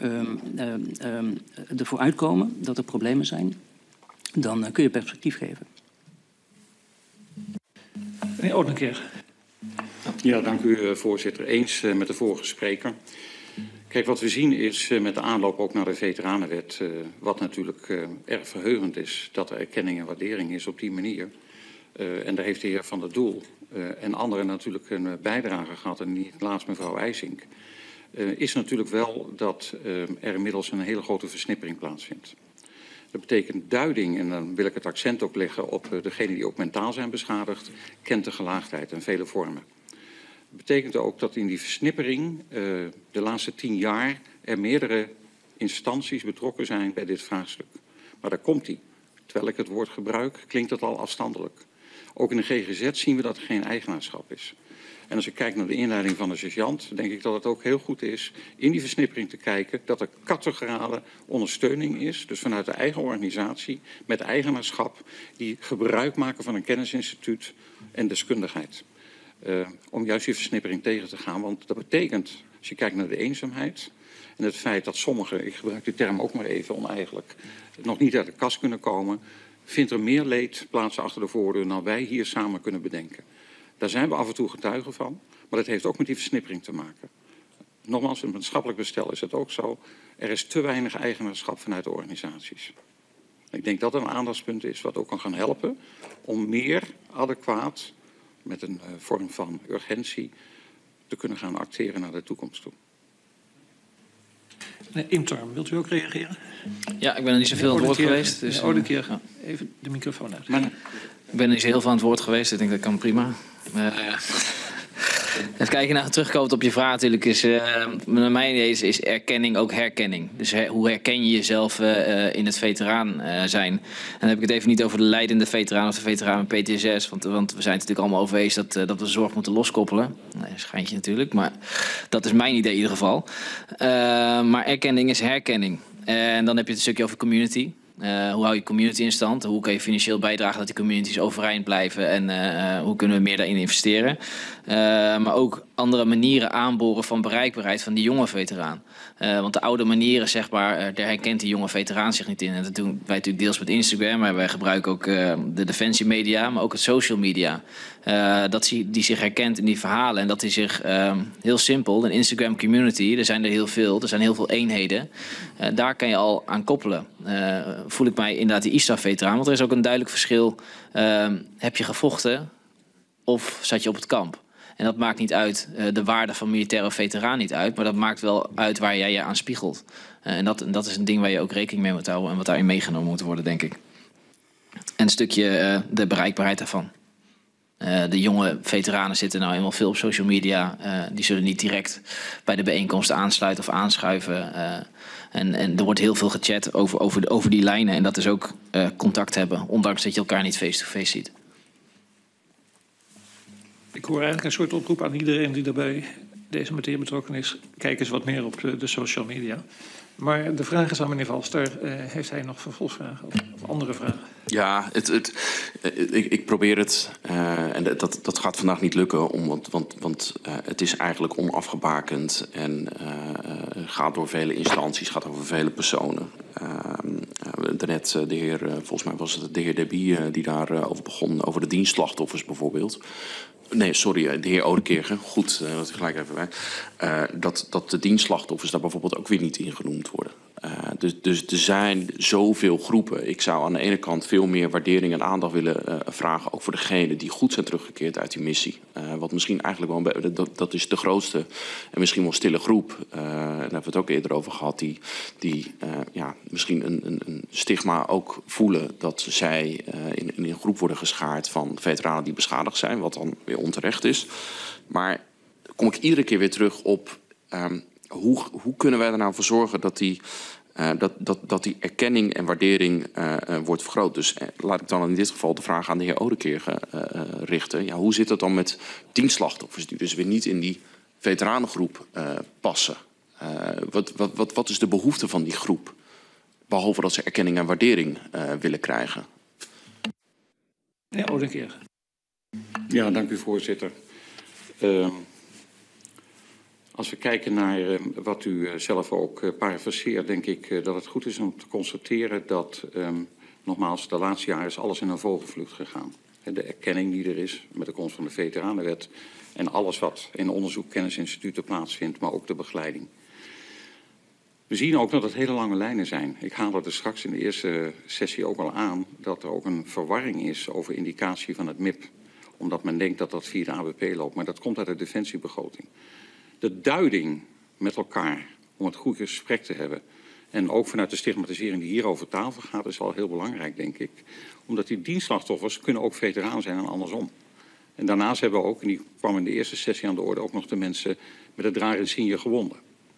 ervoor uitkomen dat er problemen zijn, dan kun je perspectief geven. Meneer Odenkirchen. Ja, dank u voorzitter. Eens met de vorige spreker. Kijk, wat we zien is met de aanloop ook naar de veteranenwet, wat natuurlijk erg verheugend is, dat er erkenning en waardering is op die manier. En daar heeft de heer Van der Doel en anderen natuurlijk een bijdrage gehad, en niet laatst mevrouw IJsink. Is natuurlijk wel dat er inmiddels een hele grote versnippering plaatsvindt. Dat betekent duiding, en dan wil ik het accent ook leggen op degenen die ook mentaal zijn beschadigd, kent de gelaagdheid en vele vormen. Dat betekent ook dat in die versnippering de laatste 10 jaar er meerdere instanties betrokken zijn bij dit vraagstuk. Maar daar komt hij. Terwijl ik het woord gebruik, klinkt dat al afstandelijk. Ook in de GGZ zien we dat er geen eigenaarschap is. En als ik kijk naar de inleiding van de sergeant, denk ik dat het ook heel goed is in die versnippering te kijken dat er categorale ondersteuning is, dus vanuit de eigen organisatie, met eigenaarschap, die gebruik maken van een kennisinstituut en deskundigheid. Om juist die versnippering tegen te gaan, want dat betekent, als je kijkt naar de eenzaamheid en het feit dat sommigen, ik gebruik die term ook maar even oneigenlijk, nog niet uit de kast kunnen komen, vindt er meer leed plaats achter de voordeur dan wij hier samen kunnen bedenken. Daar zijn we af en toe getuigen van. Maar dat heeft ook met die versnippering te maken. Nogmaals, in het maatschappelijk bestel is het ook zo. Er is te weinig eigenaarschap vanuit de organisaties. Ik denk dat een aandachtspunt is wat ook kan gaan helpen om meer adequaat, met een vorm van urgentie, te kunnen gaan acteren naar de toekomst toe. Imtorm, wilt u ook reageren? Ja, ik ben er niet zoveel aan het woord geweest. Dus, oude keer, even de microfoon uit. Ik ben er niet zo heel veel aan het woord geweest. Ik denk dat kan prima. Even kijken naar terugkomend op je vraag natuurlijk is, naar mijn idee is erkenning ook herkenning. Dus hoe herken je jezelf in het veteraan zijn? En dan heb ik het even niet over de leidende veteraan of de veteraan met PTSS, want we zijn natuurlijk allemaal overwezen dat we zorg moeten loskoppelen. Nee, schijntje natuurlijk, maar dat is mijn idee in ieder geval. Maar erkenning is herkenning. En dan heb je het stukje over community. Hoe hou je community in stand? Hoe kan je financieel bijdragen dat die communities overeind blijven? En hoe kunnen we meer daarin investeren? Maar ook andere manieren aanboren van bereikbaarheid van die jonge veteraan. Want de oude manieren, zeg maar, daar herkent die jonge veteraan zich niet in. En dat doen wij natuurlijk deels met Instagram, maar wij gebruiken ook de defensiemedia, maar ook het social media. Die zich herkent in die verhalen en dat die zich heel simpel, een Instagram community, er zijn er heel veel, er zijn heel veel eenheden. Daar kan je al aan koppelen. Voel ik mij inderdaad die ISAF-veteraan, want er is ook een duidelijk verschil. Heb je gevochten of zat je op het kamp? En dat maakt niet uit, de waarde van militair of veteraan niet uit, maar dat maakt wel uit waar jij je aan spiegelt. En dat is een ding waar je ook rekening mee moet houden en wat daarin meegenomen moet worden, denk ik. En een stukje de bereikbaarheid daarvan. De jonge veteranen zitten nou helemaal veel op social media. Die zullen niet direct bij de bijeenkomsten aansluiten of aanschuiven. En er wordt heel veel gechat over die lijnen. En dat is ook contact hebben, ondanks dat je elkaar niet face-to-face ziet. Ik hoor eigenlijk een soort oproep aan iedereen die daarbij deze materie betrokken is. Kijk eens wat meer op de social media. Maar de vraag is aan meneer Valster. Heeft hij nog vervolgvragen of andere vragen? Ja, ik probeer het. En dat gaat vandaag niet lukken. Want het is eigenlijk onafgebakend. En gaat door vele instanties, gaat over vele personen. Daarnet de heer, volgens mij was het de heer Deby die daarover begon. Over de dienstslachtoffers bijvoorbeeld. Nee, sorry, de heer Oudekerke. Goed, dat is gelijk even bij. Dat de dienstslachtoffers daar bijvoorbeeld ook weer niet in genoemd worden. Dus er zijn zoveel groepen. Ik zou aan de ene kant veel meer waardering en aandacht willen vragen. Ook voor degenen die goed zijn teruggekeerd uit die missie. Wat misschien eigenlijk wel, dat is de grootste en misschien wel stille groep. En daar hebben we het ook eerder over gehad. Die misschien een stigma ook voelen dat zij in een groep worden geschaard van veteranen die beschadigd zijn. Wat dan weer onterecht is. Maar kom ik iedere keer weer terug op hoe kunnen wij er nou voor zorgen dat die erkenning en waardering wordt vergroot. Dus laat ik dan in dit geval de vraag aan de heer Oudekerke richten. Ja, hoe zit het dan met dienstslachtoffers die dus weer niet in die veteranengroep passen? Wat is de behoefte van die groep? Behalve dat ze erkenning en waardering willen krijgen. Ja, Oudekerke. Ja, dank u voorzitter. Als we kijken naar wat u zelf ook parafraseert, denk ik dat het goed is om te constateren dat, nogmaals, de laatste jaren is alles in een vogelvlucht gegaan. De erkenning die er is met de komst van de Veteranenwet en alles wat in onderzoek kennisinstituten plaatsvindt, maar ook de begeleiding. We zien ook dat het hele lange lijnen zijn. Ik haalde er straks in de eerste sessie ook al aan dat er ook een verwarring is over indicatie van het MIP. Omdat men denkt dat dat via de ABP loopt, maar dat komt uit de defensiebegroting. De duiding met elkaar om het goede gesprek te hebben. En ook vanuit de stigmatisering die hier over tafel gaat, is al heel belangrijk, denk ik. Omdat die dienstslachtoffers kunnen ook veteraan zijn en andersom. En daarnaast hebben we ook, en die kwam in de eerste sessie aan de orde, ook nog de mensen met het draar insigne gewonden.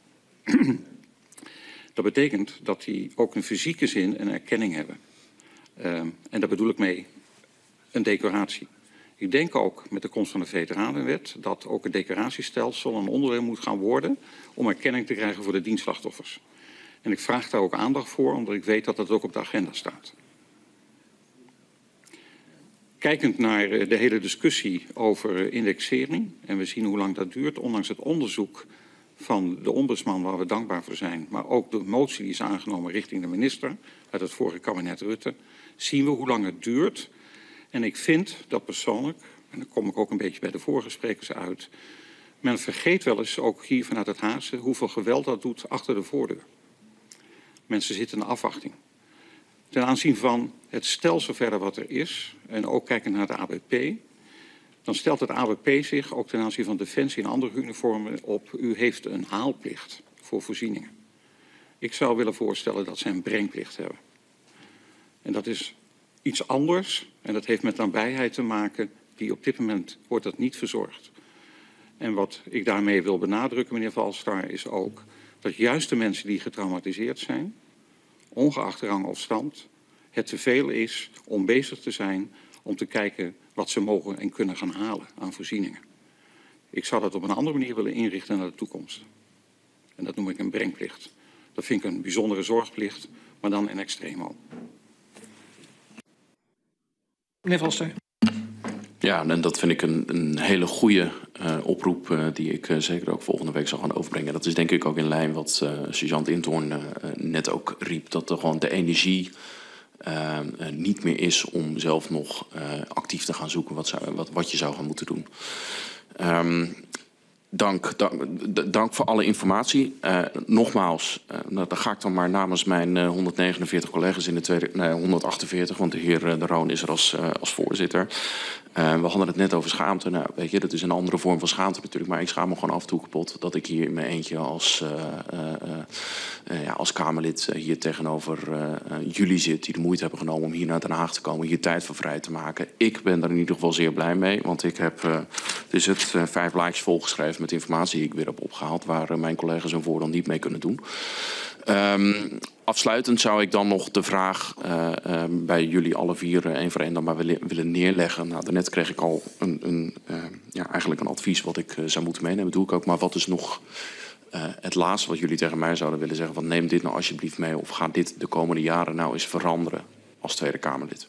Dat betekent dat die ook in fysieke zin een erkenning hebben. En daar bedoel ik mee een decoratie. Ik denk ook met de komst van de Veteranenwet dat ook het decoratiestelsel een onderdeel moet gaan worden om erkenning te krijgen voor de dienstslachtoffers. En ik vraag daar ook aandacht voor, omdat ik weet dat dat ook op de agenda staat. Kijkend naar de hele discussie over indexering, en we zien hoe lang dat duurt, ondanks het onderzoek van de ombudsman waar we dankbaar voor zijn, maar ook de motie die is aangenomen richting de minister uit het vorige kabinet Rutte, zien we hoe lang het duurt. En ik vind dat persoonlijk, en dan kom ik ook een beetje bij de vorige sprekers uit, men vergeet wel eens, ook hier vanuit het Haagse, hoeveel geweld dat doet achter de voordeur. Mensen zitten in afwachting. Ten aanzien van het stelsel verder wat er is, en ook kijken naar de ABP, dan stelt het ABP zich ook ten aanzien van Defensie en andere uniformen op, u heeft een haalplicht voor voorzieningen. Ik zou willen voorstellen dat ze een brengplicht hebben. En dat is iets anders en dat heeft met nabijheid te maken, die op dit moment wordt dat niet verzorgd. En wat ik daarmee wil benadrukken, meneer Valstar, is ook dat juist de mensen die getraumatiseerd zijn, ongeacht rang of stand, het te veel is om bezig te zijn om te kijken wat ze mogen en kunnen gaan halen aan voorzieningen. Ik zou dat op een andere manier willen inrichten naar de toekomst. En dat noem ik een brengplicht. Dat vind ik een bijzondere zorgplicht, maar dan in extremo. Meneer Valstar. Ja, en dat vind ik een hele goede oproep die ik zeker ook volgende week zal gaan overbrengen. Dat is denk ik ook in lijn wat sergeant Intoorn net ook riep. Dat er gewoon de energie niet meer is om zelf nog actief te gaan zoeken wat je zou gaan moeten doen. Dank voor alle informatie. Nogmaals, daar ga ik dan maar namens mijn 149 collega's in de tweede, 148, want de heer De Roon is er als voorzitter. We hadden het net over schaamte. Nou, weet je, dat is een andere vorm van schaamte natuurlijk, maar ik schaam me gewoon af en toe kapot dat ik hier in mijn eentje als Kamerlid hier tegenover jullie zit, die de moeite hebben genomen om hier naar Den Haag te komen, hier tijd voor vrij te maken. Ik ben er in ieder geval zeer blij mee, want ik heb, het is het 5 blaadjes volgeschreven met informatie die ik weer heb opgehaald, waar mijn collega's hun voordeel niet mee kunnen doen. Afsluitend zou ik dan nog de vraag bij jullie alle vier één voor één dan maar willen neerleggen. Nou, daarnet kreeg ik al eigenlijk een advies wat ik zou moeten meenemen. Dat doe ik ook. Maar wat is nog het laatste wat jullie tegen mij zouden willen zeggen? Van neem dit nou alsjeblieft mee of ga dit de komende jaren nou eens veranderen als Tweede Kamerlid?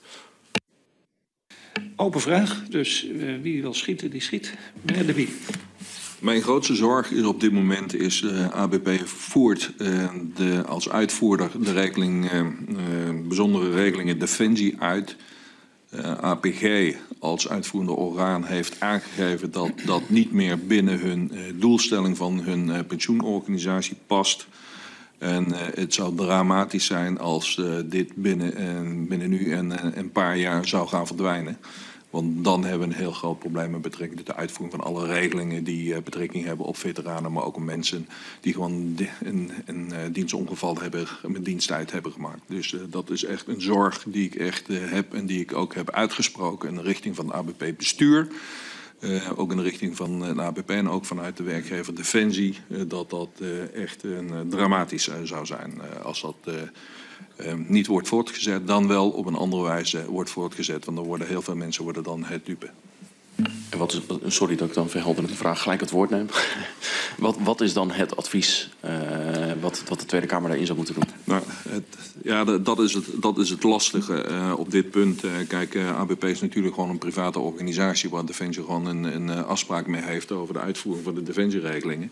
Open vraag. Dus wie wil schieten, die schiet. Meneer De Bie. Mijn grootste zorg is op dit moment is ABP voert als uitvoerder de regeling, bijzondere regelingen Defensie uit. APG als uitvoerende orgaan heeft aangegeven dat dat niet meer binnen hun doelstelling van hun pensioenorganisatie past. En het zou dramatisch zijn als dit binnen nu en een paar jaar zou gaan verdwijnen. Want dan hebben we een heel groot probleem met betrekking tot de uitvoering van alle regelingen die betrekking hebben op veteranen, maar ook op mensen die gewoon een dienstongeval hebben, met diensttijd hebben gemaakt. Dus dat is echt een zorg die ik echt heb en die ik ook heb uitgesproken in de richting van het ABP-bestuur. Ook in de richting van de ABP en ook vanuit de werkgever Defensie, dat echt dramatisch zou zijn als dat niet wordt voortgezet, dan wel op een andere wijze wordt voortgezet. Want dan worden heel veel mensen dan het dupe. En wat is, sorry dat ik dan verhelderende vraag gelijk het woord neem. Wat is dan het advies wat de Tweede Kamer daarin zou moeten doen? Nou, dat is het lastige op dit punt. Kijk, ABP is natuurlijk gewoon een private organisatie waar Defensie gewoon een afspraak mee heeft over de uitvoering van de defensieregelingen.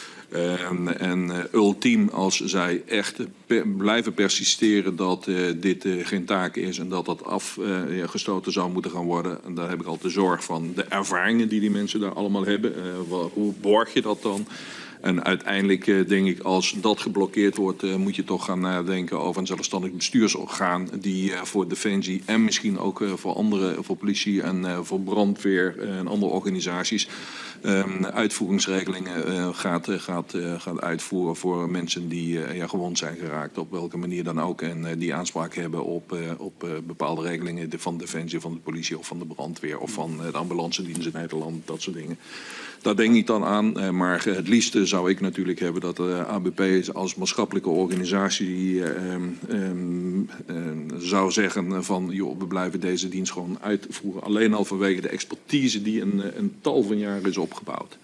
Ultiem als zij echt blijven persisteren dat dit geen taak is en dat dat afgestoten zou moeten gaan worden. En daar heb ik al de zorg van de ervaringen die mensen daar allemaal hebben. Hoe borg je dat dan? En uiteindelijk denk ik, als dat geblokkeerd wordt, moet je toch gaan nadenken over een zelfstandig bestuursorgaan die voor Defensie en misschien ook voor politie en voor brandweer en andere organisaties uitvoeringsregelingen gaat uitvoeren voor mensen die gewond zijn geraakt, op welke manier dan ook, en die aanspraak hebben op bepaalde regelingen van Defensie, van de politie of van de brandweer of van de ambulancedienst in Nederland, dat soort dingen. Daar denk ik dan aan, maar het liefste zou ik natuurlijk hebben dat de ABP als maatschappelijke organisatie zou zeggen van joh, we blijven deze dienst gewoon uitvoeren. Alleen al vanwege de expertise die een tal van jaren is opgebouwd.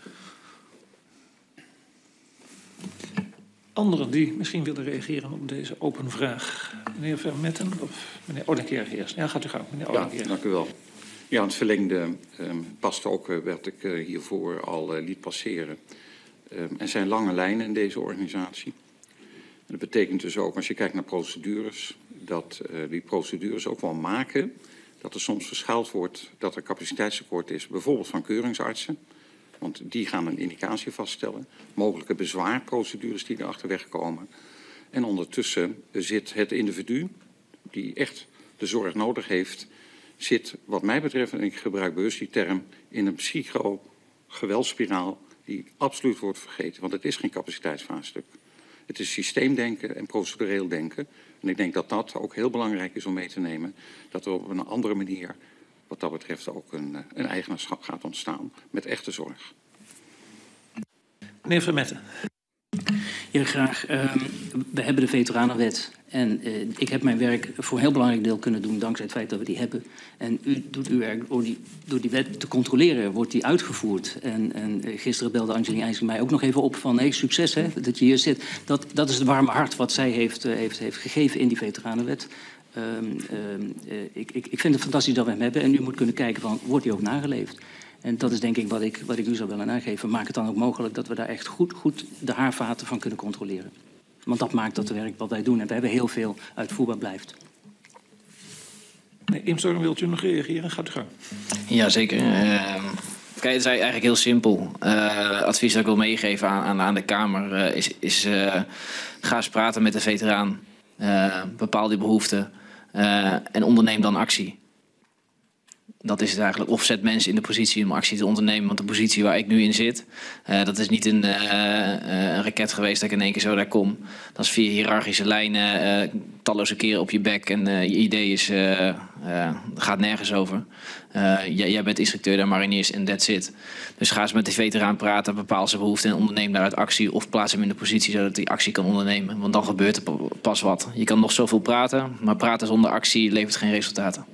Anderen die misschien willen reageren op deze open vraag. Meneer Vermetten of meneer Oudenkerk eerst? Ja, gaat u gang, meneer Oudenkerk. Ja, dank u wel. Ja, in het verlengde past ook wat ik hiervoor al liet passeren. Er zijn lange lijnen in deze organisatie. En dat betekent dus ook, als je kijkt naar procedures, dat die procedures ook wel maken dat er soms verschuild wordt dat er capaciteitstekort is, bijvoorbeeld van keuringsartsen. Want die gaan een indicatie vaststellen. Mogelijke bezwaarprocedures die erachter wegkomen. En ondertussen zit het individu die echt de zorg nodig heeft, zit wat mij betreft, en ik gebruik bewust die term, in een psycho-geweldsspiraal die absoluut wordt vergeten. Want het is geen capaciteitsvraagstuk. Het is systeemdenken en procedureel denken. En ik denk dat dat ook heel belangrijk is om mee te nemen. Dat er op een andere manier wat dat betreft ook een eigenaarschap gaat ontstaan met echte zorg. Meneer Vermetten. Ja, graag. We hebben de Veteranenwet. En ik heb mijn werk voor een heel belangrijk deel kunnen doen dankzij het feit dat we die hebben. En u doet uw werk door die wet te controleren, wordt die uitgevoerd. En gisteren belde Angelien IJzer mij ook nog even op van hey, succes hè, dat je hier zit. Dat is het warme hart wat zij heeft gegeven in die Veteranenwet. Ik vind het fantastisch dat we hem hebben. En u moet kunnen kijken van, wordt die ook nageleefd? En dat is denk ik wat ik u zou willen aangeven. Maak het dan ook mogelijk dat we daar echt goed de haarvaten van kunnen controleren. Want dat maakt dat het werk wat wij doen. En we hebben heel veel uitvoerbaar blijft. Nee, Imstorm, wilt u nog reageren? Gaat u gang. Ja, zeker. Kijk, het is eigenlijk heel simpel. Advies dat ik wil meegeven aan de Kamer is ga eens praten met de veteraan. Bepaal die behoeften en onderneem dan actie. Dat is het eigenlijk. Of zet mensen in de positie om actie te ondernemen. Want de positie waar ik nu in zit, dat is niet een raket geweest dat ik in één keer zo daar kom. Dat is via hiërarchische lijnen, talloze keren op je bek. En je idee is, gaat nergens over. Jij bent instructeur der mariniers en that's it. Dus ga eens met de veteraan praten, bepaal zijn behoeften en onderneem daaruit actie. Of plaats hem in de positie zodat hij actie kan ondernemen. Want dan gebeurt er pas wat. Je kan nog zoveel praten, maar praten zonder actie levert geen resultaten.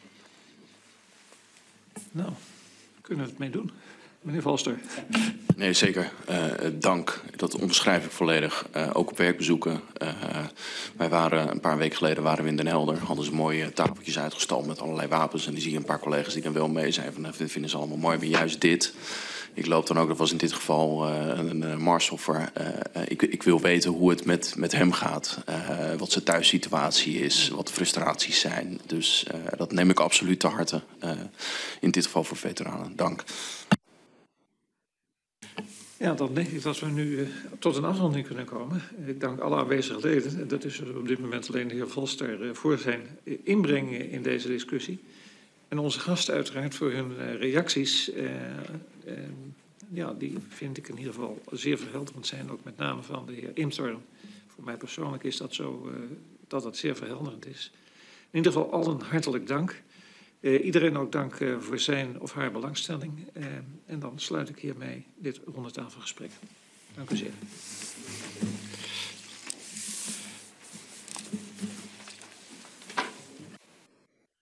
Nou, kunnen we het mee doen. Meneer Valster. Nee, zeker. Dank. Dat onderschrijf ik volledig. Ook op werkbezoeken. Wij waren een paar weken geleden in Den Helder. Hadden ze mooie tafeltjes uitgestald met allerlei wapens. En die zie je een paar collega's die dan wel mee zijn. Van, dit vinden ze allemaal mooi, maar juist dit. Ik loop dan ook, dat was in dit geval een marshoffer. Ik wil weten hoe het met hem gaat. Wat zijn thuissituatie is. Wat de frustraties zijn. Dus dat neem ik absoluut te harte. In dit geval voor veteranen. Dank. Ja, dan denk ik dat we nu tot een afronding kunnen komen. Ik dank alle aanwezige leden. Dat is op dit moment alleen de heer Valster voor zijn inbreng in deze discussie. En onze gasten uiteraard voor hun reacties. Ja, die vind ik in ieder geval zeer verhelderend zijn. Ook met name van de heer Imstorm. Voor mij persoonlijk is dat zo dat het zeer verhelderend is. In ieder geval allen hartelijk dank. Iedereen ook dank voor zijn of haar belangstelling. En dan sluit ik hiermee dit rondetafelgesprek. Dank u zeer.